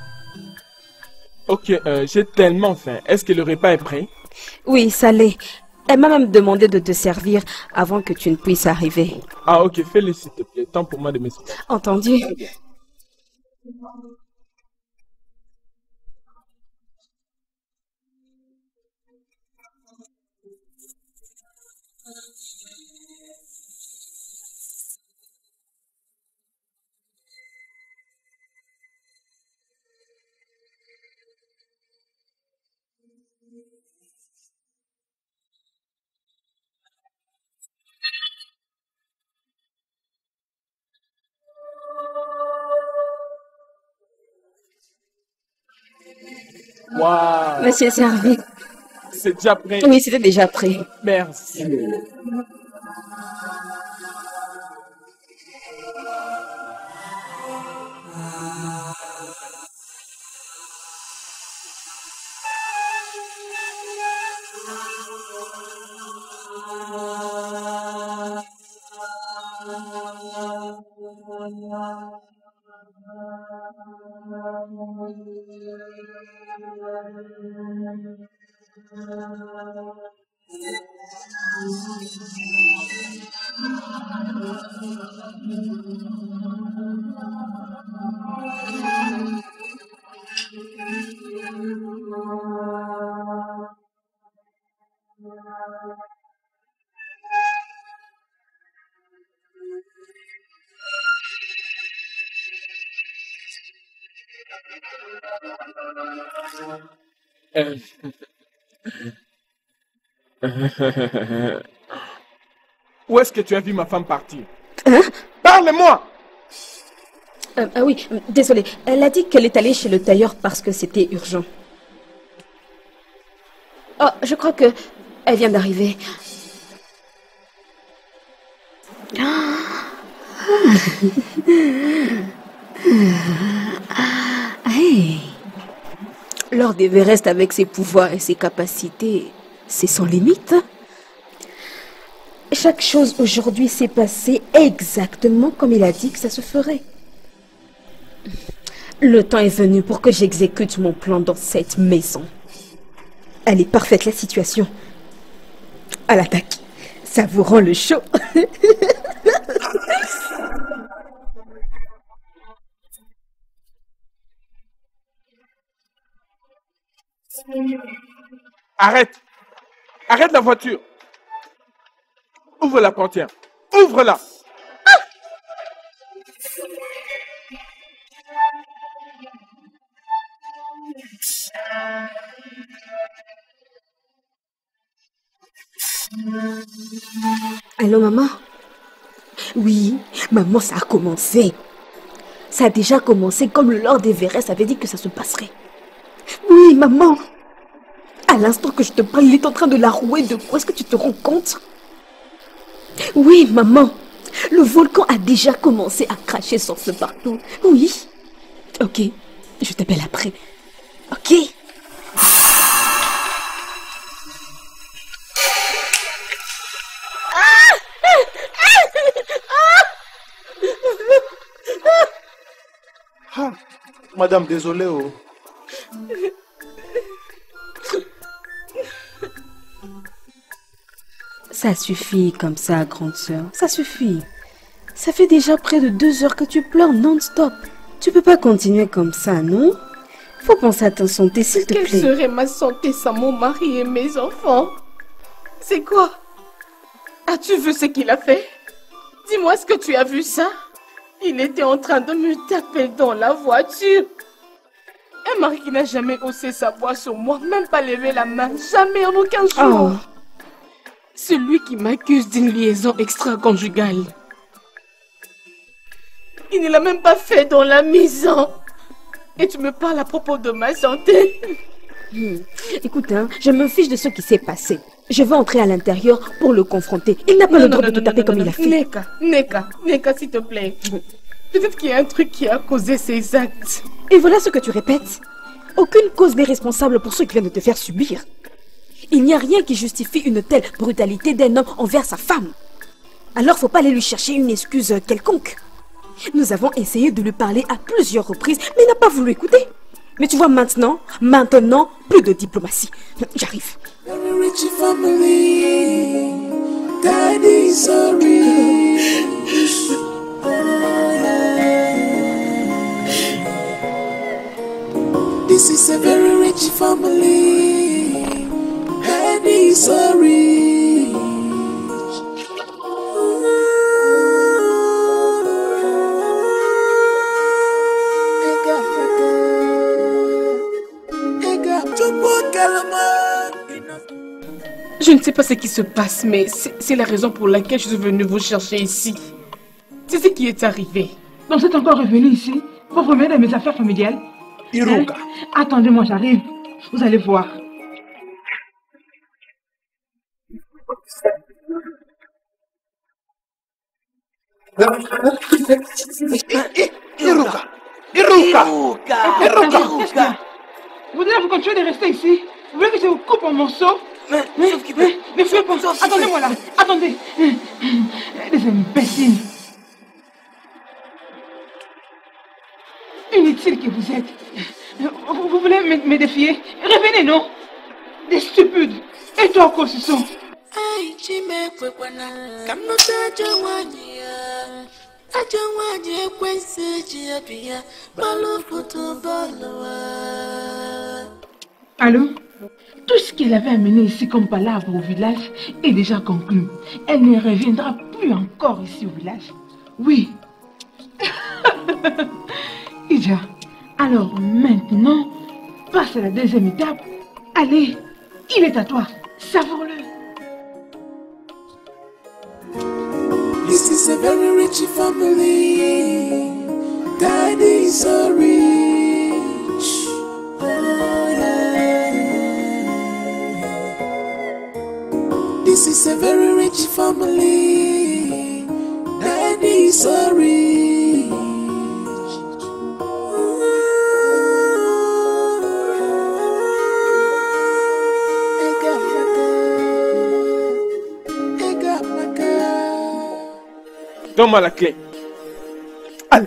Ok, euh, j'ai tellement faim. Est-ce que le repas est prêt? Oui, ça l'est. Elle m'a même demandé de te servir avant que tu ne puisses arriver. Ah, ok, fais-le s'il te plaît. Temps pour moi de m'expliquer. Entendu. Waouh. Mais c'est servi. C'est déjà prêt? Oui, c'était déjà prêt. Merci. Où est-ce que tu as vu ma femme partir? Hein? Parle-moi! euh, Ah oui, désolée. Elle a dit qu'elle est allée chez le tailleur parce que c'était urgent. Oh, je crois que elle vient d'arriver. Hey. Lord Everest, avec ses pouvoirs et ses capacités, c'est sans limite. Chaque chose aujourd'hui s'est passée exactement comme il a dit que ça se ferait. Le temps est venu pour que j'exécute mon plan dans cette maison. Elle est parfaite, la situation. À l'attaque. Ça vous rend le show. Arrête! Arrête la voiture! Ouvre la portière! Ouvre-la! Allô, maman? Oui, maman, ça a commencé. Ça a déjà commencé comme le Lord Everest avait dit que ça se passerait. Oui, maman. À l'instant que je te parle, il est en train de la rouer de quoi? Est-ce que tu te rends compte? Oui, maman. Le volcan a déjà commencé à cracher sur ce partout. Oui. Ok, je t'appelle après. Ok. Ah, madame, désolé. Oh. Ça suffit comme ça, grande sœur. Ça suffit. Ça fait déjà près de deux heures que tu pleures non-stop. Tu peux pas continuer comme ça, non? Faut penser à ta santé, s'il te plaît. Quelle serait ma santé sans mon mari et mes enfants? C'est quoi? As-tu vu ce qu'il a fait? Dis-moi, est-ce que tu as vu ça? Il était en train de me taper dans la voiture. Un mari qui n'a jamais haussé sa voix sur moi, même pas levé la main, jamais en aucun jour. Oh. Celui qui m'accuse d'une liaison extra-conjugale. Il ne l'a même pas fait dans la maison. Et tu me parles à propos de ma santé. Hmm. Écoute, hein, je me fiche de ce qui s'est passé. Je vais entrer à l'intérieur pour le confronter. Il n'a pas non, le droit non, de non, te taper non, comme non, il a fait. Neka, Neka, Neka, s'il te plaît. Peut-être qu'il y a un truc qui a causé ces actes. Et voilà ce que tu répètes. Aucune cause n'est responsable pour ce qui vient de te faire subir. Il n'y a rien qui justifie une telle brutalité d'un homme envers sa femme. Alors faut pas aller lui chercher une excuse quelconque. Nous avons essayé de lui parler à plusieurs reprises, mais il n'a pas voulu écouter. Mais tu vois maintenant, maintenant, plus de diplomatie. J'arrive. This is a very rich family. Daddy is so rich. Je ne sais pas ce qui se passe, mais c'est la raison pour laquelle je suis venue vous chercher ici. C'est ce qui est arrivé. Donc c'est encore revenu ici pour remettre à mes affaires familiales? Iruka. Hein? Attendez-moi, j'arrive. Vous allez voir. Iruka. Iruka. Iruka. Iruka. Vous devez vous continuer de rester ici. Vous voulez que je vous coupe en morceaux? Mais, mais, mais, mais faites pas ça. Attendez-moi là. Attendez. Des imbéciles. Inutile que vous êtes. Vous, vous voulez me, me défier? Revenez, non? Des stupides. Et toi, quoi, ce sont? Allô? Tout ce qu'elle avait amené ici comme palabre au village est déjà conclu. Elle ne reviendra plus encore ici au village. Oui. Ija, alors maintenant, passe à la deuxième étape. Allez, il est à toi. Savoure-le. This is a very rich family. Daddy is so rich. Oh, yeah. This is a very rich family. Daddy is so rich. Donne-moi la clé. Allez.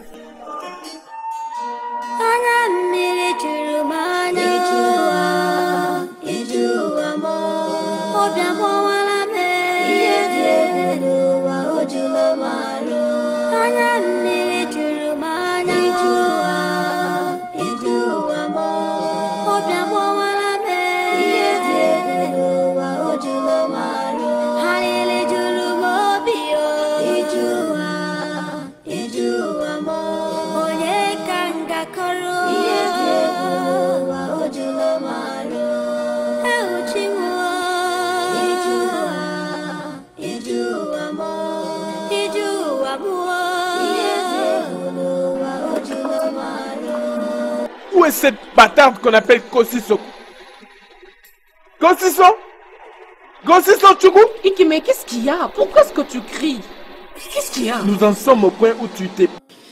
Où est cette bâtarde qu'on appelle Kosiso? Kosiso? Kosiso Choukou? Iki, mais qu'est-ce qu'il y a? Pourquoi est-ce que tu cries? Qu'est-ce qu'il y a? Nous en sommes au point où tu t'es...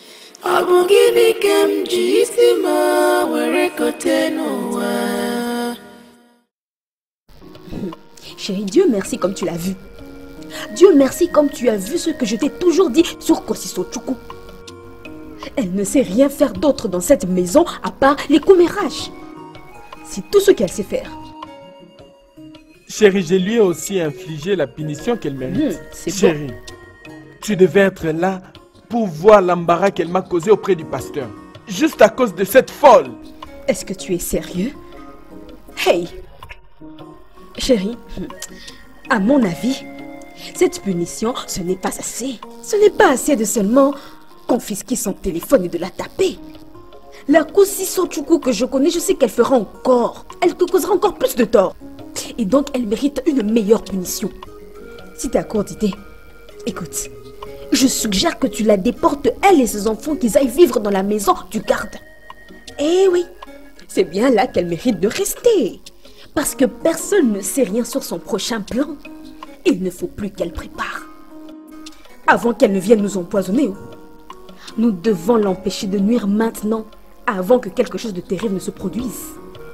Chérie, Dieu merci comme tu l'as vu. Dieu merci comme tu as vu ce que je t'ai toujours dit sur Kosiso Choukou. Elle ne sait rien faire d'autre dans cette maison à part les commérages. C'est tout ce qu'elle sait faire. Chérie, je lui ai aussi infligé la punition qu'elle mérite. Mmh, c'est Chérie, bon. tu devais être là pour voir l'embarras qu'elle m'a causé auprès du pasteur. Juste à cause de cette folle. Est-ce que tu es sérieux? Hey! Chérie, à mon avis, cette punition, ce n'est pas assez. Ce n'est pas assez de seulement confisquer son téléphone et de la taper. La Kosiso Choukou que je connais, je sais qu'elle fera encore. Elle te causera encore plus de tort. Et donc, elle mérite une meilleure punition. Si tu as court d'idée, écoute, je suggère que tu la déportes, elle et ses enfants, qu'ils aillent vivre dans la maison du garde. Eh oui, c'est bien là qu'elle mérite de rester. Parce que personne ne sait rien sur son prochain plan. Il ne faut plus qu'elle prépare. Avant qu'elle ne vienne nous empoisonner. Nous devons l'empêcher de nuire maintenant, avant que quelque chose de terrible ne se produise.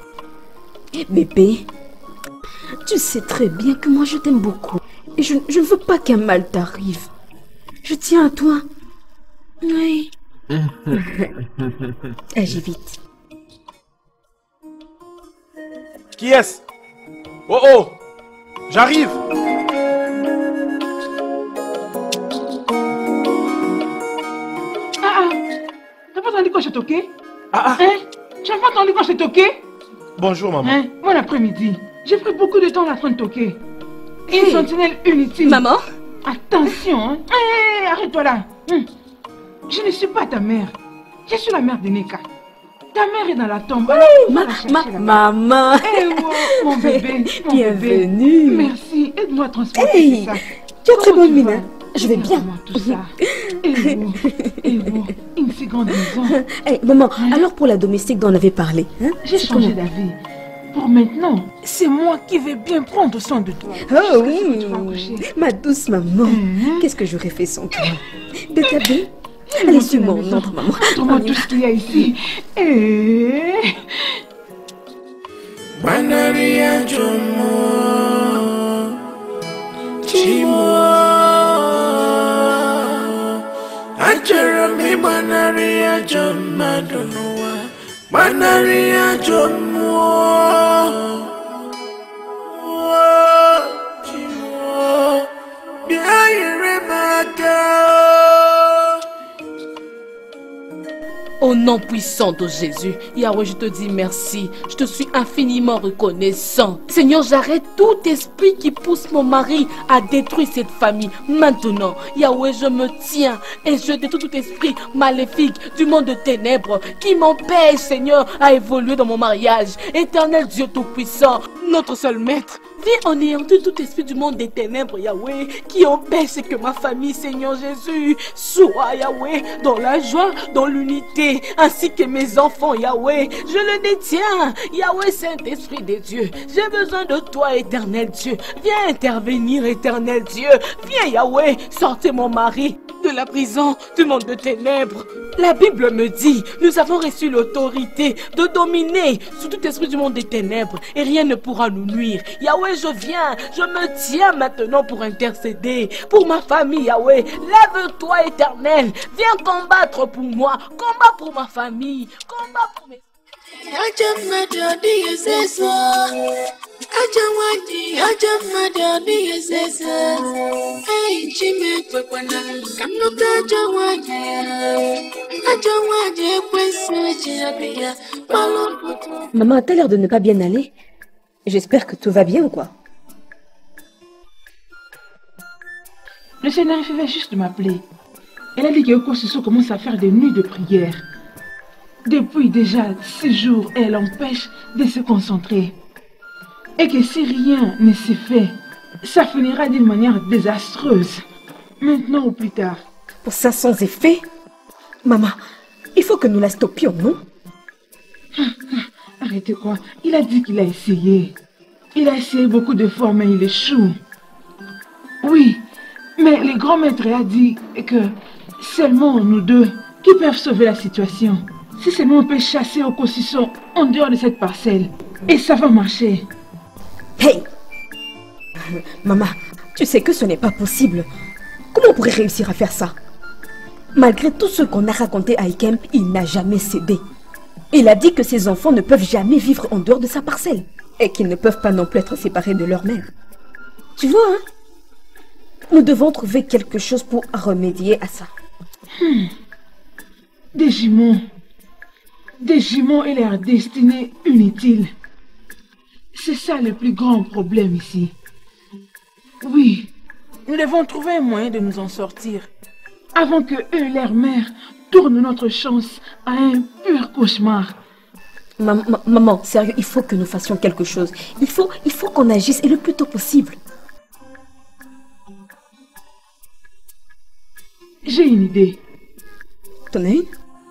Bébé, tu sais très bien que moi je t'aime beaucoup. Et je, je ne veux pas qu'un mal t'arrive. Je tiens à toi. Oui. Agis vite. Qui est-ce? Oh oh! J'arrive! Ah ah! T'as pas entendu quand je toquais? Ah ah! Hein? Tu n'as pas entendu quand je toquais? Bonjour maman. Hein? Bon après-midi. J'ai pris beaucoup de temps en train de toquer. Une sentinelle inutile. Maman? Attention, hein? Hey, arrête-toi là. Hum. Je ne suis pas ta mère. Je suis la mère de Neka. Ta mère est dans la tombe. Alors, ma, ma, maman. Eh, hey, oh, mon bébé. Mon Bienvenue. Bébé. Merci. Aide-moi à transporter hey, ça. Tu es très bonne, Mina. Je vais bien. Tout ça. Et vous, et vous, une si grande maison. Hey, maman, hein? Alors pour la domestique dont on avait parlé, hein? J'ai changé d'avis. Pour maintenant, c'est moi qui vais bien prendre soin de toi. Oh oui, ma douce maman. Mm-hmm. Qu'est-ce que j'aurais fait sans toi? De ta vie? Allez, suis-moi, on entre, maman. Montre-moi tout ce qu'il y a ici. Et... Banaria Jomo Chimo Acherami Banaria Joma Donoa Banaria Jomo Chimo Biaire Maka Au nom puissant de Jésus, Yahweh, je te dis merci. Je te suis infiniment reconnaissant. Seigneur, j'arrête tout esprit qui pousse mon mari à détruire cette famille. Maintenant, Yahweh, je me tiens et je détruis tout esprit maléfique du monde de ténèbres qui m'empêche, Seigneur, à évoluer dans mon mariage. Éternel Dieu Tout-Puissant, notre seul maître, viens anéantir tout esprit du monde des ténèbres, Yahweh, qui empêche que ma famille, Seigneur Jésus, soit, Yahweh, dans la joie, dans l'unité, ainsi que mes enfants, Yahweh. Je le détiens, Yahweh, Saint-Esprit de Dieu. J'ai besoin de toi, éternel Dieu. Viens intervenir, éternel Dieu. Viens, Yahweh, sortez mon mari de la prison du monde de ténèbres. La Bible me dit, nous avons reçu l'autorité de dominer sur tout esprit du monde des ténèbres et rien ne pourra nous nuire. Yahweh, je viens, je me tiens maintenant pour intercéder pour ma famille, Yahweh. Lève-toi, éternel, viens combattre pour moi, combat pour ma famille, combat pour mes... Maman, t'as l'air de ne pas bien aller. J'espère que tout va bien, quoi. Le Seigneur fait juste de m'appeler. Elle a dit que Kosiso commence à faire des nuits de prière. Depuis déjà six jours, elle empêche de se concentrer. Et que si rien ne s'est fait, ça finira d'une manière désastreuse. Maintenant ou plus tard. Pour ça, sans effet, maman, il faut que nous la stoppions, non? Arrêtez quoi? Il a dit qu'il a essayé. Il a essayé beaucoup de fois, mais il échoue. Oui, mais le grand maître a dit que seulement nous deux qui peuvent sauver la situation. Si seulement on peut chasser Okosiso en dehors de cette parcelle, et ça va marcher. Hey! Maman, tu sais que ce n'est pas possible. Comment on pourrait réussir à faire ça? Malgré tout ce qu'on a raconté à Ikem, il n'a jamais cédé. Il a dit que ses enfants ne peuvent jamais vivre en dehors de sa parcelle. Et qu'ils ne peuvent pas non plus être séparés de leur mère. Tu vois, hein? Nous devons trouver quelque chose pour remédier à ça. Hmm. Des jumeaux. Des jumeaux et leur destinée inutile. C'est ça le plus grand problème ici. Oui, nous devons trouver un moyen de nous en sortir. Avant que eux et leur mère tournent notre chance à un pur cauchemar. Maman, maman, sérieux, il faut que nous fassions quelque chose. Il faut, il faut qu'on agisse et le plus tôt possible. J'ai une idée. T'en as une?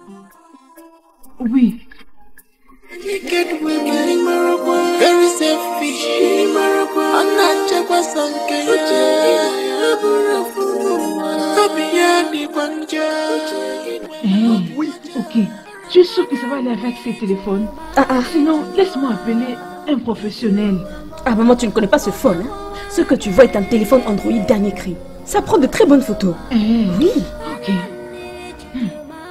Oui. Hey, oui. Ok. Tu es sûr que ça va aller avec ces téléphones? Ah ah. Sinon, laisse-moi appeler un professionnel. Ah maman, tu ne connais pas ce phone, hein? Ce que tu vois est un téléphone Android dernier cri. Ça prend de très bonnes photos. Hey. Oui. Ok. Hmm.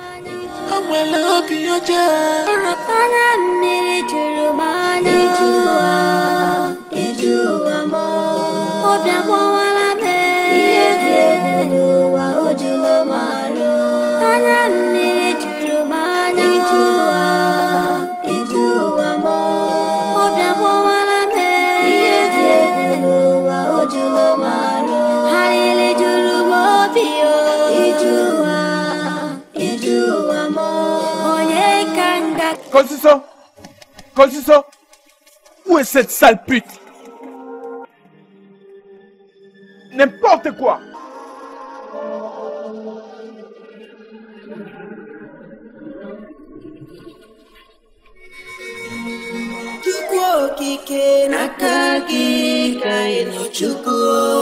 Kosiso! Kosiso! Où est cette sale pute? N'importe quoi! Chukwu okike n'aka gị ka ị nọ Chukwu.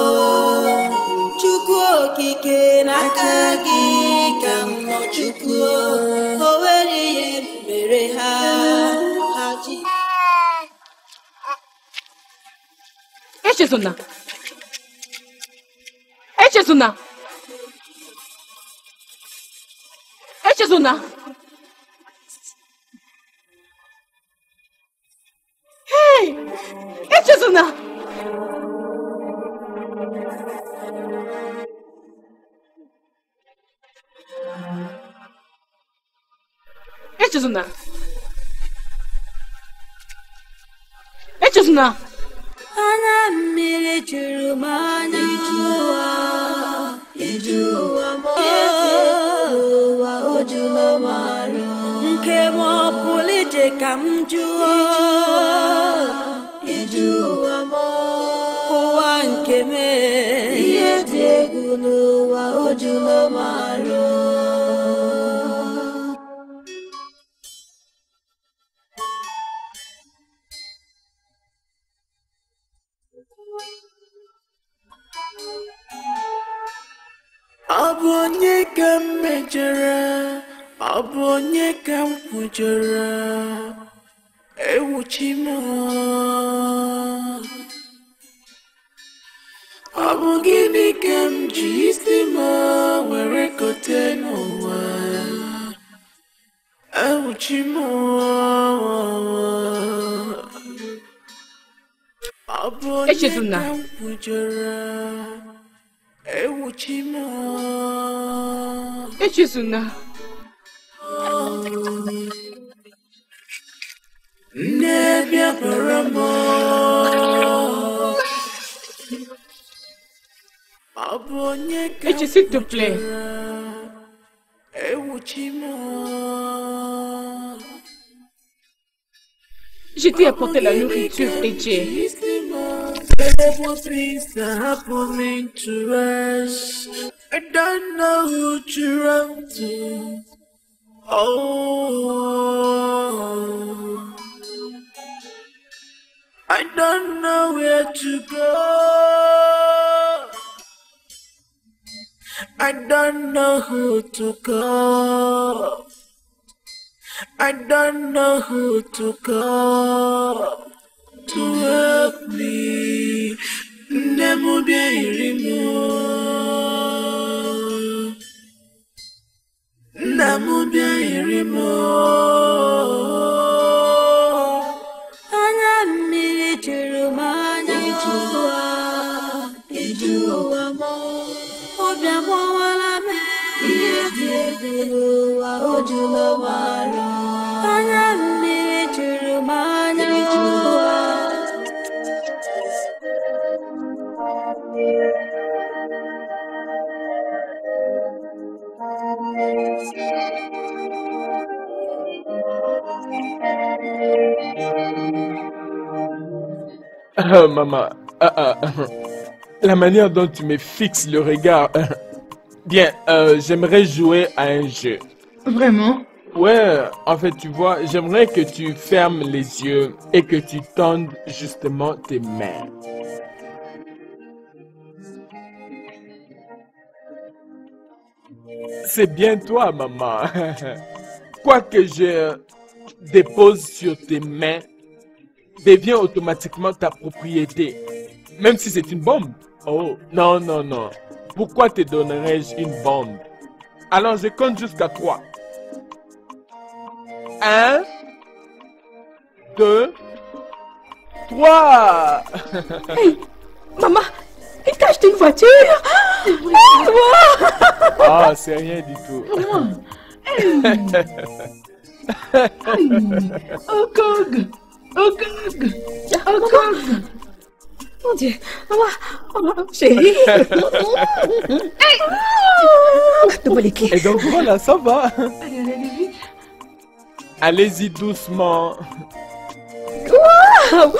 Chukwu okike n'aka gị ka m nọ Chukwu. O nwere ihe mere ha ha ji. Echezona. Echezona. Echezona. Hey! Echezona. Echezona. Echezona. Ana mmiri juru m anya ijuwa m ụwa ojula m arụ nke m ọpụrụ ije ka m jụọ ijuwa m ụwa nke m ihe dị egwu n'ụwa ojula m arụ. Abụ onye ka m mejọrọ, abụ onye ka m kwujọrọ, ewuchi m. Abụ gịnị ka m ji isi m were kote n'ụwa, ewuchi m. Abụ onye ka m kwujọrọ, Ewuchimo. Echezona. Nebia paramo. Abonye. Eche, s'il te plaît. Ewuchimo. Je t'ai apporté la nourriture, Eche. Terrible things that happen to us. I don't know who to run to. Oh, I don't know where to go. I don't know who to call. I don't know who to call to help me. Nemo biairimo, nemo biairimo. Anya mmiri juru m anya ijuwa, ijuwa m. Obi agbawala m ihe dị egwu n'ụwa ojula m arụ. Anya mmiri juru m anya ijuwa. Ah, maman, ah, ah, la manière dont tu me fixes le regard. Bien, euh, j'aimerais jouer à un jeu. Vraiment? Ouais, en fait, tu vois, j'aimerais que tu fermes les yeux et que tu tendes justement tes mains. C'est bien toi, maman. Quoi que je dépose sur tes mains devient automatiquement ta propriété. Même si c'est une bombe. Oh, non, non, non. Pourquoi te donnerais-je une bombe? Alors, je compte jusqu'à trois. Un, deux, trois. Hey, maman, il t'a acheté une voiture. Ah, c'est rien du tout. Oh, Gog. Oh, Gog. Oh, Gog. Mon Dieu, maman, oh, chérie. Et donc voilà, ça va. Allez, allez, allez vite. Allez-y doucement. Wow.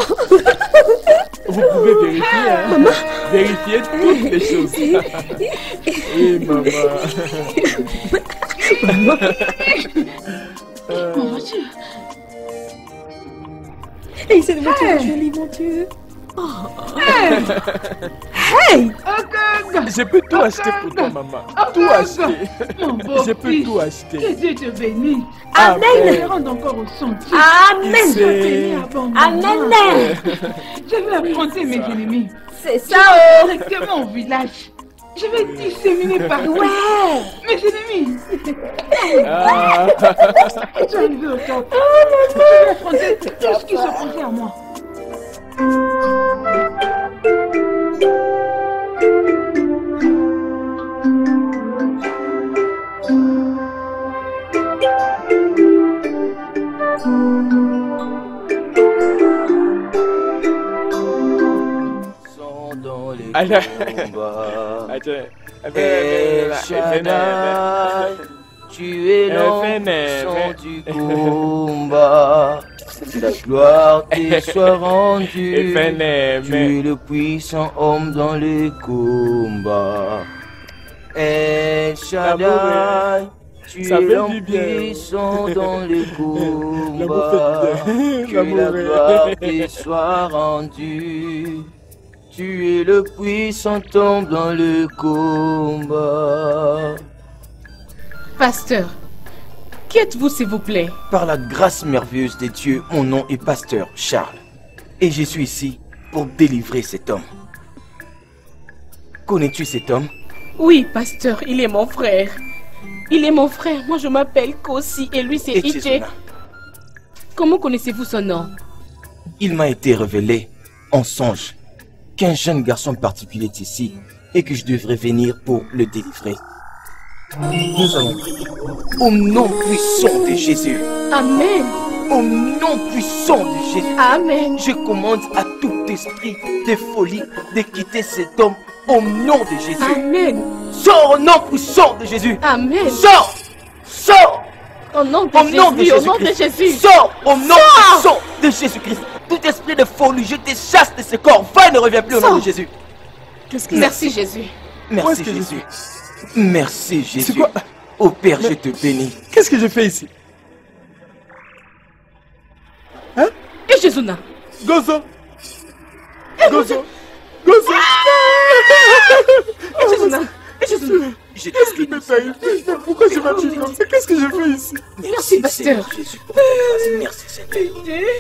Vous pouvez vérifier, hein? Maman. Vérifier toutes les choses. Oui, maman. Maman. euh... Mon Dieu. Et cette voiture est jolie, mon Dieu. Oh. Hey! Hey! Je peux tout acheter pour toi, maman. Tout acheter. Mon beau Je peux fils. tout acheter. Que Dieu te bénisse. Amen. Je te rende encore au sentier. Amen. Je vais bénir abondamment. Amen. Je vais affronter mes ennemis. C'est ça, oh. Directement au village. Je vais disséminer partout. Ouais. Mes ennemis. Ah. Je vais arriver au top. Je vais affronter tout ce qui s'opposait à moi. El Shaddai, tu es l'enfant du combat. La gloire te soit rendue. Tu es le puissant homme dans les combats. El Shaddai, tu es l'homme puissant dans les combats. Que la gloire te soit rendue. Tu es le puissant homme dans le combat. Pasteur, qui êtes-vous s'il vous plaît? Par la grâce merveilleuse de Dieu, mon nom est Pasteur Charles. Et je suis ici pour délivrer cet homme. Connais-tu cet homme? Oui, pasteur, il est mon frère. Il est mon frère. Moi, je m'appelle Kosi et lui, c'est Iche. Comment connaissez-vous son nom? Il m'a été révélé en songe qu'un jeune garçon particulier est ici et que je devrais venir pour le délivrer. Nous allons prier. Au nom puissant de Jésus. Amen. Au nom puissant de Jésus. Amen. Je commande à tout esprit de folie de quitter cet homme au nom de Jésus. Amen. Sors au nom puissant de Jésus. Amen. Sors. Sors. Au nom de, au Jésus, nom de Jésus. Au nom de Jésus. Sors au nom puissant de Jésus-Christ. Tout esprit de folie, je te chasse de ce corps. Va et ne reviens plus au nom de Jésus. Qu'est-ce que Merci Jésus. Merci Jésus. Merci Jésus. Quoi? Oh Père, mais je te bénis. Qu'est-ce que je fais ici? Hein? Et Jésus-na. Gozo. Gozo. Gozo. Et Jésus-na. Et Jésus-na. Qu'est-ce que je fais ici? Pourquoi je m'appuie comme ça? Qu'est-ce que je fais ici? Merci, pasteur. Merci Seigneur.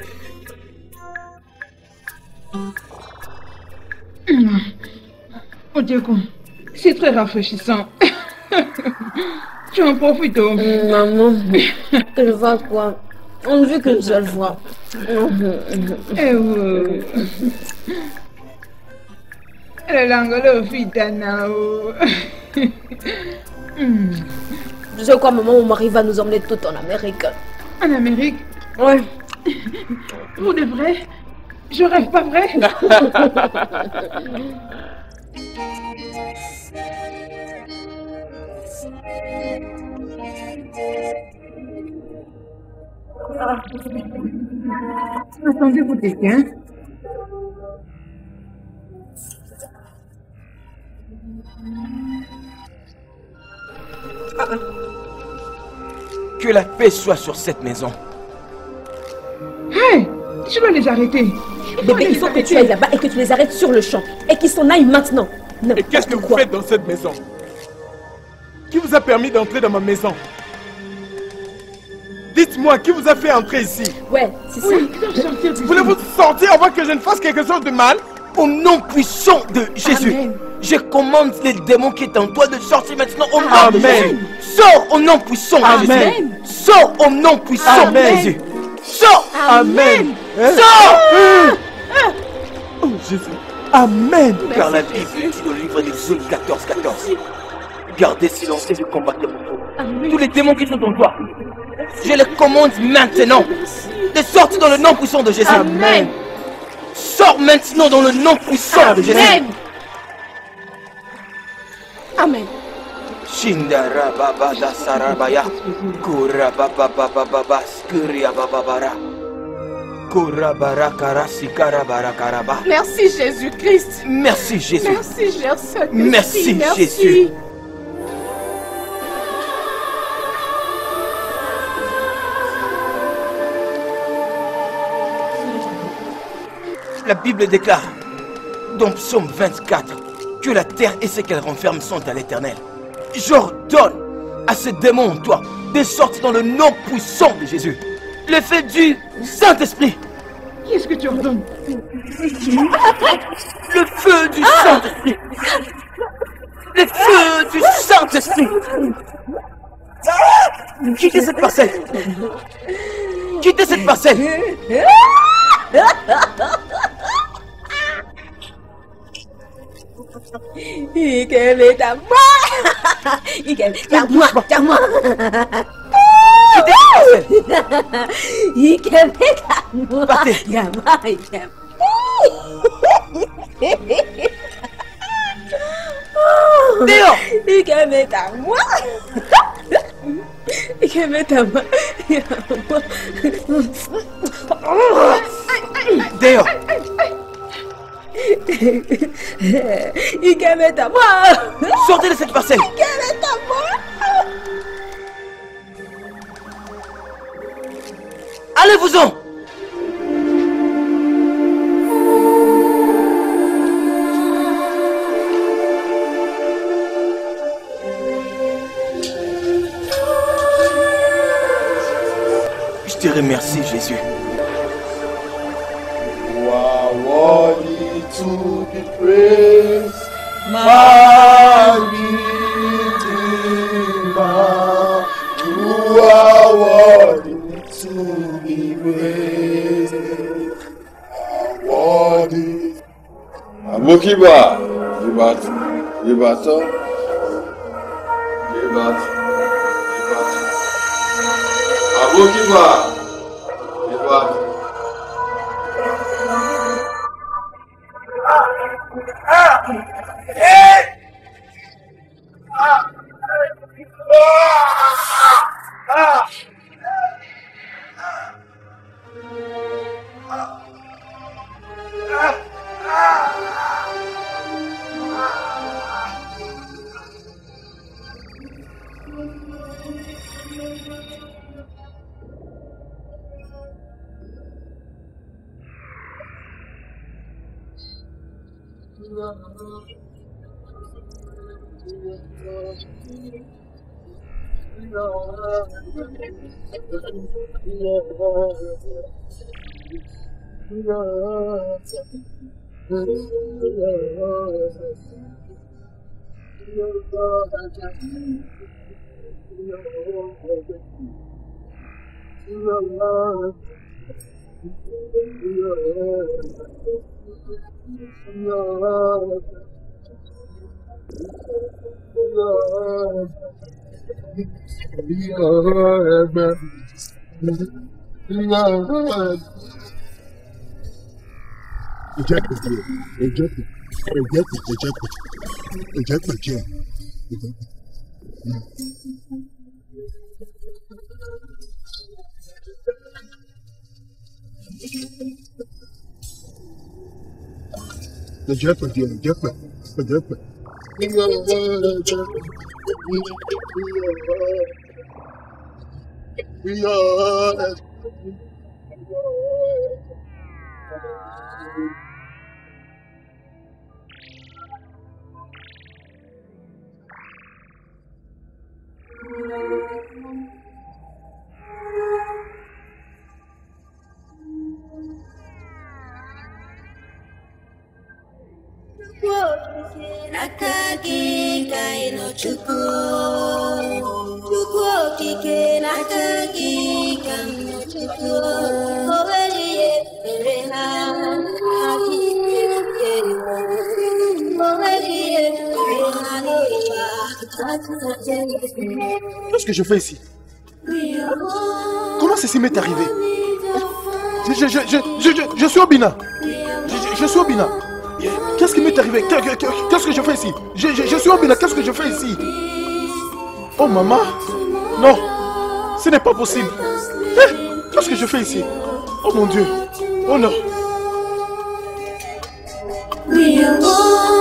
Oh Dieu, c'est très rafraîchissant. Tu en profites. Oh. Maman, je vois quoi? On ne vit qu'une seule fois. Eh oui. La langue de Fitana. Tu sais quoi, maman, mon mari va nous emmener tout en Amérique. En Amérique? Ouais. Pour de vrai? Je rêve pas vrai? Attendez, vous quelqu'un? Que la paix soit sur cette maison. Hey, tu dois les arrêter. Bébé, il faut que tu ailles là-bas et que tu les arrêtes sur le champ. Et qu'ils s'en aillent maintenant. Et qu'est-ce que vous faites dans cette maison? Qui vous a permis d'entrer dans ma maison? Dites-moi, qui vous a fait entrer ici? Ouais, c'est ça. Oui, voulez-vous sortir avant que je ne fasse quelque chose de mal? Au nom puissant de Jésus, Amen. Je commande les démons qui est en toi de sortir maintenant au nom Amen. De Jésus. Sors au nom puissant de Jésus. Sors au nom puissant Amen. De Jésus. Sors. Amen. Sors. Oh Jésus. Amen. Car la Bible dit dans le livre d'Exode quatorze, quatorze. Gardez silence et je combattrai pour vous. Tous les démons qui sont en toi, je les commande maintenant de sortir dans le nom puissant de Jésus. Amen. Sors maintenant dans le nom puissant Amen. De Jésus. Amen. Shindara baba da sarabaya, kura baba baba baba, skuria baba bara, kura bara karasi karabara karaba. Merci Jésus-Christ. Merci Jésus. Merci Jésus. Merci, merci Jésus. La Bible déclare, dans Psaume vingt-quatre, que la terre et ce qu'elle renferme sont à l'Éternel. J'ordonne à ce démon en toi de sortir dans le nom puissant de Jésus. Le fait du Saint-Esprit. Qu'est-ce que tu ordonnes? Le feu du ah Saint-Esprit. Le feu du Saint-Esprit. Quittez cette parcelle. Quittez cette parcelle. Ikem est à moi. Ikem est à moi, à moi. Ikem est à moi. Partez. À moi, Ikem. Dehors. Il va mettre à moi. Il va mettre à moi. Dehors. Il va mettre à moi. Sortez de cette parcelle. Il va mettre à moi. Allez-vous-en. Je te remercie, Jésus. You are worthy to be praised, my Redeemer. You are worthy to be praised, worthy. Abokiba, Yebat, Yebato, Yebat, Yebat. Abokiba, Yebat. Nakagi kai no chuku, chuku okike nakagi kai no chuku. Hoveriye ereha, hagi ereha. Hoveriye ereha no iwa. Qu'est-ce que je fais ici? Comment ceci m'est arrivé? Je, je, je, je, je, je, je suis au Bina. Je, je, je suis au Bina. Qu'est-ce qui m'est arrivé? Qu'est-ce que je fais ici? Je, je, je suis au Bina. Qu'est-ce que je fais ici? Oh maman. Non. Ce n'est pas possible. Eh, qu'est-ce que je fais ici? Oh mon Dieu. Oh non.